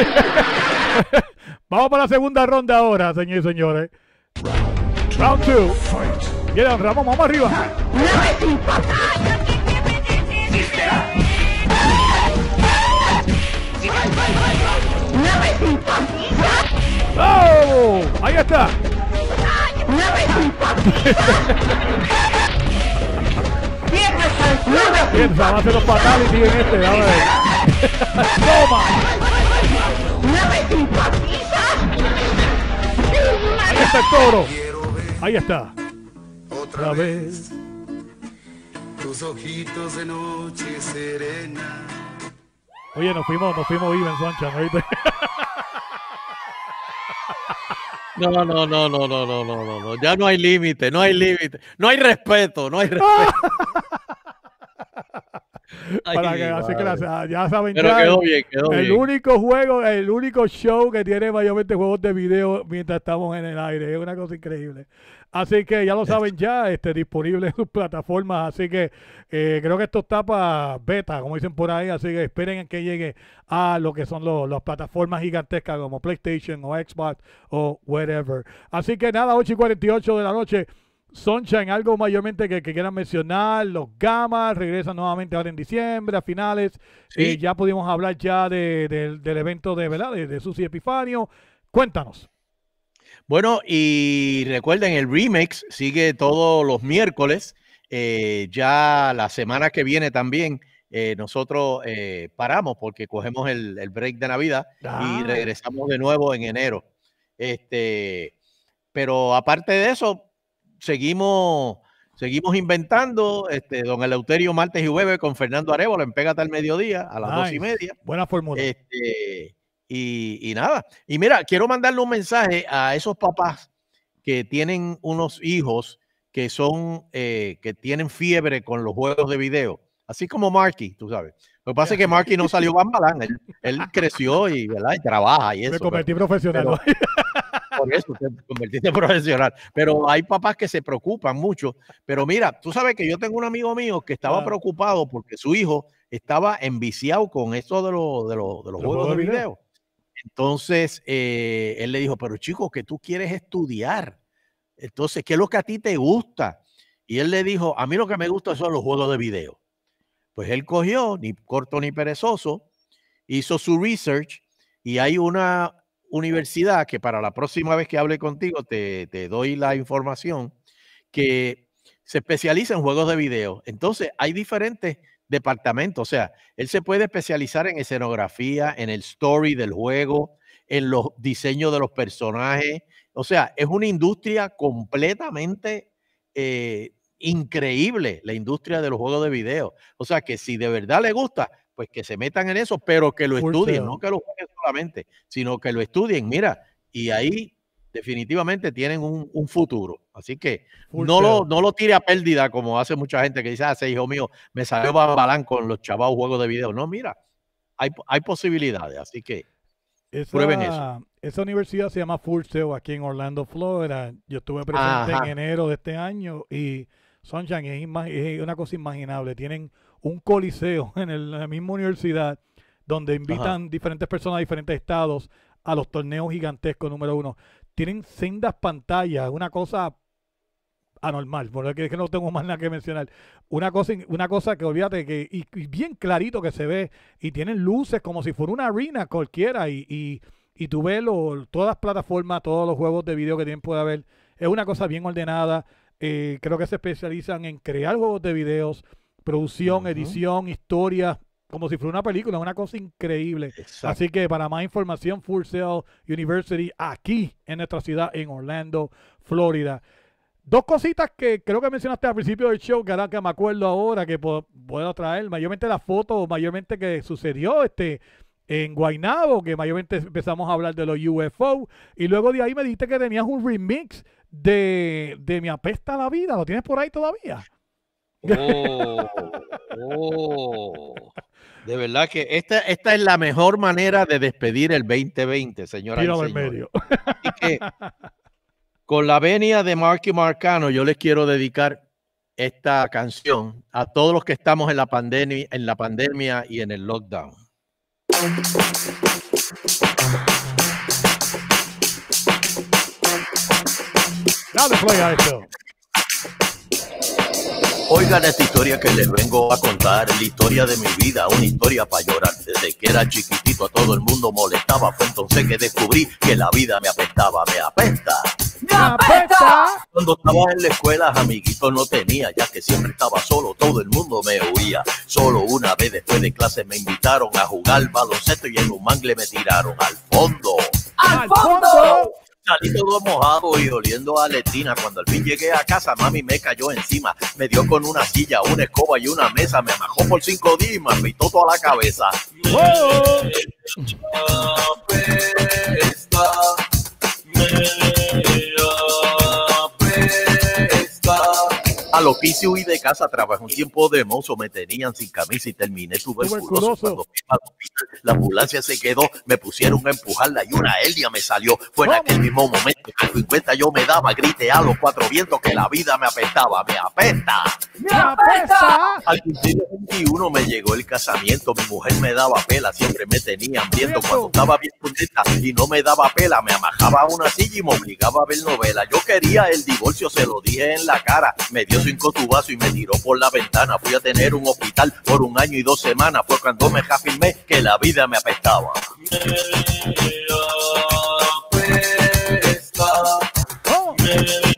Vamos para la segunda ronda ahora, señores y señores. Round two. Viene Don Ramón, vamos arriba. ¡No me simpatizas! ¡No me simpatizas! ¡Oh! Ahí está. ¡No me simpatizas! ¡Vieja chancluda! Bien, se van a hacer los fatalities en este, a ver. ¡Toma! ¡No me simpatizas! Ahí está el toro. Ahí está. Otra vez. Tus ojitos de noche serena. Oye, nos fuimos, nos fuimos even, Sunshine, ¿oíste? No, no, no, no, no, no, no, no, no. Ya no hay límite, no hay límite. No hay respeto, no hay respeto. Ay, Para que, así que la- ya saben, Pero ya, quedó bien, quedó el bien. único juego, el único show que tiene mayormente juegos de video mientras estamos en el aire. Es una cosa increíble. Así que ya lo saben ya, este, disponible en sus plataformas. Así que eh, creo que esto está para beta, como dicen por ahí. Así que esperen a que llegue a lo que son los, las plataformas gigantescas como PlayStation o Xbox o whatever. Así que nada, ocho y cuarenta y ocho de la noche. Sunshine, algo mayormente que, que quieran mencionar. Los Gamas regresan nuevamente ahora en diciembre, a finales. Sí. Eh, ya pudimos hablar ya de, de, del evento de, ¿verdad? de, de Susi Epifanio. Cuéntanos. Bueno, y recuerden, el remix sigue todos los miércoles. Eh, ya la semana que viene también eh, nosotros eh, paramos porque cogemos el, el break de Navidad Ah. y regresamos de nuevo en enero. Este, pero aparte de eso, seguimos, seguimos inventando. Este, don Eleuterio martes y jueves con Fernando Arévalo en Pégate al Mediodía a las Nice. dos y media. Buena fórmula. Este, y, y nada. Y mira, quiero mandarle un mensaje a esos papás que tienen unos hijos que son, eh, que tienen fiebre con los juegos de video. Así como Marky, tú sabes. Lo que pasa es que Marky no salió bambalán. Él, él creció y, ¿verdad? y trabaja y eso. Me convertí pero- profesional. pero- por eso te convertiste en profesional. Pero hay papás que se preocupan mucho. Pero mira, tú sabes que yo tengo un amigo mío que estaba Ah. preocupado porque su hijo estaba enviciado con eso de, lo- de, lo- de los juegos de video. Entonces, eh, él le dijo, pero chico, que tú quieres estudiar. Entonces, ¿qué es lo que a ti te gusta? Y él le dijo, a mí lo que me gusta son los juegos de video. Pues él cogió, ni corto ni perezoso, hizo su research y hay una universidad que para la próxima vez que hable contigo te, te doy la información, que se especializa en juegos de video. Entonces, hay diferentes departamentos. O sea, él se puede especializar en escenografía, en el story del juego, en los diseños de los personajes. O sea, es una industria completamente eh, increíble, la industria de los juegos de video. O sea, que si de verdad le gusta, pues que se metan en eso, pero que lo Full estudien, sale. no que lo jueguen solamente, sino que lo estudien. Mira, y ahí definitivamente tienen un, un futuro. Así que Full no lo, sale. no lo tire a pérdida como hace mucha gente que dice, ah, ese hijo mío me salió bambalán con los chavados juegos de video. No, mira, hay, hay posibilidades. Así que Esa, prueben eso. esa universidad se llama Full Sail aquí en Orlando, Florida. Yo estuve presente Ajá. en enero de este año y Sunshine es, ima- es una cosa imaginable. Tienen un coliseo en, el- en la misma universidad donde invitan diferentes personas de diferentes estados a los torneos gigantescos número uno. Tienen sendas pantallas, una cosa anormal, porque es que no tengo más nada que mencionar. Una cosa, una cosa que olvídate que, y, y bien clarito que se ve, y tienen luces como si fuera una arena cualquiera, y, y, y tú ves lo- todas las plataformas, todos los juegos de video que tienen puede haber. Es una cosa bien ordenada. Eh, creo que se especializan en crear juegos de videos, producción, edición, historia, como si fuera una película, una cosa increíble. Exacto. Así que para más información, Full Sail University, aquí en nuestra ciudad, en Orlando, Florida. Dos cositas que creo que mencionaste al principio del show, que ahora que me acuerdo ahora que po- puedo traer, mayormente la foto, mayormente que sucedió este en Guaynabo, que mayormente empezamos a hablar de los U F O, y luego de ahí me dijiste que tenías un remix de, de Mi Apesta la Vida. ¿Lo tienes por ahí todavía? Oh, oh. De verdad que esta, esta es la mejor manera de despedir el veinte veinte, señora. Tíralo en medio. Así que, con la venia de Marky Marcano, yo les quiero dedicar esta canción a todos los que estamos en la pandemia, en la pandemia y en el lockdown. Dale play a esto. Oigan esta historia que les vengo a contar, la historia de mi vida, una historia para llorar. Desde que era chiquitito a todo el mundo molestaba, fue entonces que descubrí que la vida me apestaba, me apesta. ¡Me apesta! Cuando estaba en la escuela, amiguitos no tenía, ya que siempre estaba solo, todo el mundo me oía. Solo una vez después de clase me invitaron a jugar baloncesto y en un mangle me tiraron al fondo. ¡Al fondo! Salí todo mojado y oliendo a letrina. Cuando al fin llegué a casa, mami me cayó encima. Me dio con una silla, una escoba y una mesa. Me amajó por cinco días y me afeitó toda la cabeza. ¡Oh! Apesta, me apesta. A los quince huí de casa, trabajé un tiempo de mozo, me tenían sin camisa y terminé tuberculoso. Cuando fui al hospital, la ambulancia se quedó, me pusieron a empujarla y una hernia me salió. Fue en aquel mismo momento que en cuenta yo me daba, grité a los cuatro vientos que la vida me apestaba. ¡Me apesta! ¡Me apesta! Al cumplir veintiuno me llegó el casamiento, mi mujer me daba pela, siempre me tenía hambriento. Cuando estaba bien contenta y no me daba pela, me amajaba a una silla y me obligaba a ver novela. Yo quería el divorcio, se lo dije en la cara, me dio cinco tubazos y me tiró por la ventana. Fui a tener un hospital por un año y dos semanas, fue cuando me afirmé que la vida me apestaba. Me apesta, me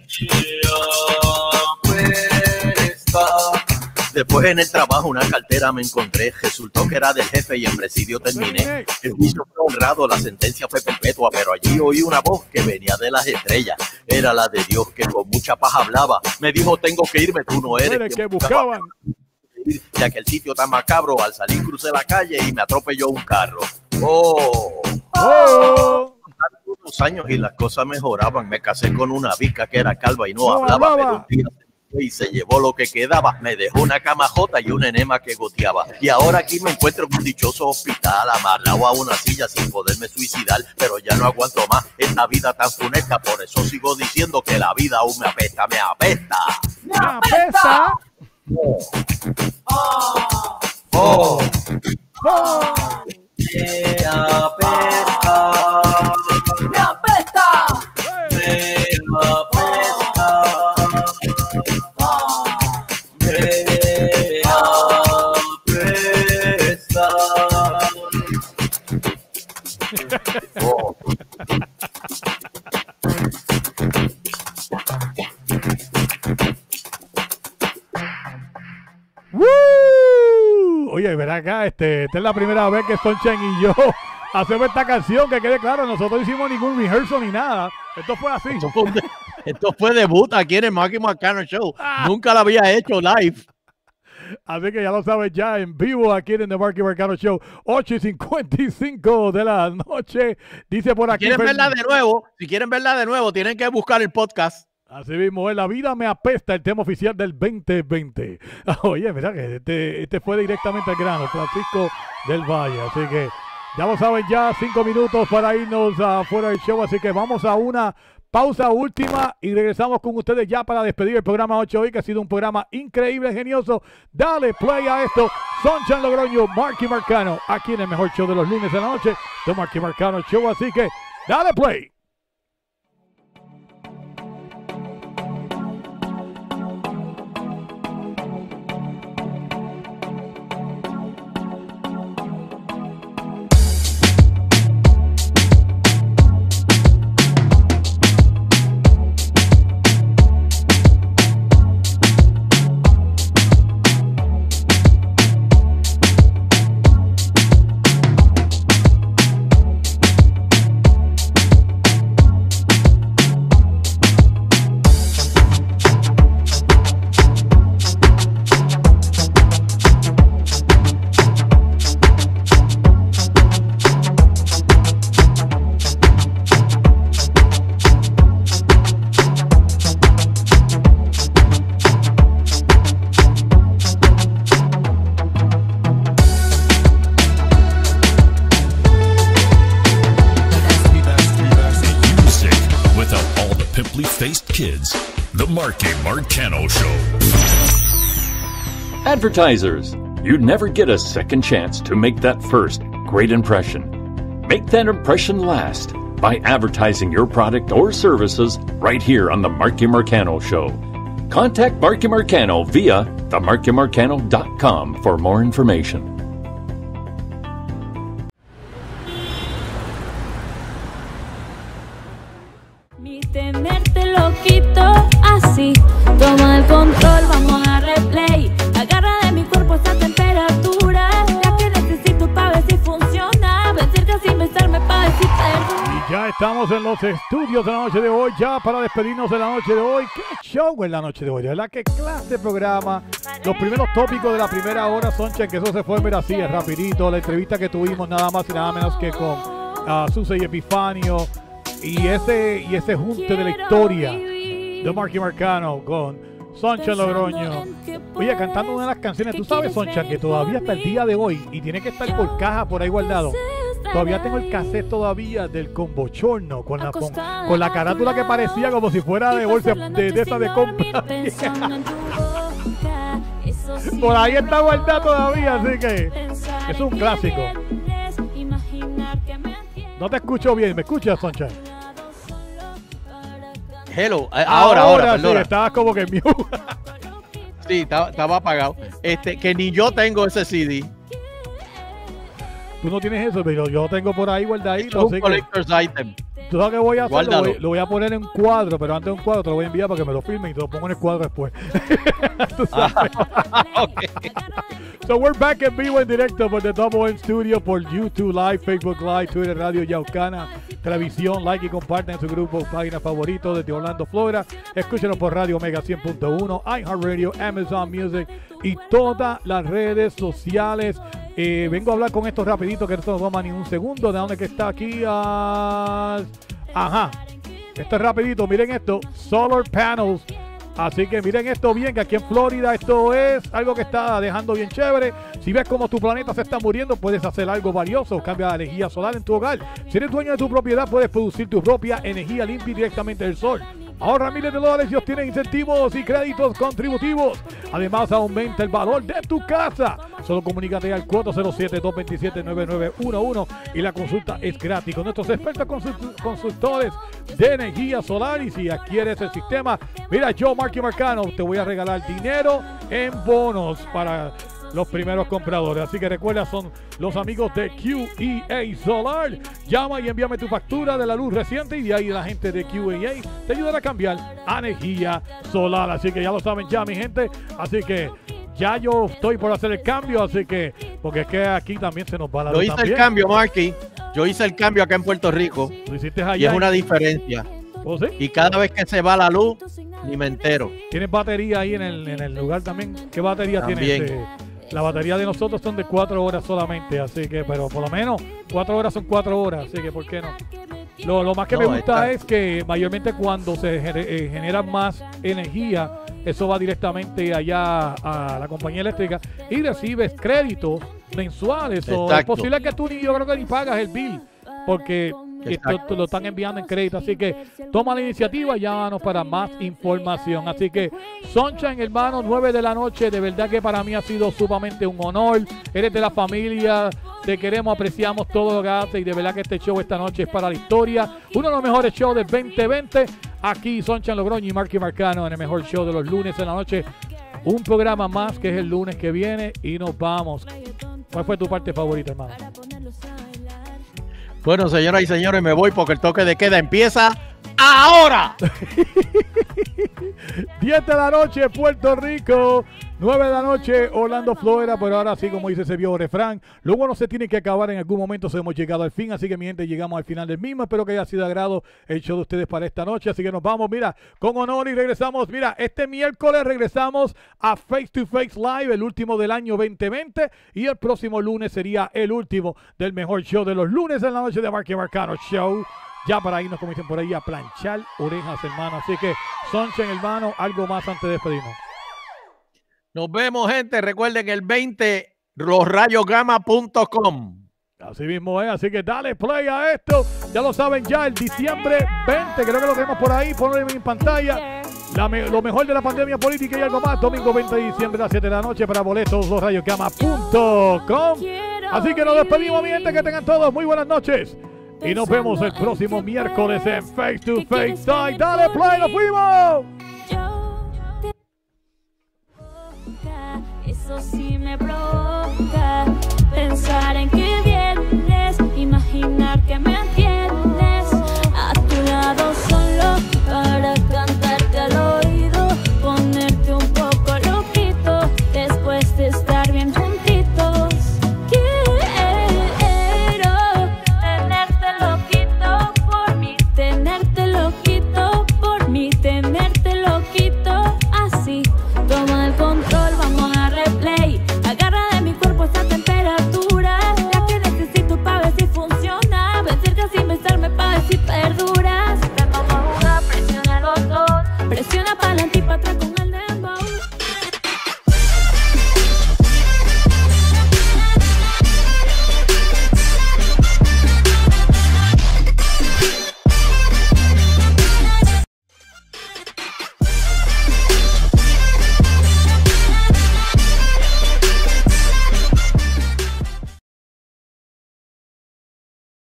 apesta. Después en el trabajo una cartera me encontré, resultó que era del jefe y en presidio terminé. El juicio fue honrado, la sentencia fue perpetua, pero allí oí una voz que venía de las estrellas. Era la de Dios que con mucha paz hablaba. Me dijo, tengo que irme, tú no eres el que buscaban. Ya que el sitio tan macabro, al salir crucé la calle y me atropelló un carro. Oh, oh. Unos años y las cosas mejoraban. Me casé con una vica que era calva y no, no hablaba, hablaba. Pero un día y se llevó lo que quedaba, me dejó una camajota y un enema que goteaba, y ahora aquí me encuentro en un dichoso hospital, amarrado a una silla sin poderme suicidar, pero ya no aguanto más esta vida tan funesta, por eso sigo diciendo que la vida aún me apesta, me apesta. ¡Me apesta! Oh. Oh. Oh. Oh. Me apesta. ¡Me apesta! Me apesta. Oh. ¡Woo! Oye, verá acá, este, esta es la primera vez que Sunshine y yo hacemos esta canción, que quede claro, nosotros no hicimos ningún rehearsal ni nada. Esto fue así. Esto fue, esto fue debut aquí en el Marky Marcano Show. Ah. Nunca lo había hecho live. Así que ya lo sabes, ya en vivo aquí en The Marky Marcano Show, ocho y cincuenta y cinco de la noche. Dice por aquí. Si quieren verla de nuevo, si quieren verla de nuevo, tienen que buscar el podcast. Así mismo es, La Vida Me Apesta, el tema oficial del veinte veinte. Oye, mira que este, este fue directamente al grano, Francisco del Valle. Así que ya lo saben, ya cinco minutos para irnos uh, fuera del show. Así que vamos a una pausa última y regresamos con ustedes ya para despedir el programa ocho hoy, que ha sido un programa increíble, genioso. Dale play a esto. Sunshine Logroño, Marky Marcano, aquí en el mejor show de los lunes de la noche, The Marky Marcano Show. Así que dale play. Kids, The Marky Marcano Show. Advertisers, you never get a second chance to make that first great impression. Make that impression last by advertising your product or services right here on The Marky Marcano Show. Contact Marky Marcano via the marky marcano dot com for more information. Así, toma el control, vamos a replay. Agarra de mi cuerpo esta temperatura, la que necesito para ver si funciona. Ven cerca sin besarme para decir perdón. Y ya estamos en los estudios de la noche de hoy, ya para despedirnos de la noche de hoy. ¡Qué show en la noche de hoy! De verdad, qué clase de programa. Los primeros tópicos de la primera hora, Sonchen, que eso se fue, mira, así, rapidito. La entrevista que tuvimos nada más y nada menos que con uh, Susa y Epifanio. Y ese, y ese junte de la historia de Marky Marcano con Soncha Logroño. Oye, cantando una de las canciones, tú sabes, Soncha, que todavía hasta el día de hoy, y tiene que estar por caja por ahí guardado. Todavía tengo el cassette todavía del Combochorno, con la, con, con la carátula que parecía como si fuera de bolsa de, de esa de compra. Por ahí está guardado todavía, así que es un clásico. No te escucho bien, ¿me escuchas, Soncha? Hello, ahora, ahora, ahora sí, perdona. estabas como que mute. Sí, estaba, estaba apagado. Este, que ni yo tengo ese C D. Tú no tienes eso, pero yo tengo por ahí guardadito. Es un collector's item. ¿Tú sabes qué voy a hacer? Lo voy, Guárdalo. lo voy a poner en un cuadro, pero antes de un cuadro te lo voy a enviar para que me lo filmen y te lo pongo en el cuadro después. Tú sabes. Okay. So we're back en vivo en directo por The Double M Studio, por YouTube Live, Facebook Live, Twitter Radio Yaucana, televisión, like y compartan en su grupo, página favorito desde Orlando, Florida. Escúchenos por Radio Omega cien punto uno, iHeartRadio, Amazon Music y todas las redes sociales. Eh, vengo a hablar con esto rapidito, que no nos toma ni un segundo. ¿De dónde que está aquí? Uh, ajá. Esto es rapidito. Miren esto. Solar panels. Así que miren esto bien, que aquí en Florida esto es algo que está dejando bien chévere. Si ves como tu planeta se está muriendo, puedes hacer algo valioso. Cambia la energía solar en tu hogar. Si eres dueño de tu propiedad, puedes producir tu propia energía limpia directamente del sol. Ahorra miles de dólares y obtiene incentivos y créditos contributivos. Además, aumenta el valor de tu casa. Solo comunícate al cuatro cero siete, dos dos siete, nueve nueve uno uno y la consulta es gratis con nuestros expertos consult consultores de energía solar. Y si adquieres el sistema, mira, yo, Marky Marcano, te voy a regalar dinero en bonos para los primeros compradores. Así que recuerda, son los amigos de Q E A Solar. Llama y envíame tu factura de la luz reciente y de ahí la gente de Q E A te ayudará a cambiar a energía solar. Así que ya lo saben ya, mi gente. Así que ya yo estoy por hacer el cambio, así que, porque es que aquí también se nos va la luz. Yo hice también. el cambio, Marky. Yo hice el cambio acá en Puerto Rico. Lo hiciste allá. Y es una diferencia. ¿Oh, sí? Y cada vez que se va la luz, ni me entero. ¿Tienes batería ahí en el, en el lugar también? ¿Qué batería También. tienes? Este? La batería de nosotros son de cuatro horas solamente, así que, pero por lo menos cuatro horas son cuatro horas, así que ¿por qué no? Lo, lo más que No, me gusta está. es que mayormente cuando se gener- eh, genera más energía, eso va directamente allá a la compañía eléctrica y recibes créditos mensuales. O es Exacto. posible que tú ni yo creo que ni pagas el bill, porque esto, Exacto. lo están enviando en crédito. Así que toma la iniciativa, llámanos para más información. Así que Sunshine, hermano, nueve de la noche. De verdad que para mí ha sido sumamente un honor. Eres de la familia, te queremos, apreciamos todo lo que haces y de verdad que este show esta noche es para la historia. Uno de los mejores shows del veinte veinte. Aquí Sunshine Logroño y Marky Marcano en el mejor show de los lunes en la noche. Un programa más que es el lunes que viene y nos vamos. ¿Cuál fue tu parte favorita, hermano? Bueno, señoras y señores, me voy porque el toque de queda empieza ahora. diez de la noche, Puerto Rico. nueve de la noche, Orlando, Florida. Pero ahora sí, como dice ese viejo refrán, lo bueno se tiene que acabar en algún momento. Se hemos llegado al fin. Así que, mi gente, llegamos al final del mismo. Espero que haya sido de agrado el show de ustedes para esta noche. Así que nos vamos, mira, con honor y regresamos. Mira, este miércoles regresamos a Face to Face Live, el último del año veinte veinte. Y el próximo lunes sería el último del mejor show de los lunes en la noche de Marky Marcano Show. Ya para irnos, como dicen por ahí, a planchar orejas, hermano. Así que, Sunshine, hermano, algo más antes de despedirnos. Nos vemos, gente. Recuerden el veinte, los rayos gamma punto com. Así mismo es, así que dale play a esto. Ya lo saben, ya el diciembre veinte, creo que lo tenemos por ahí, ponlo en pantalla. La me, lo mejor de la pandemia política y algo más. Domingo veinte de diciembre a las siete de la noche para boletos, los rayos gamma punto com. Así que nos despedimos, mi gente, que tengan todos muy buenas noches. Y nos vemos el próximo miércoles en Face to Face Time. Dale play, nos fuimos. Eso sí me provoca pensar en que